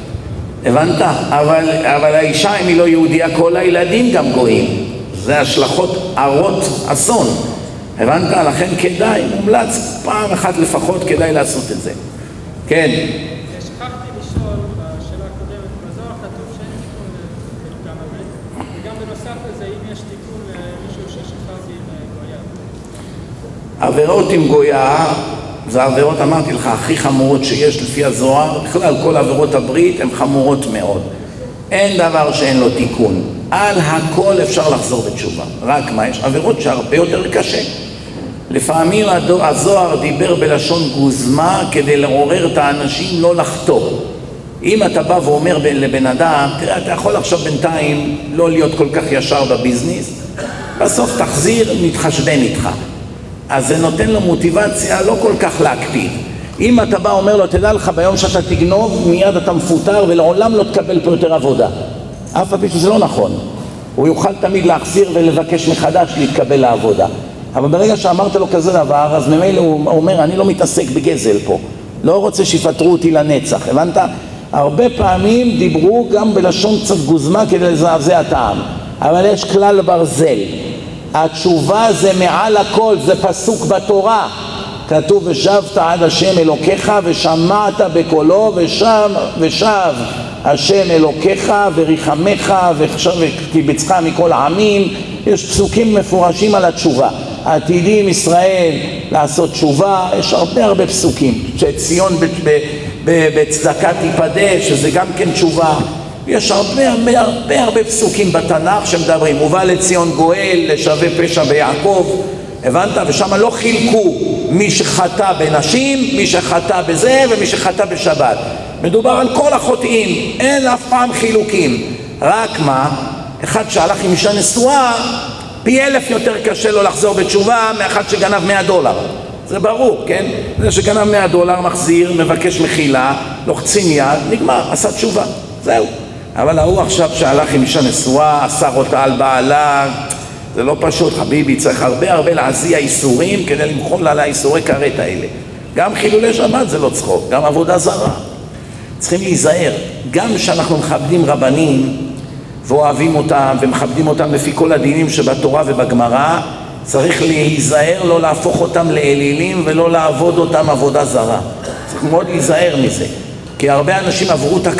הבנת? אבל האישה אם היא לא יהודייה, כל הילדים גם גויים. זה השלכות הרות אסון. הבנת? לכן כדאי, מומלץ פעם אחת לפחות כדאי לעשות את זה. כן. שכחתי לשאול בשאלה הקודמת, בזוהר כתוב שאין תיקון לפגם המת, וגם בנוסף לזה, אם יש תיקון למישהו ששכחתי עם גויה. עבירות עם גויה, זה עבירות, אמרתי לך, הכי חמורות שיש לפי הזוהר. בכלל, כל עבירות הברית הן חמורות מאוד. אין דבר שאין לו תיקון. על הכל אפשר לחזור בתשובה. רק מה, יש עבירות שהרבה יותר קשה. לפעמים הזוהר דיבר בלשון גוזמה כדי לעורר את האנשים לא לחטוא. אם אתה בא ואומר לבן אדם, תראה, אתה יכול עכשיו בינתיים לא להיות כל כך ישר בביזנס, בסוף תחזיר, נתחשבן איתך. אז זה נותן לו מוטיבציה לא כל כך להקפיד. אם אתה בא אומר לו, תדע לך, ביום שאתה תגנוב, מיד אתה מפוטר ולעולם לא תקבל פה יותר עבודה. אף על פי שזה לא נכון. הוא יוכל תמיד להחזיר ולבקש מחדש להתקבל לעבודה. אבל ברגע שאמרת לו כזה דבר, אז ממילא הוא אומר, אני לא מתעסק בגזל פה. לא רוצה שיפטרו אותי לנצח. הבנת? הרבה פעמים דיברו גם בלשון קצת גוזמה כדי לזעזע הטעם. אבל יש כלל ברזל. התשובה זה מעל הכל, זה פסוק בתורה. כתוב, ושבת עד השם אלוקיך ושמעת בקולו ושב השם אלוקיך וריחמך וקיבצך מכל העמים יש פסוקים מפורשים על התשובה. עתידים ישראל לעשות תשובה, יש הרבה פסוקים. שציון בצדקה תיפדה, שזה גם כן תשובה. יש הרבה פסוקים בתנ"ך שמדברים. ובא לציון גואל, לשווה פשע ביעקב. הבנת? ושם לא חילקו מי שחטא בנשים, מי שחטא בזה ומי שחטא בשבת. מדובר על כל החוטאים, אין אף פעם חילוקים. רק מה? אחד שהלך עם אישה נשואה, פי 1000 יותר קשה לו לחזור בתשובה מאחד שגנב $100. זה ברור, כן? זה שגנב $100 מחזיר, מבקש מחילה, לוחצים יד, נגמר, עשה תשובה, זהו. אבל ההוא עכשיו שהלך עם אישה נשואה, אסר אותה על בעלה, זה לא פשוט, חביבי, צריך הרבה להזיע איסורים כדי למחול על האיסורי כרת האלה. גם חילולי שבת זה לא צחוק, גם עבודה זרה. צריכים להיזהר, גם שאנחנו מכבדים רבנים ואוהבים אותם ומכבדים אותם לפי כל הדינים שבתורה ובגמרא, צריך להיזהר לא להפוך אותם לאלילים ולא לעבוד אותם עבודה זרה. צריך מאוד להיזהר מזה, כי הרבה אנשים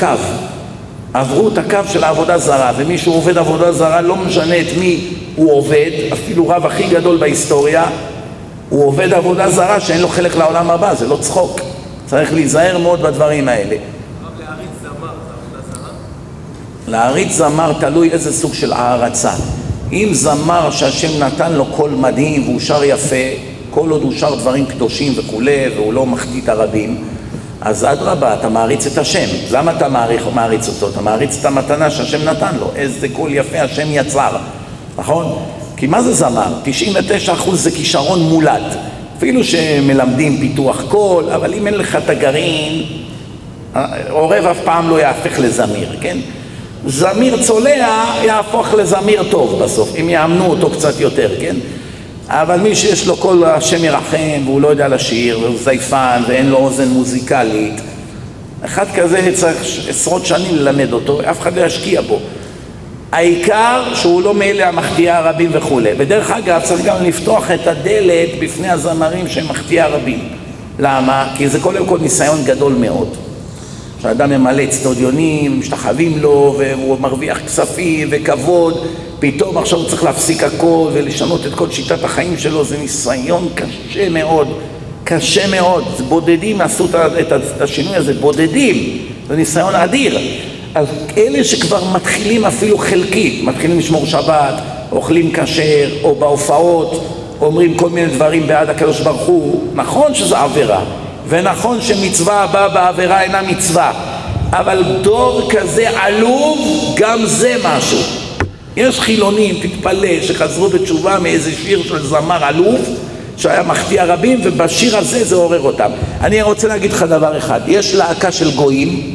עברו את הקו של העבודה זרה, ומי שהוא עובד עבודה זרה לא משנה את מי הוא עובד, אפילו רב הכי גדול בהיסטוריה, הוא עובד עבודה זרה שאין לו חלק לעולם הבא, זה לא צחוק. צריך להיזהר מאוד בדברים האלה. להריץ זמר, זה עבודה זרה? להריץ זמר תלוי איזה סוג של הערצה. אם זמר שהשם נתן לו קול מדהים והוא שר יפה, כל עוד הוא שר דברים קדושים וכולי, והוא לא מחטיא את הרבים, אז אדרבה, אתה מעריץ את השם. למה אתה מעריץ אותו? אתה מעריץ את המתנה שהשם נתן לו. איזה קול יפה השם יצר, נכון? כי מה זה זמר? 99% זה כישרון מולד. אפילו שמלמדים פיתוח קול, אבל אם אין לך את הגרעין, עורב אף פעם לא יהפך לזמיר, כן? זמיר צולע יהפוך לזמיר טוב בסוף, אם יאמנו אותו קצת יותר, כן? אבל מי שיש לו קול השם ירחם והוא לא יודע לשיר והוא זייפן ואין לו אוזן מוזיקלית, אחד כזה צריך 10 שנים ללמד אותו, אף אחד לא ישקיע בו. העיקר שהוא לא מאלה המחטיאי הרבים וכו'. בדרך אגב צריך גם לפתוח את הדלת בפני הזמרים שהם מחטיאי הרבים. למה? כי זה קודם כל ניסיון גדול מאוד. כשאדם ממלא אצטדיונים, משתחווים לו והוא מרוויח כספים וכבוד, פתאום עכשיו הוא צריך להפסיק הכל ולשנות את כל שיטת החיים שלו, זה ניסיון קשה מאוד, קשה מאוד. זה בודדים עשו את השינוי הזה, בודדים, זה ניסיון אדיר. אז אלה שכבר מתחילים אפילו חלקית, מתחילים לשמור שבת, אוכלים כשר, או בהופעות, אומרים כל מיני דברים בעד הקדוש ברוך הוא, נכון שזה עבירה, ונכון שמצווה הבאה בעבירה אינה מצווה, אבל דור כזה עלוב, גם זה משהו. יש חילונים, תתפלא, שחזרו בתשובה מאיזה שיר של זמר עלוב, שהיה מחטיא הרבים, ובשיר הזה זה עורר אותם. אני רוצה להגיד לך דבר אחד, יש להקה של גויים,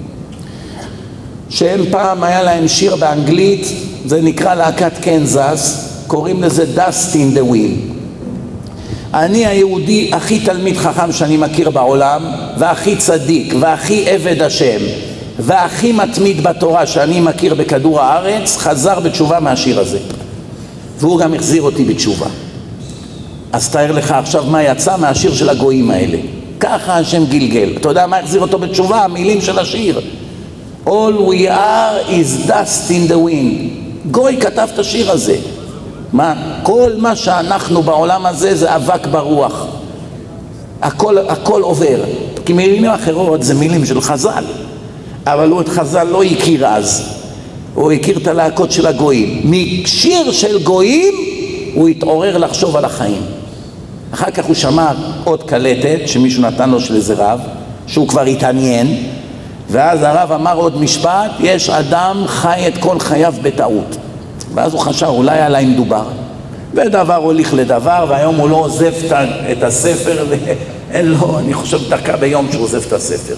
שהם פעם היה להם שיר באנגלית, זה נקרא להקת קנזס, קוראים לזה Dust in the Wind. אני היהודי הכי תלמיד חכם שאני מכיר בעולם, והכי צדיק, והכי עבד השם, והכי מתמיד בתורה שאני מכיר בכדור הארץ, חזר בתשובה מהשיר הזה. והוא גם החזיר אותי בתשובה. אז תאר לך עכשיו מה יצא מהשיר של הגויים האלה. ככה השם גלגל. אתה יודע מה החזיר אותו בתשובה? המילים של השיר. All we are is dust in the wind. גוי כתב את השיר הזה. כל מה שאנחנו בעולם הזה זה אבק ברוח. הכל עובר. כי מילים אחרות זה מילים של חז"ל. אבל הוא את חז"ל לא הכיר אז. הוא הכיר את הלהקות של הגויים. משיר של גויים הוא התעורר לחשוב על החיים. אחר כך הוא שמע עוד קלטת שמישהו נתן לו של איזה רב, שהוא כבר התעניין, ואז הרב אמר עוד משפט, יש אדם חי את כל חייו בטעות. ואז הוא חשב, אולי עליי מדובר. ודבר הוליך לדבר, והיום הוא לא עוזב את הספר, ואין לו, אני חושב, דקה ביום שהוא עוזב את הספר.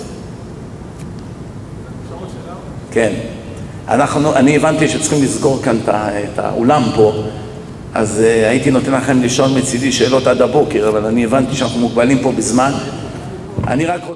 כן. אני הבנתי שצריכים לסגור כאן את האולם פה, אז הייתי נותן לכם לשאול מצידי שאלות עד הבוקר, אבל אני הבנתי שאנחנו מוגבלים פה בזמן. אני רק